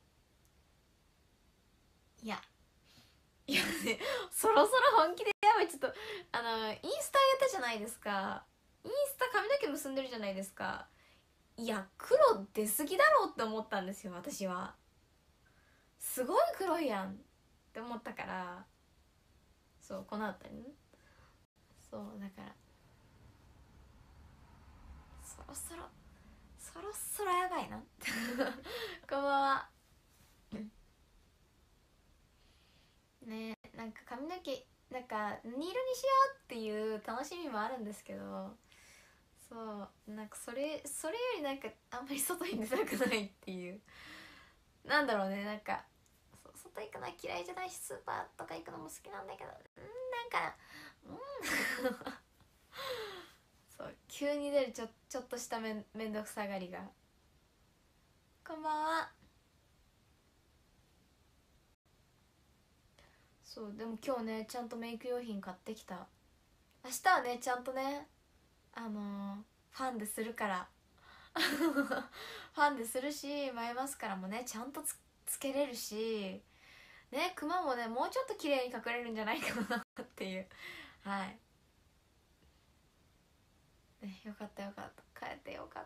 S1: いやね、そろそろ本気でやばい。ちょっとインスタあげたじゃないですか。インスタ髪の毛結んでるじゃないですか。いや黒出過ぎだろうって思ったんですよ。私はすごい黒いやんって思ったから、そうこの後にね、そうだからそろそろやばいなこんばんはね。なんか髪の毛なんか何色にしようっていう楽しみもあるんですけど、そうなんかそれよりなんかあんまり外に出たくないっていう、なんだろうね、なんか外行くのは嫌いじゃないし、スーパーとか行くのも好きなんだけど、なんかそう急に出るちょっとしためんどくさがりが。こんばんは。そうでも今日ねちゃんとメイク用品買ってきた。明日はねちゃんとねファンでするからファンでするし、マイマスカラもねちゃんとつけれるしね、クマもねもうちょっと綺麗に隠れるんじゃないかなっていう、はい、ね、よかったよかった、帰ってよかった。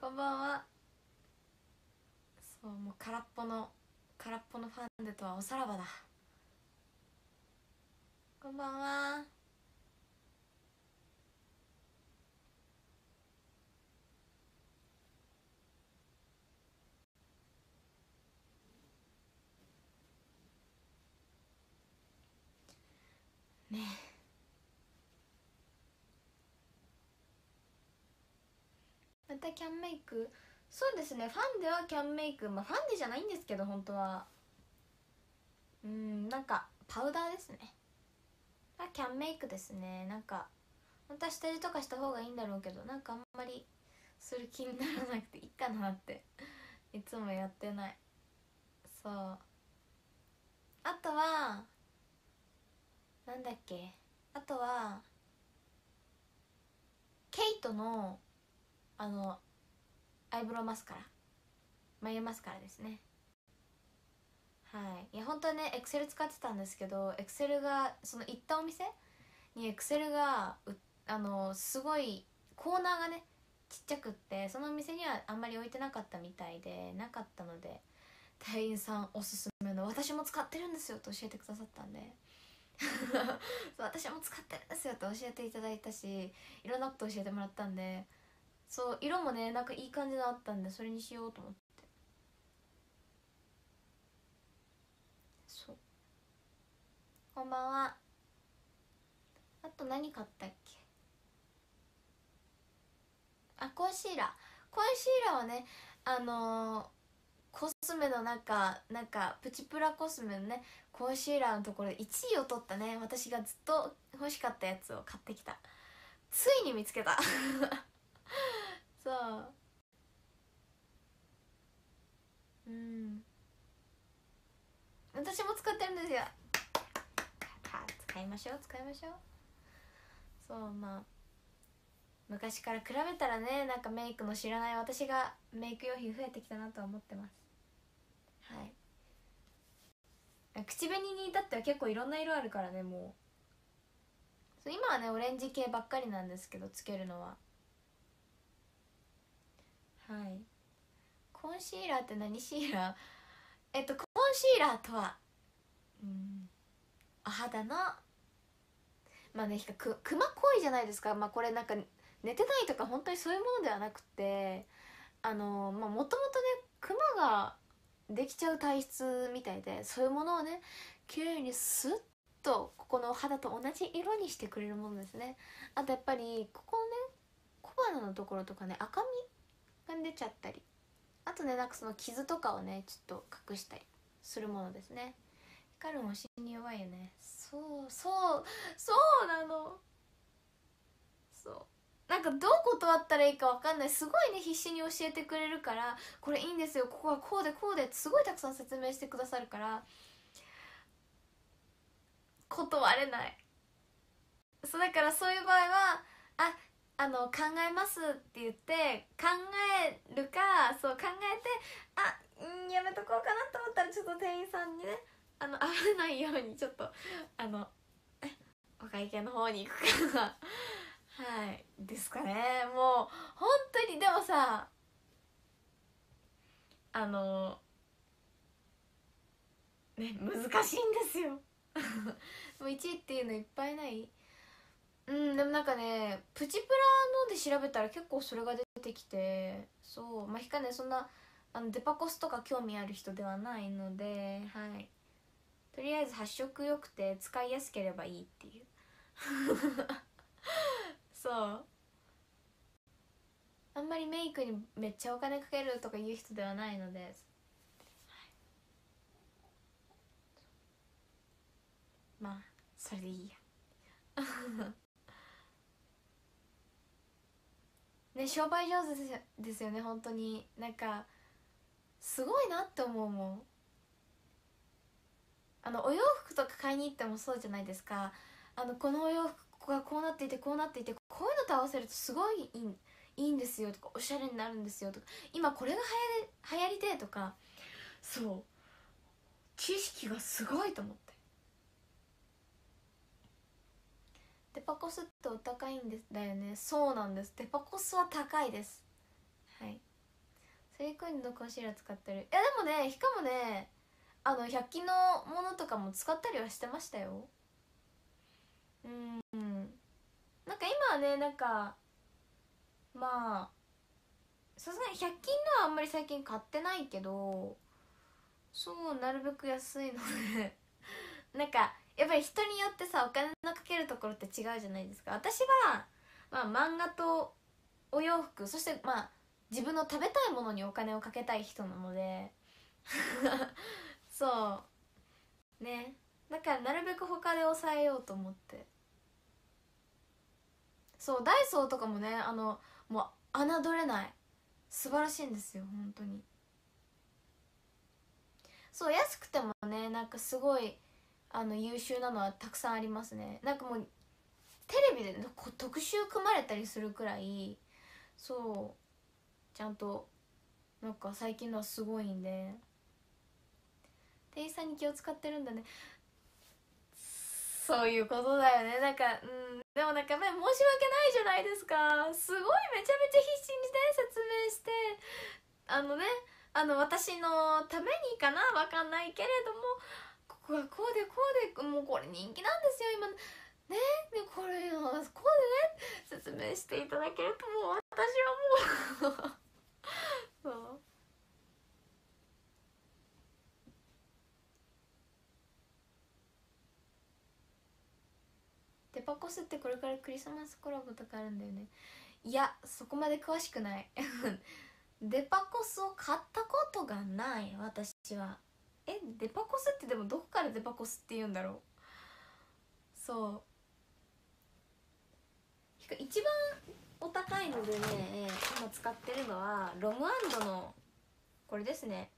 S1: こんばんは。そうもう空っぽのファンデとはおさらばだ。こんばんは。ねえ、またキャンメイク。そうですね、ファンデはキャンメイク、まあファンデじゃないんですけど本当はなんかパウダーですね。キャンメイクですね。なんか本当は下地とかした方がいいんだろうけど、なんかあんまりする気にならなくていいかなっていつもやってない。そう、あとはなんだっけ、あとはケイトのアイブロウマスカラ、眉マスカラですね。はい、いや本当はねエクセル使ってたんですけど、エクセルがその行ったお店にエクセルがすごいコーナーがねちっちゃくって、そのお店にはあんまり置いてなかったみたいで、なかったので店員さんおすすめの私も使ってるんですよと教えてくださったんでそう私も使ってるんですよと教えていただいたし、いろんなこと教えてもらったんで、そう色もねなんかいい感じのあったんでそれにしようと思って。そう、こんばんは。あと何買ったっけ。コンシーラーはねコスメのなんかプチプラコスメのねコンシーラーのところで1位を取ったね、私がずっと欲しかったやつを買ってきた。ついに見つけたそう私も使ってるんですよ。使いましょう。そう、まあ昔から比べたらね、なんかメイクの知らない私がメイク用品増えてきたなとは思ってます。はい、口紅に至っては結構いろんな色あるからね、もう今はねオレンジ系ばっかりなんですけど、つけるのは。はい、コンシーラーって何シーラー、コンシーラーとはお肌のまあね、クマ濃いじゃないですか。まあこれなんか寝てないとか本当にそういうものではなくて、まあもともとねクマができちゃう体質みたいで、そういうものをね綺麗にスッとここの肌と同じ色にしてくれるものですね。あとやっぱりここね小鼻のところとかね赤み
S2: が出ちゃったり、あとねなんかその傷とかをねちょっと隠したりするものですね。ヒカルン推しに弱いよね。そうなの。そうなんかどう断ったらいいか分かんない。すごいね必死に教えてくれるから、これいいんですよ、ここはこうでこうでってすごいたくさん説明してくださるから断れない。そうだからそういう場合は考えますって言って考えるか、そう考えてやめとこうかなと思ったらちょっと店員さんにね会わないようにちょっとお会計の方に行くかはいですかね。もう本当にでもさね難しいんですよもう1位っていうのいっぱいない。でもなんかねプチプラので調べたら結構それが出てきて、そうまあひかねそんなデパコスとか興味ある人ではないので、はいとりあえず発色良くて使いやすければいいっていうそうあんまりメイクにめっちゃお金かけるとかいう人ではないので、まあそれでいいやね商売上手ですよね本当に。なんかすごいなって思うもん。お洋服とか買いに行ってもそうじゃないですか。このお洋服がこうなっていてこうなっていてこういうのと合わせるとすごいいいんですよとかおしゃれになるんですよとか今これが流行りてとか、そう知識がすごいと思って。デパコスってお高いんだよね。そうなんです、デパコスは高いです。はい、セリコインのコンシーラー使ってる。いやでもねしかもね100均のものとかも使ったりはしてましたよ。なんか今はねなんかまあさすがに100均のはあんまり最近買ってないけど、そうなるべく安いのでなんかやっぱり人によってさお金のかけるところって違うじゃないですか。私は、まあ、漫画とお洋服そしてまあ自分の食べたいものにお金をかけたい人なのでそうねだからなるべく他で抑えようと思って。そうダイソーとかもねもう侮れない素晴らしいんですよ本当に。そう安くてもねなんかすごい優秀なのはたくさんありますね。なんかもうテレビで、ね、特集組まれたりするくらいそうちゃんとなんか最近のはすごいんで、店員さんに気を使ってるんだね。そういうことだよね。なんかでもなんか申し訳ないじゃないですか。すごいめちゃめちゃ必死にね説明して私のためにかなわかんないけれどもここはこうでこうでもうこれ人気なんですよ今ね。でこれをこうでね説明していただけるともう私はもうそうデパコスってこれからクリスマスコラボとかあるんだよね。いやそこまで詳しくないデパコスを買ったことがない私は。デパコスってでもどこからデパコスって言うんだろう。そう一番お高いのでね今使ってるのはロムアンドのこれですね。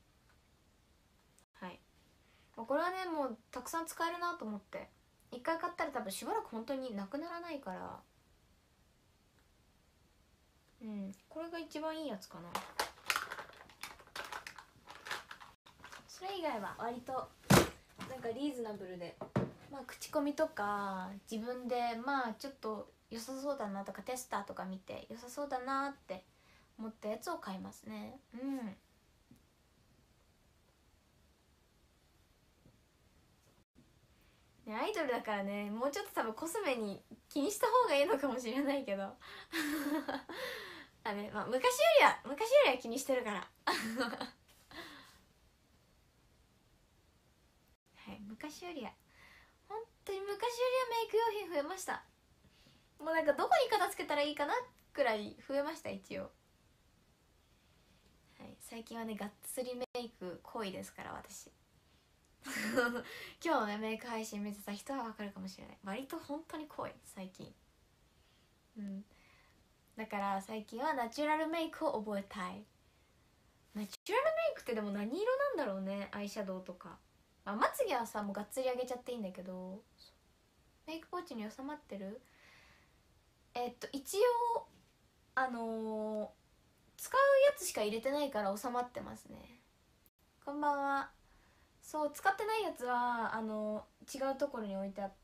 S2: はいこれはねもうたくさん使えるなと思って一回買ったら多分しばらく本当になくならないからこれが一番いいやつかな。それ以外は割となんかリーズナブルで、まあ口コミとか自分でまあちょっと良さそうだなとかテスターとか見て良さそうだなって思ったやつを買いますね。ねアイドルだからねもうちょっと多分コスメに気にした方がいいのかもしれないけどまあ、昔よりは気にしてるからはい昔よりは本当に昔よりはメイク用品増えました。もうなんかどこに片付けたらいいかなくらい増えました一応。
S1: 最近はねがっつりメイク濃いですから私今日のねメイク配信見てた人は分かるかもしれない。割と本当に濃い最近。だから最近はナチュラルメイクを覚えたい。ナチュラルメイクってでも何色なんだろうね。アイシャドウとかまつげはさもうがっつり上げちゃっていいんだけど、メイクポーチに収まってる。一応使うやつしか入れてないから収まってますね。こんばんは。そう使ってないやつは違うところに置いてあって、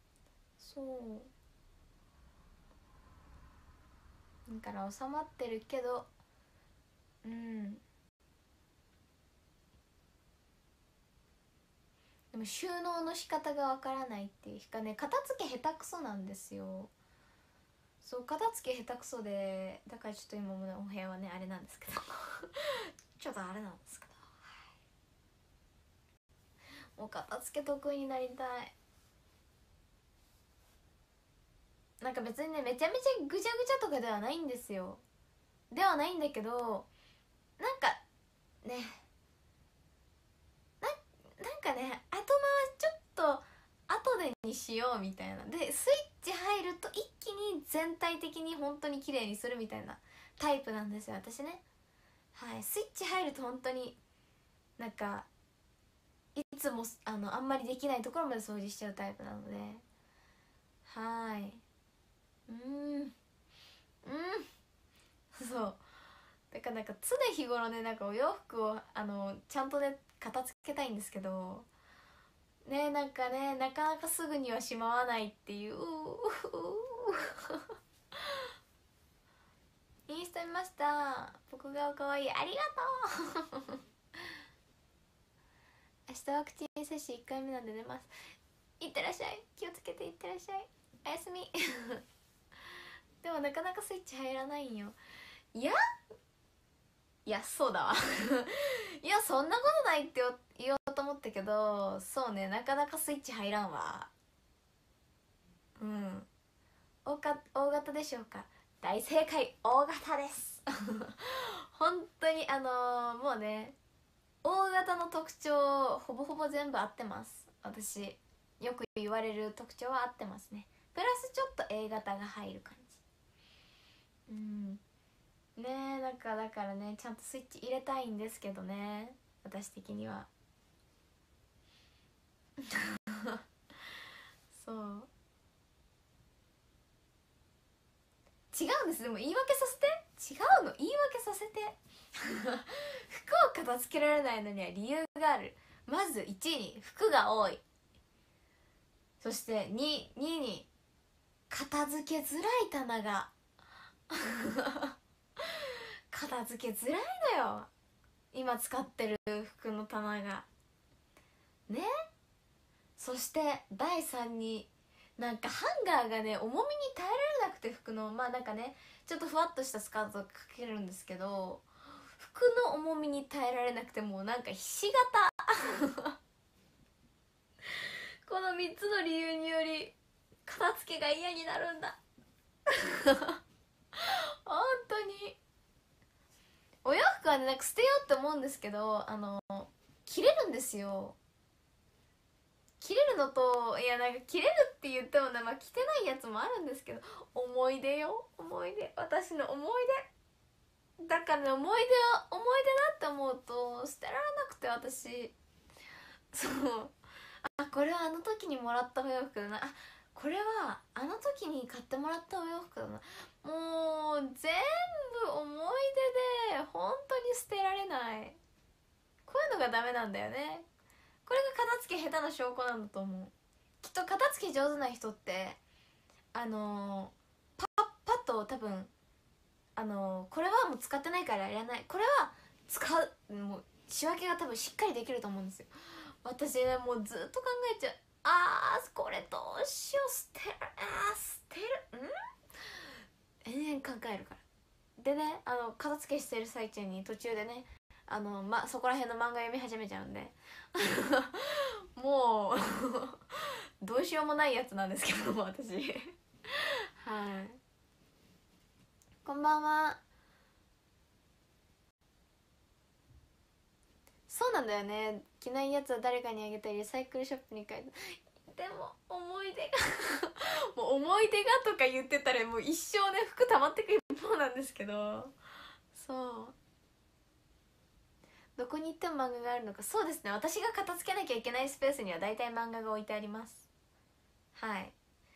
S1: そうだから収まってるけど、でも収納の仕方がわからないっていうかね、片付け下手くそなんですよ。そう片付け下手くそで、だからちょっと今もお部屋はねあれなんですけどちょっとあれなんですけど、もう片付け得意になりたい。なんか別にねめちゃめちゃぐちゃぐちゃとかではないんですよ。ではないんだけど、なんかねなんかね後回しちょっと後でにしようみたいなで、スイッチ入ると一気に全体的に本当に綺麗にするみたいなタイプなんですよ私ね。はい、スイッチ入ると本当になんかいつもあんまりできないところまで掃除しちゃうタイプなので、はいそうだからなんか常日頃ねなんかお洋服をちゃんとね片付けたいんですけどね、なんかねなかなかすぐにはしまわないっていうインスタ見ました。僕が可愛い、ありがとう明日ワクチン接種1回目なんで出ます。いってらっしゃい、気をつけていってらっしゃい、おやすみでもなかなかスイッチ入らないんよ。いやそうだわいやそんなことないって言おうと思ったけど、そうねなかなかスイッチ入らんわ。大型でしょうか。大正解、大型です本当にもうね大型の特徴ほぼほぼ全部合ってます。私よく言われる特徴は合ってますね。プラスちょっと A 型が入る感じ。ねえだからねちゃんとスイッチ入れたいんですけどね私的にはそう違うんです。でも言い訳させて、違うの、言い訳させて服を片付けられないのには理由がある。まず1に服が多い、そして2に片付けづらい棚が片付けづらいのよ今使ってる服の棚がね。そして第3になんかハンガーがね重みに耐えられなくて、服のなんかねちょっとふわっとしたスカートをかけるんですけど、服の重みに耐えられなくてもうなんかひし形この3つの理由により片付けが嫌になるんだ本当にお洋服はねなんか捨てようって思うんですけど着れるんですよ。着れるのと、いやなんか着れるって言ってもね、着てないやつもあるんですけど、思い出よ、思い出、私の思い出だからね、思い出だって思うと捨てられなくて、私そうこれはあの時にもらったお洋服だな、これはあの時に買ってもらったお洋服だな、もう全部思い出で本当に捨てられない。こういうのがダメなんだよね。これが片付け下手な証拠なんだと思う。きっと片付け上手な人ってパッと多分これはもう使ってないからいらない、これは使う、もう仕分けが多分しっかりできると思うんですよ。私ねもうずっと考えちゃう。これどうしよう、捨てる延々考えるから。でね片付けしてる最中に途中でねそこら辺の漫画読み始めちゃうんでもうどうしようもないやつなんですけども私はいこんばんは。
S2: そうなんだよね。着ないやつは誰かにあげたりリサイクルショップに変えた。でも思い出がもう思い出がとか言ってたらもう一生ね服溜まってく一方なんですけど、そうどこに行っても漫画があるのか。そうですね、私が片付けなきゃいけないスペースには大体漫画が置いてあります。はい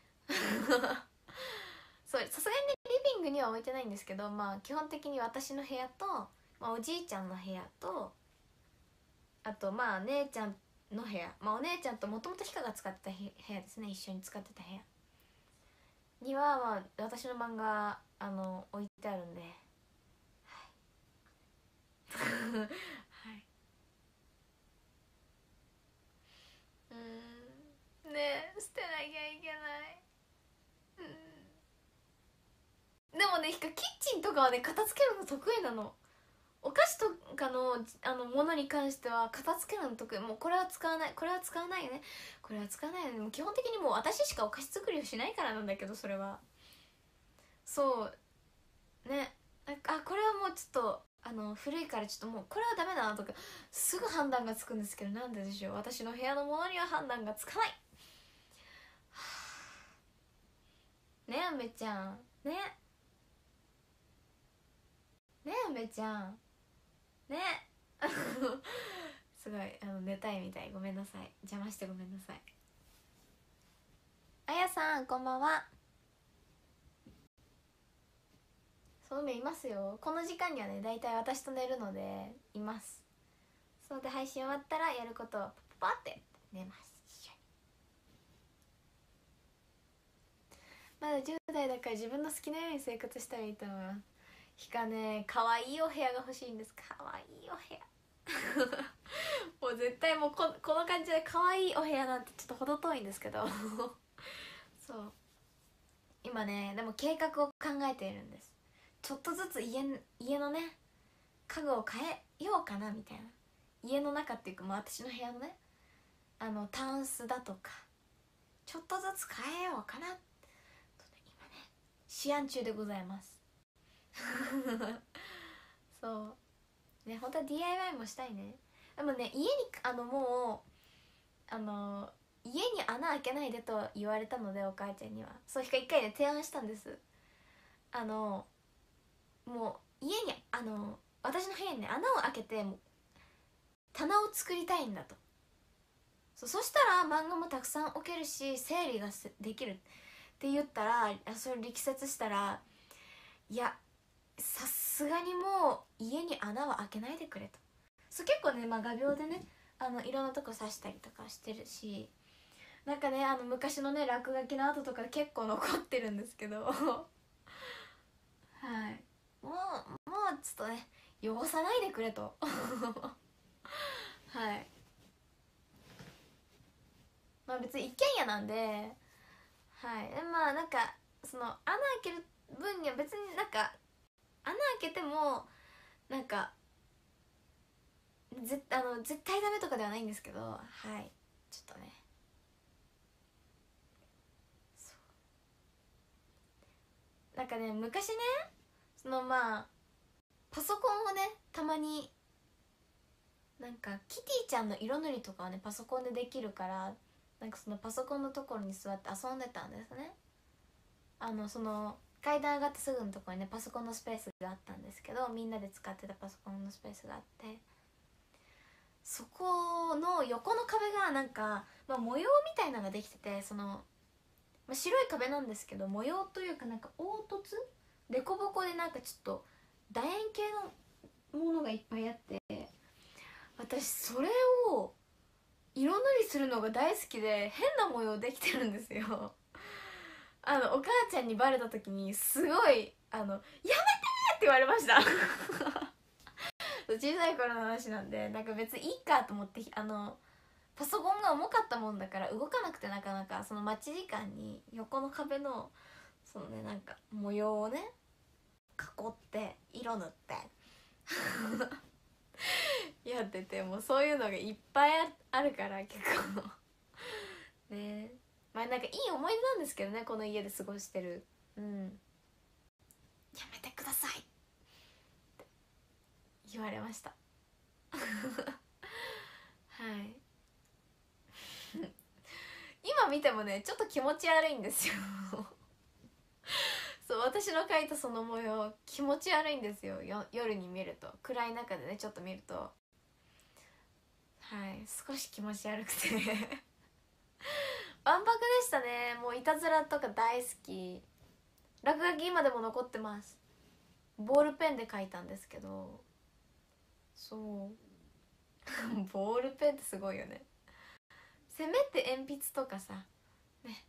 S2: そうさすがにねリビングには置いてないんですけど、まあ基本的に私の部屋と、まあ、おじいちゃんの部屋と、あとまあ姉ちゃんの部屋、まあお姉ちゃんともともとひかが使ってた部屋ですね、一緒に使ってた部屋にはまあ私の漫画置いてあるんで、はいはいねえ捨てなきゃいけない。でもねひかキッチンとかはね片付けるの得意なの。お菓子とかのものに関しては片付けるの得意。もうこれは使わない、これは使わないよね、これは使わないよね。もう基本的にもう私しかお菓子作りをしないからなんだけど、それはそうね。これはもうちょっと古いからちょっともうこれはダメだなとかすぐ判断がつくんですけど、なんででしょう、私の部屋のものには判断がつかない。ねえ梅ちゃんね、ねえ梅ちゃんねすごい寝たいみたい、ごめんなさい、邪魔してごめんなさい。あやさんこんばんは。そう梅いますよ、この時間にはねだいたい私と寝るのでいます。そうで配信終わったらやることをパパパって寝ます。まだ10代だから自分の好きなように生活したらいいと思います。ひかね可愛いお部屋が欲しいんです。可愛いお部屋もう絶対もうこの感じで可愛いお部屋なんてちょっと程遠いんですけどそう今ねでも計画を考えているんです。ちょっとずつ家のね家具を変えようかなみたいな。家の中っていうか、まあ、私の部屋のねタンスだとかちょっとずつ変えようかなと、ね、今ね思案中でございますそうね、本当は DIY もしたいね。でもね家にもう家に穴開けないでと言われたので、お母ちゃんにはそう一回ね提案したんです。もう家に私の部屋にね穴を開けてもう棚を作りたいんだと。そしたら漫画もたくさん置けるし整理ができるって言ったら、それを力説したら、いやさすがにもう家に穴は開けないでくれと。そう結構ね、まあ、画鋲でねいろんなとこ刺したりとかしてるし、なんかね昔のね落書きの跡とか結構残ってるんですけどはいもうちょっとね汚さないでくれとはいまあ別に一軒家なんで、はいまあなんかその穴開ける分には別になんか穴開けてもなんか絶対ダメとかではないんですけど、はいちょっとねなんかね昔ねまあパソコンをねたまになんかキティちゃんの色塗りとかはねパソコンでできるから、なんかそのパソコンのところに座って遊んでたんですね。その階段上がってすぐのところにねパソコンのスペースがあったんですけど、みんなで使ってたパソコンのスペースがあって、そこの横の壁がなんか、まあ、模様みたいなのができてて、まあ、白い壁なんですけど模様というかなんか凹凸凸凹でなんかちょっと楕円形のものがいっぱいあって、私それを色塗りするのが大好きで変な模様できてるんですよお母ちゃんにバレた時にすごい「やめて!」って言われました小さい頃の話なんで、なんか別にいいかと思ってパソコンが重かったもんだから動かなくて、なかなかその待ち時間に横の壁のそのねなんか模様をね囲って色塗ってやってて、もうそういうのがいっぱいあるから結構ね、まあなんかいい思い出なんですけどね、この家で過ごしてる。やめてくださいって言われました
S1: 見てもねちょっと気持ち悪いんですよそう、私の描いたその模様気持ち悪いんですよ。夜に見ると、暗い中でねちょっと見ると、はい、少し気持ち悪くてわんぱくでしたね。もういたずらとか大好き。落書き今でも残ってます。ボールペンで描いたんですけど、そうボールペンってすごいよね。せめて鉛筆とかさね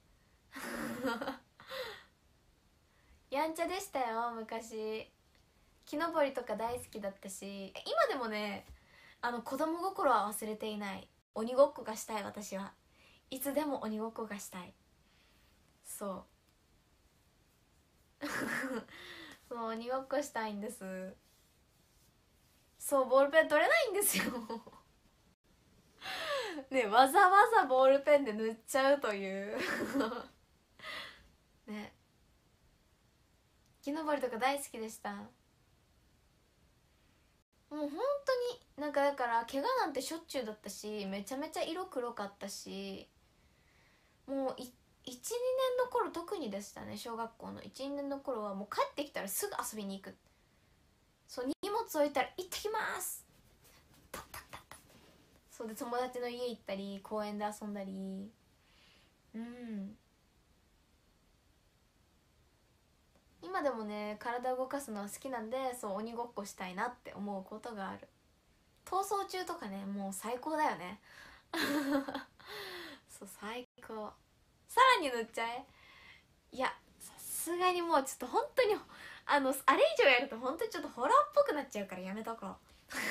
S1: やんちゃでしたよ昔。木登りとか大好きだったし、今でもね子供心は忘れていない。鬼ごっこがしたい。私はいつでも鬼ごっこがしたい。そうそう鬼ごっこしたいんです。そう、ボールペン取れないんですよね、わざわざボールペンで塗っちゃうというね、木登りとか大好きでした。もう本当になんかだから怪我なんてしょっちゅうだったし、めちゃめちゃ色黒かったし、もう12年の頃特にでしたね。小学校の12年の頃はもう帰ってきたらすぐ遊びに行く。そう荷物置いたら行ってきますタッタッタッタッ。そうで友達の家行ったり公園で遊んだり、今でもね体を動かすのは好きなんで、そう鬼ごっこしたいなって思うことがある。逃走中とかねもう最高だよねそう最高。さらに塗っちゃえ。いやさすがにもうちょっと本当にあれ以上やると本当にちょっとホラーっぽくなっちゃうからやめとこう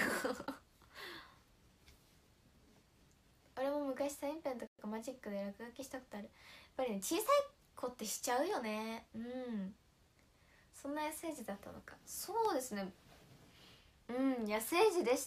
S1: 俺も昔サインペンとかマジックで落書きしたことある。やっぱりね小さい子ってしちゃうよね。そんな野生児だったのか。そうですね、野生児でした。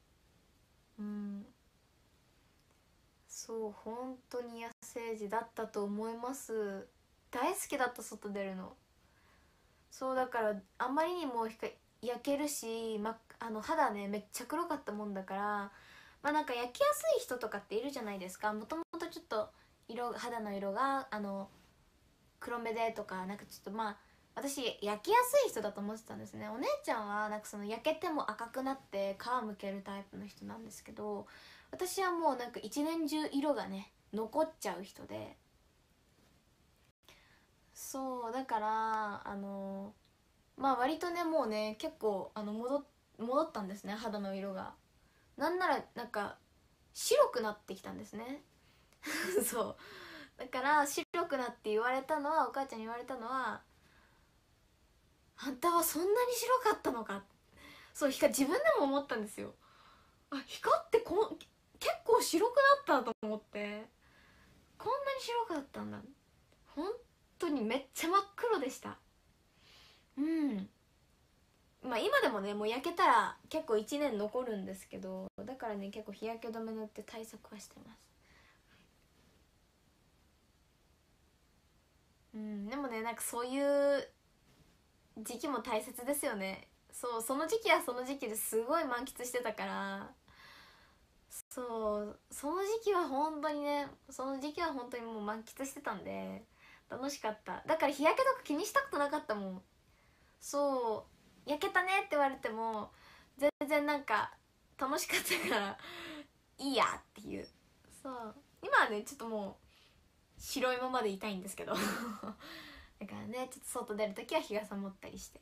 S1: そう本当に野生児だったと思います。大好きだった、外出るの。そうだからあんまりにも焼けるし、肌ねめっちゃ黒かったもんだから、なんか焼きやすい人とかっているじゃないですか。もともとちょっと肌の色が黒目でとか、なんかちょっと私焼きやすい人だと思ってたんですね。お姉ちゃんはなんかその焼けても赤くなって皮むけるタイプの人なんですけど、私はもうなんか一年中色がね残っちゃう人で、そうだから割とねもうね結構戻ったんですね、肌の色が。なんならなんか白くなってきたんですねそうだから白くなって言われたのは、お母ちゃんに言われたのは、あんたはそんなに白かったのか。そう自分でも思ったんですよ。光って結構白くなったと思って、こんなに白かったんだ。本当にめっちゃ真っ黒でした。今でもねもう焼けたら結構1年残るんですけど、だからね結構日焼け止め塗って対策はしてます。でもねなんかそういう時期も大切ですよね。その時期はその時期ですごい満喫してたから、その時期は本当にね、その時期は本当にもう満喫してたんで楽しかった。だから日焼けとか気にしたことなかったもん。焼けたねって言われても全然なんか楽しかったからいいやっていう。今はねちょっともう白いままでいたいんですけどだからねちょっと外出るときは日傘持ったりして。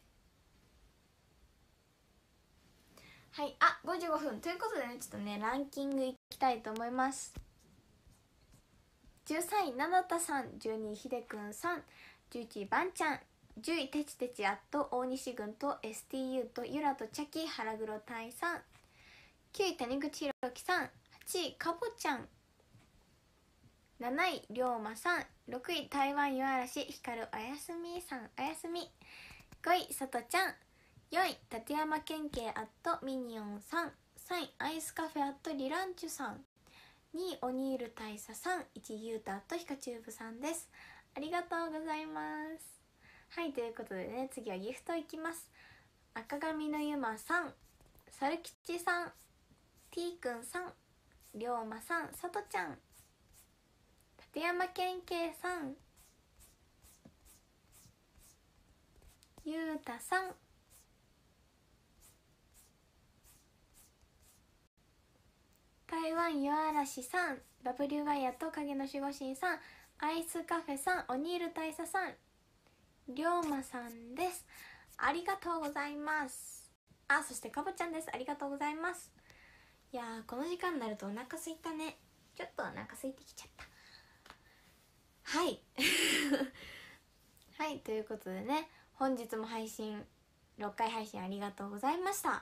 S1: はい、55分ということでね、ちょっとねランキングいきたいと思います。13位ななたさん、12位ひでくんさん、11位ばんちゃん、10位てちてち大西軍と STU とゆらとチャキ腹黒隊さん、9位谷口ひろきさん、8位かぼちゃん、7位りょうまさん、6位台湾夜嵐光るおやすみさんおやすみ、5位さとちゃん、4位立山県警ミニオンさん、3位アイスカフェリランチュさん、2位オニール大佐さん、1位ゆうたヒカチューブさんです。ありがとうございます。はい、ということでね次はギフトいきます。赤髪のゆまさん、さるきちさん、T くんさん、りょうまさん、さとちゃん、
S2: 立山健慶さん、ゆうたさん、台湾夜嵐さん、バブリュガヤと影の守護神さん、アイスカフェさん、おにいる大佐さん、りょうまさんです。ありがとうございます。あ、そしてかぼちゃんです。ありがとうございます。いやー、この時間になるとお腹すいたね。ちょっとお腹空いてきちゃった。はいはい、ということでね、本日も配信6回配信ありがとうございました、はい、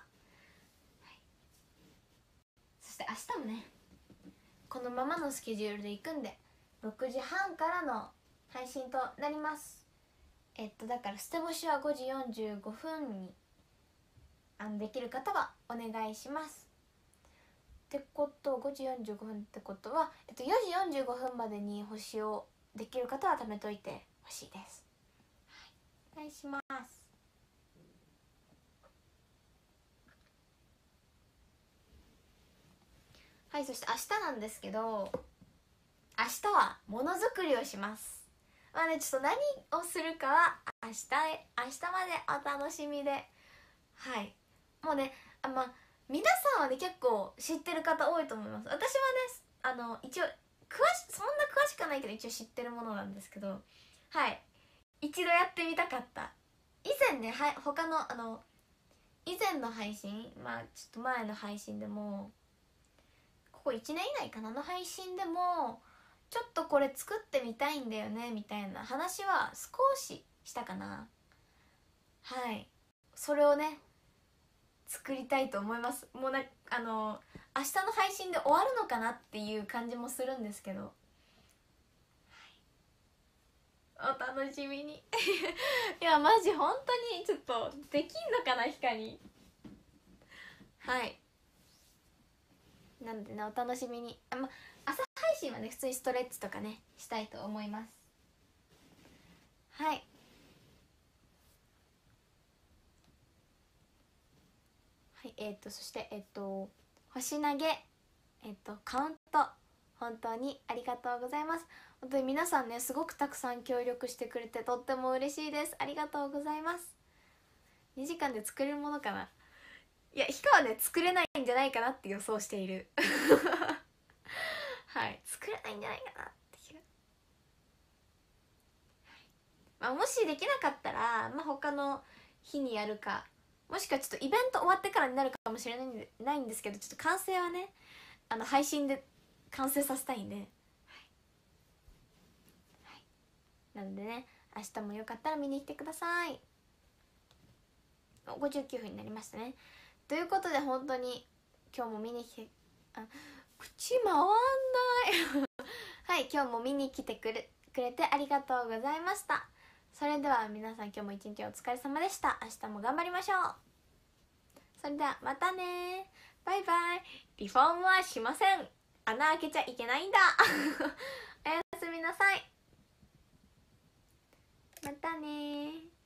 S2: そして明日もねこのままのスケジュールで行くんで6時半からの配信となります。だから捨て干しは5時45分にできる方はお願いします。ってこと5時45分ってことは、4時45分までに星をできる方は貯めといてほしいです、はい、お願いします。はい、そして明日なんですけど、明日はものづくりをします。まあね、ちょっと何をするかは明日までお楽しみで、はい、もうね、皆さんはね結構知ってる方多いと思います。私はね一応そんな詳しくはないけど一応知ってるものなんですけど、はい、一度やってみたかった。以前ね、はい、他の以前の配信、ちょっと前の配信でもここ1年以内かなの配信でもちょっとこれ作ってみたいんだよねみたいな話は少ししたかな。はい、それをね作りたいと思います。もう明日の配信で終わるのかなっていう感じもするんですけど、はい、お楽しみにいやマジ本当にちょっとできんのかなヒカに。はい、なんでねお楽しみに。朝配信はね普通にストレッチとかねしたいと思います。はい、はい、そして星投げカウント本当にありがとうございます。本当に皆さんねすごくたくさん協力してくれてとっても嬉しいです。ありがとうございます。2時間で作れるものかな。いやヒカはね作れないんじゃないかなって予想しているはい、作れないんじゃないかなっていう、はい、もしできなかったら、他の日にやるか、もしくはちょっとイベント終わってからになるかもしれないんですけど、ちょっと完成はね配信で完成させたいんで、はいはい、なのでね明日もよかったら見に来てください。59分になりましたね。ということで本当に今日も見に来て口回んないはい、今日も見に来てくれてありがとうございました。それでは皆さん今日も一日お疲れ様でした。明日も頑張りましょう。それではまたね、バイバイ。リフォームはしません。穴開けちゃいけないんだおやすみなさい。またね。